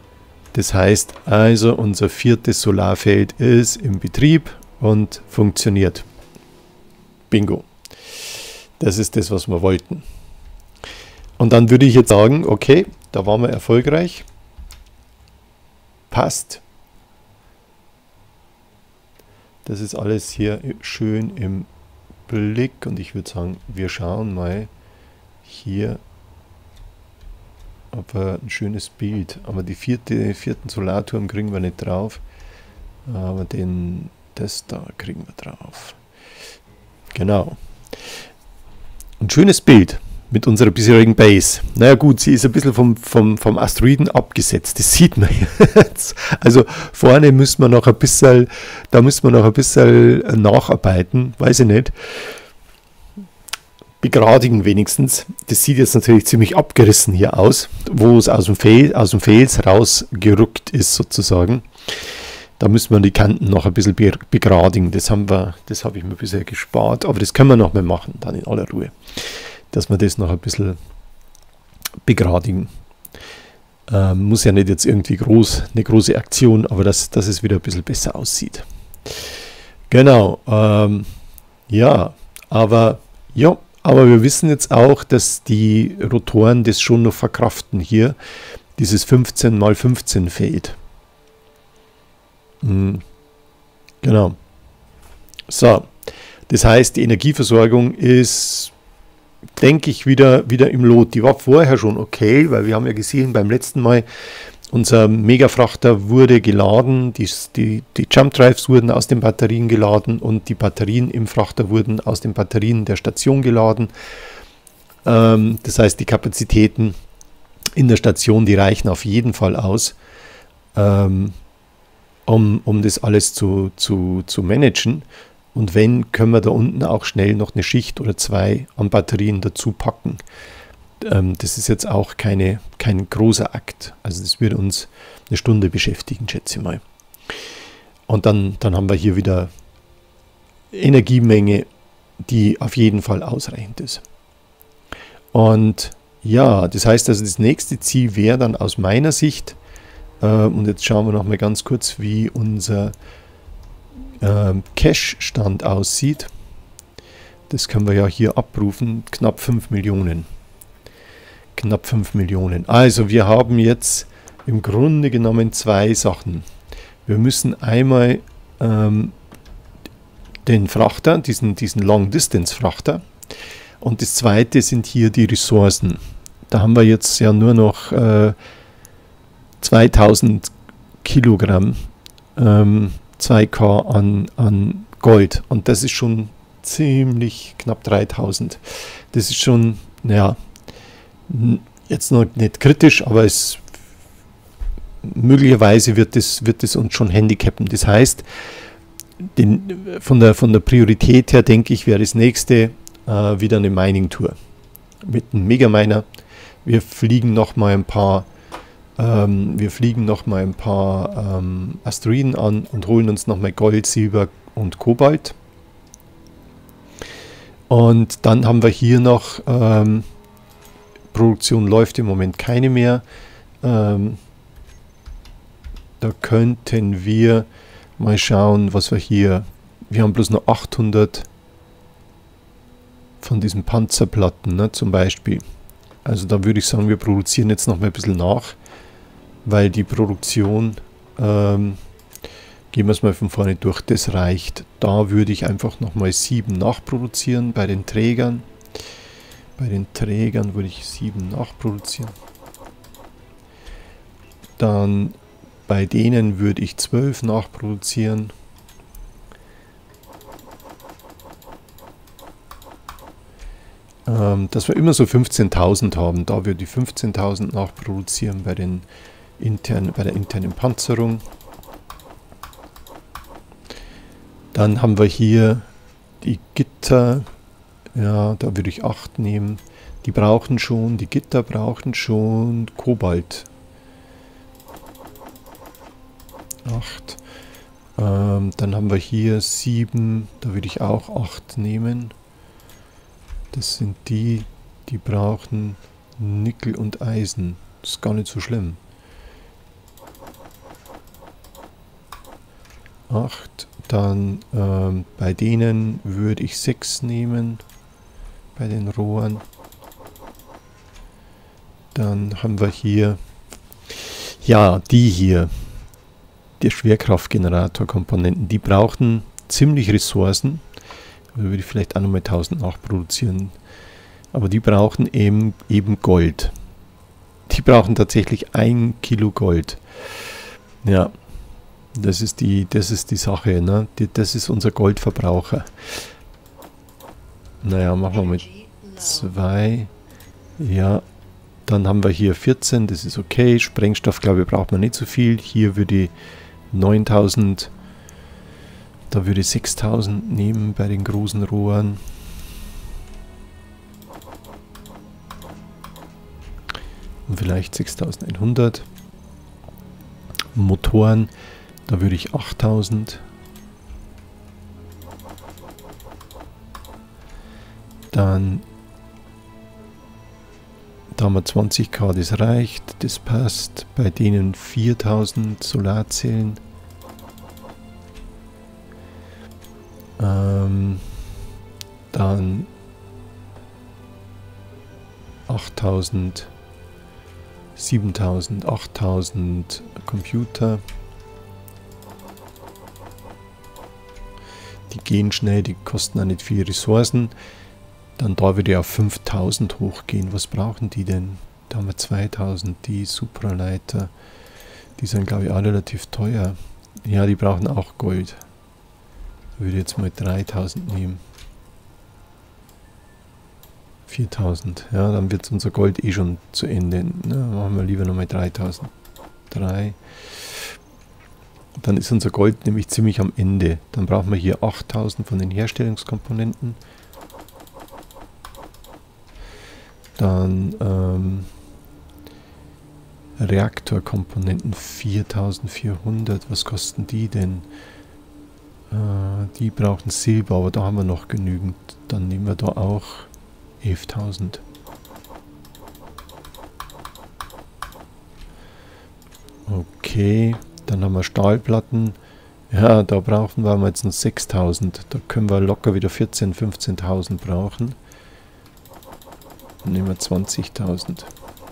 also, unser 4. Solarfeld ist im Betrieb und funktioniert. Bingo. Das ist das, was wir wollten. Und dann würde ich jetzt sagen, okay, da waren wir erfolgreich. Passt. Das ist alles hier schön im Blick und ich würde sagen, wir schauen mal hier, ob wir ein schönes Bild, aber die vierten Solarturm kriegen wir nicht drauf, aber das da kriegen wir drauf. Genau. Ein schönes Bild mit unserer bisherigen Base. Naja gut, sie ist ein bisschen vom Asteroiden abgesetzt, das sieht man jetzt. Also vorne müssen wir noch ein bisschen, nacharbeiten, weiß ich nicht. Begradigen wenigstens. Das sieht jetzt natürlich ziemlich abgerissen hier aus, wo es aus dem Fels rausgerückt ist sozusagen. Da müssen wir die Kanten noch ein bisschen begradigen. Das habe ich mir bisher gespart, aber das können wir noch mal machen, dann in aller Ruhe. Dass wir das noch ein bisschen begradigen. Muss ja nicht jetzt irgendwie eine große Aktion, aber dass es wieder ein bisschen besser aussieht. Genau. Aber wir wissen jetzt auch, dass die Rotoren das schon noch verkraften hier. Dieses 15×15 Feld. Genau. So, das heißt, die Energieversorgung ist, denke ich, wieder im Lot. Die war vorher schon okay, weil wir haben ja gesehen beim letzten Mal, unser Megafrachter wurde geladen, die Jump Drives wurden aus den Batterien geladen und die Batterien im Frachter wurden aus den Batterien der Station geladen. Das heißt, die Kapazitäten in der Station, die reichen auf jeden Fall aus, um das alles zu managen. Und wenn, können wir da unten auch schnell noch eine Schicht oder zwei an Batterien dazu packen. Das ist jetzt auch kein großer Akt. Also das wird uns eine Stunde beschäftigen, schätze ich mal. Und dann haben wir hier wieder Energiemenge, die auf jeden Fall ausreichend ist. Und ja, das heißt also, das nächste Ziel wäre dann aus meiner Sicht, und jetzt schauen wir noch mal ganz kurz, wie unser Cash-Stand aussieht. Das können wir ja hier abrufen, knapp 5 Millionen. Knapp 5 Millionen. Also wir haben jetzt im Grunde genommen zwei Sachen. Wir müssen einmal den Frachter, diesen Long-Distance-Frachter, und das zweite sind hier die Ressourcen. Da haben wir jetzt ja nur noch 2000 Kilogramm 2K an Gold. Und das ist schon ziemlich knapp 3000. Das ist schon, naja, jetzt noch nicht kritisch, aber möglicherweise wird es uns schon handicappen. Das heißt, von der Priorität her, denke ich, wäre das nächste wieder eine Mining-Tour mit einem Megaminer. Wir fliegen noch mal ein paar Asteroiden an und holen uns noch mal Gold, Silber und Kobalt. Und dann haben wir hier noch Produktion läuft im Moment keine mehr. Da könnten wir mal schauen, was wir haben bloß noch 800 von diesen Panzerplatten, ne, zum Beispiel. Also da würde ich sagen, wir produzieren jetzt noch mal ein bisschen nach, weil die Produktion, gehen wir es mal von vorne durch, das reicht. Da würde ich einfach noch mal 7 nachproduzieren bei den Trägern. Bei den Trägern würde ich 7 nachproduzieren. Dann bei denen würde ich 12 nachproduzieren. Dass wir immer so 15.000 haben. Da würde ich 15.000 nachproduzieren bei der internen Panzerung. Dann haben wir hier die Gitter. Ja, da würde ich 8 nehmen. Die Gitter brauchen schon Kobalt. 8. Dann haben wir hier 7. Da würde ich auch 8 nehmen. Das sind die brauchen Nickel und Eisen. Das ist gar nicht so schlimm. 8. Dann bei denen würde ich 6 nehmen. Bei den Rohren. Dann haben wir hier, ja, die hier, die Schwerkraftgenerator-Komponenten, die brauchen ziemlich Ressourcen. Da würde ich vielleicht auch nochmal 1000 nachproduzieren. Aber die brauchen eben Gold. Die brauchen tatsächlich 1 Kilo Gold. Ja, das ist die Sache, ne? Das ist unser Goldverbraucher. Naja, machen wir mit 2. Ja, dann haben wir hier 14, das ist okay. Sprengstoff, glaube ich, braucht man nicht so viel. Hier würde ich 9000, da würde ich 6000 nehmen bei den großen Rohren. Und vielleicht 6100. Motoren, da würde ich 8000. Dann, da haben wir 20k, das reicht, das passt. Bei denen 4000 Solarzellen. Dann 8000, 7000, 8000 Computer. Die gehen schnell, die kosten auch nicht viel Ressourcen. Dann da würde ich auf 5000 hochgehen. Was brauchen die denn? Da haben wir 2000, die Supraleiter. Die sind, glaube ich, auch relativ teuer. Ja, die brauchen auch Gold. Da würde ich jetzt mal 3000 nehmen. 4000. Ja, dann wird unser Gold eh schon zu Ende. Na, machen wir lieber nochmal 3000. 3. Dann ist unser Gold nämlich ziemlich am Ende. Dann brauchen wir hier 8000 von den Herstellungskomponenten. Dann Reaktorkomponenten 4400. Was kosten die denn? Die brauchen Silber, aber da haben wir noch genügend. Dann nehmen wir da auch 11.000. Okay, dann haben wir Stahlplatten. Ja, da brauchen wir jetzt noch 6.000. Da können wir locker wieder 14.000, 15.000 brauchen. Dann nehmen wir 20.000.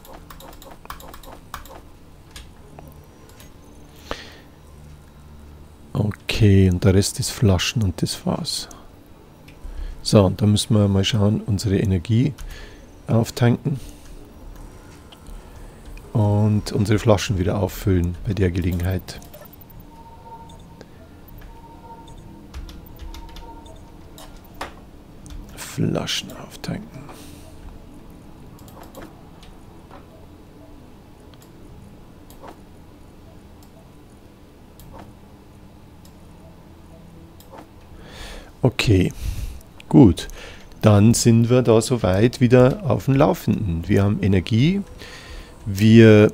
Okay, und der Rest ist Flaschen und das war's. So, und da müssen wir mal schauen, unsere Energie auftanken und unsere Flaschen wieder auffüllen bei der Gelegenheit. Flaschen auftanken. Okay, gut. Dann sind wir da soweit wieder auf dem Laufenden. Wir haben Energie, wir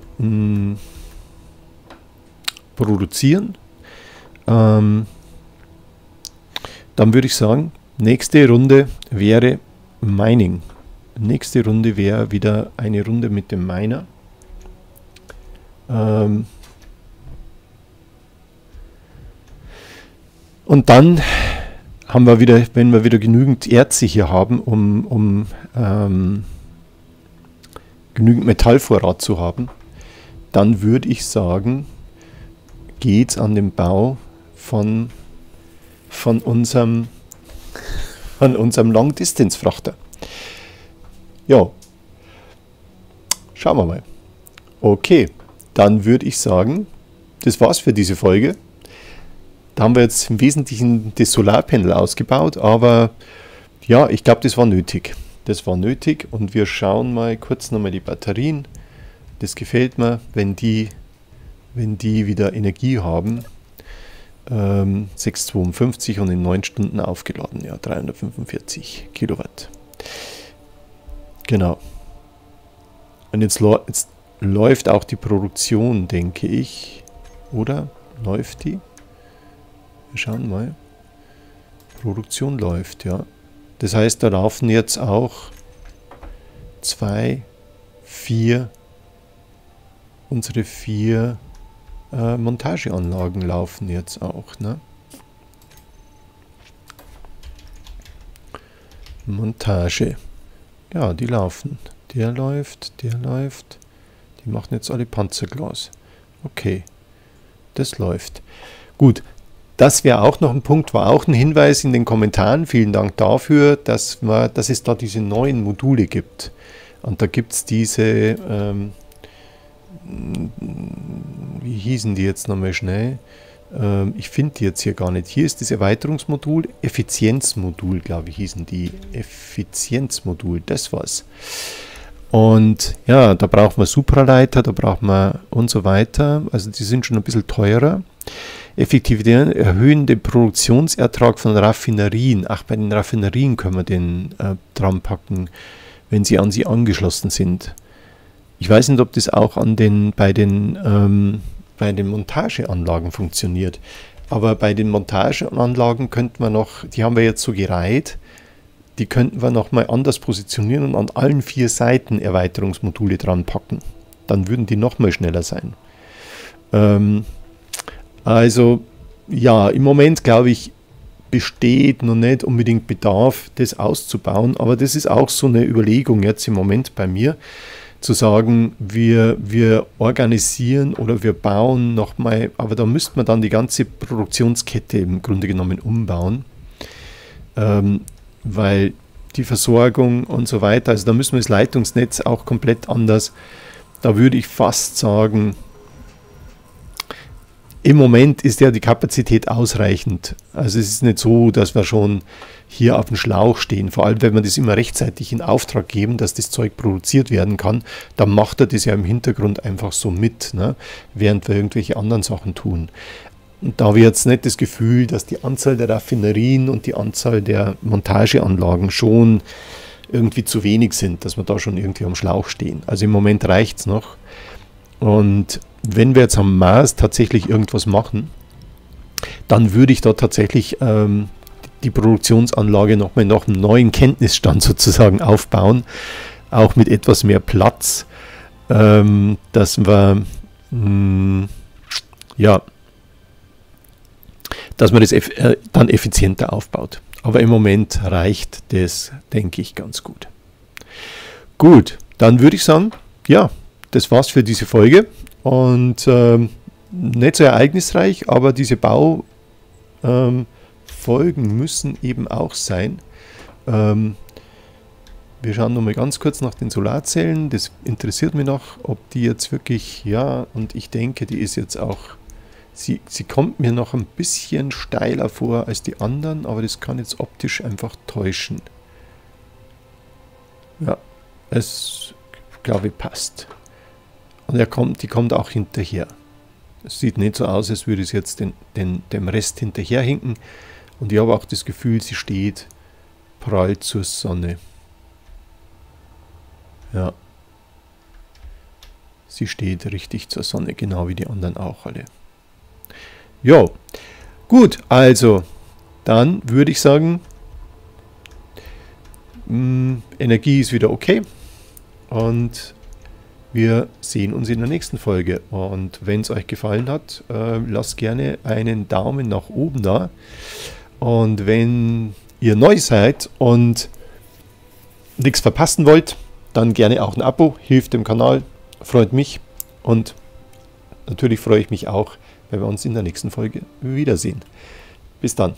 produzieren. Dann würde ich sagen, nächste Runde wäre Mining. Nächste Runde wäre wieder eine Runde mit dem Miner. Und dann haben wir wieder, wenn wir wieder genügend Erze hier haben, um genügend Metallvorrat zu haben, dann würde ich sagen, geht's an den Bau von unserem Long-Distance-Frachter. Ja, schauen wir mal. Okay, dann würde ich sagen, das war's für diese Folge. Da haben wir jetzt im Wesentlichen das Solarpanel ausgebaut, aber ja, ich glaube, das war nötig. Das war nötig und wir schauen mal kurz nochmal die Batterien. Das gefällt mir, wenn die wieder Energie haben. 652 und in 9 Stunden aufgeladen, ja, 345 Kilowatt. Genau. Und jetzt läuft auch die Produktion, denke ich. Oder? Läuft die? Wir schauen mal. Produktion läuft, ja. Das heißt, da laufen jetzt auch 2, 4, unsere 4 Montageanlagen laufen jetzt auch, ne? Montage. Ja, die laufen. Der läuft. Die machen jetzt alle Panzerglas. Okay, das läuft. Gut. Das wäre auch noch ein Punkt, war auch ein Hinweis in den Kommentaren. Vielen Dank dafür, dass es da diese neuen Module gibt. Und da gibt es diese, wie hießen die jetzt nochmal schnell? Ich finde die jetzt hier gar nicht. Hier ist das Erweiterungsmodul, Effizienzmodul, glaube ich, hießen die. Effizienzmodul, das war's. Und ja, da braucht man Supraleiter, da braucht man und so weiter. Also die sind schon ein bisschen teurer. Effektivität erhöhen den Produktionsertrag von Raffinerien. Ach, bei den Raffinerien können wir den dran packen, wenn sie an sie angeschlossen sind. Ich weiß nicht, ob das auch bei den Montageanlagen funktioniert. Aber bei den Montageanlagen könnten wir noch, die haben wir jetzt so gereiht, die könnten wir nochmal anders positionieren und an allen 4 Seiten Erweiterungsmodule dran packen. Dann würden die nochmal schneller sein. Also, ja, im Moment, glaube ich, besteht noch nicht unbedingt Bedarf, das auszubauen. Aber das ist auch so eine Überlegung jetzt im Moment bei mir, zu sagen, wir organisieren oder wir bauen nochmal, aber da müsste man dann die ganze Produktionskette im Grunde genommen umbauen. weil die Versorgung und so weiter, also da müssen wir das Leitungsnetz auch komplett anders. Da würde ich fast sagen, im Moment ist ja die Kapazität ausreichend. Also es ist nicht so, dass wir schon hier auf dem Schlauch stehen. Vor allem, wenn wir das immer rechtzeitig in Auftrag geben, dass das Zeug produziert werden kann, dann macht er das ja im Hintergrund einfach so mit, ne? Während wir irgendwelche anderen Sachen tun. Und da habe ich jetzt nicht das Gefühl, dass die Anzahl der Raffinerien und die Anzahl der Montageanlagen schon irgendwie zu wenig sind, dass wir da schon irgendwie am Schlauch stehen. Also im Moment reicht es noch. Und wenn wir jetzt am Mars tatsächlich irgendwas machen, dann würde ich da tatsächlich die Produktionsanlage nochmal nach einem neuen Kenntnisstand sozusagen aufbauen, auch mit etwas mehr Platz, dass wir dass man das dann effizienter aufbaut. Aber im Moment reicht das, denke ich, ganz gut. Gut, dann würde ich sagen, ja, das war's für diese Folge. Und nicht so ereignisreich, aber diese Baufolgen müssen eben auch sein. Wir schauen nochmal ganz kurz nach den Solarzellen. Das interessiert mich noch, ob die jetzt wirklich, ja, und ich denke, die ist jetzt auch, sie kommt mir noch ein bisschen steiler vor als die anderen, aber das kann jetzt optisch einfach täuschen. Ja, es, glaube ich, passt. Und die kommt auch hinterher. Es sieht nicht so aus, als würde es jetzt dem Rest hinterherhinken. Und ich habe auch das Gefühl, sie steht prall zur Sonne. Ja. Sie steht richtig zur Sonne, genau wie die anderen auch alle. Jo, gut, also, dann würde ich sagen, Energie ist wieder okay. Und wir sehen uns in der nächsten Folge. Und wenn es euch gefallen hat, lasst gerne einen Daumen nach oben da. Und wenn ihr neu seid und nichts verpassen wollt, dann gerne auch ein Abo, hilft dem Kanal, freut mich. Und natürlich freue ich mich auch, wenn wir uns in der nächsten Folge wiedersehen. Bis dann.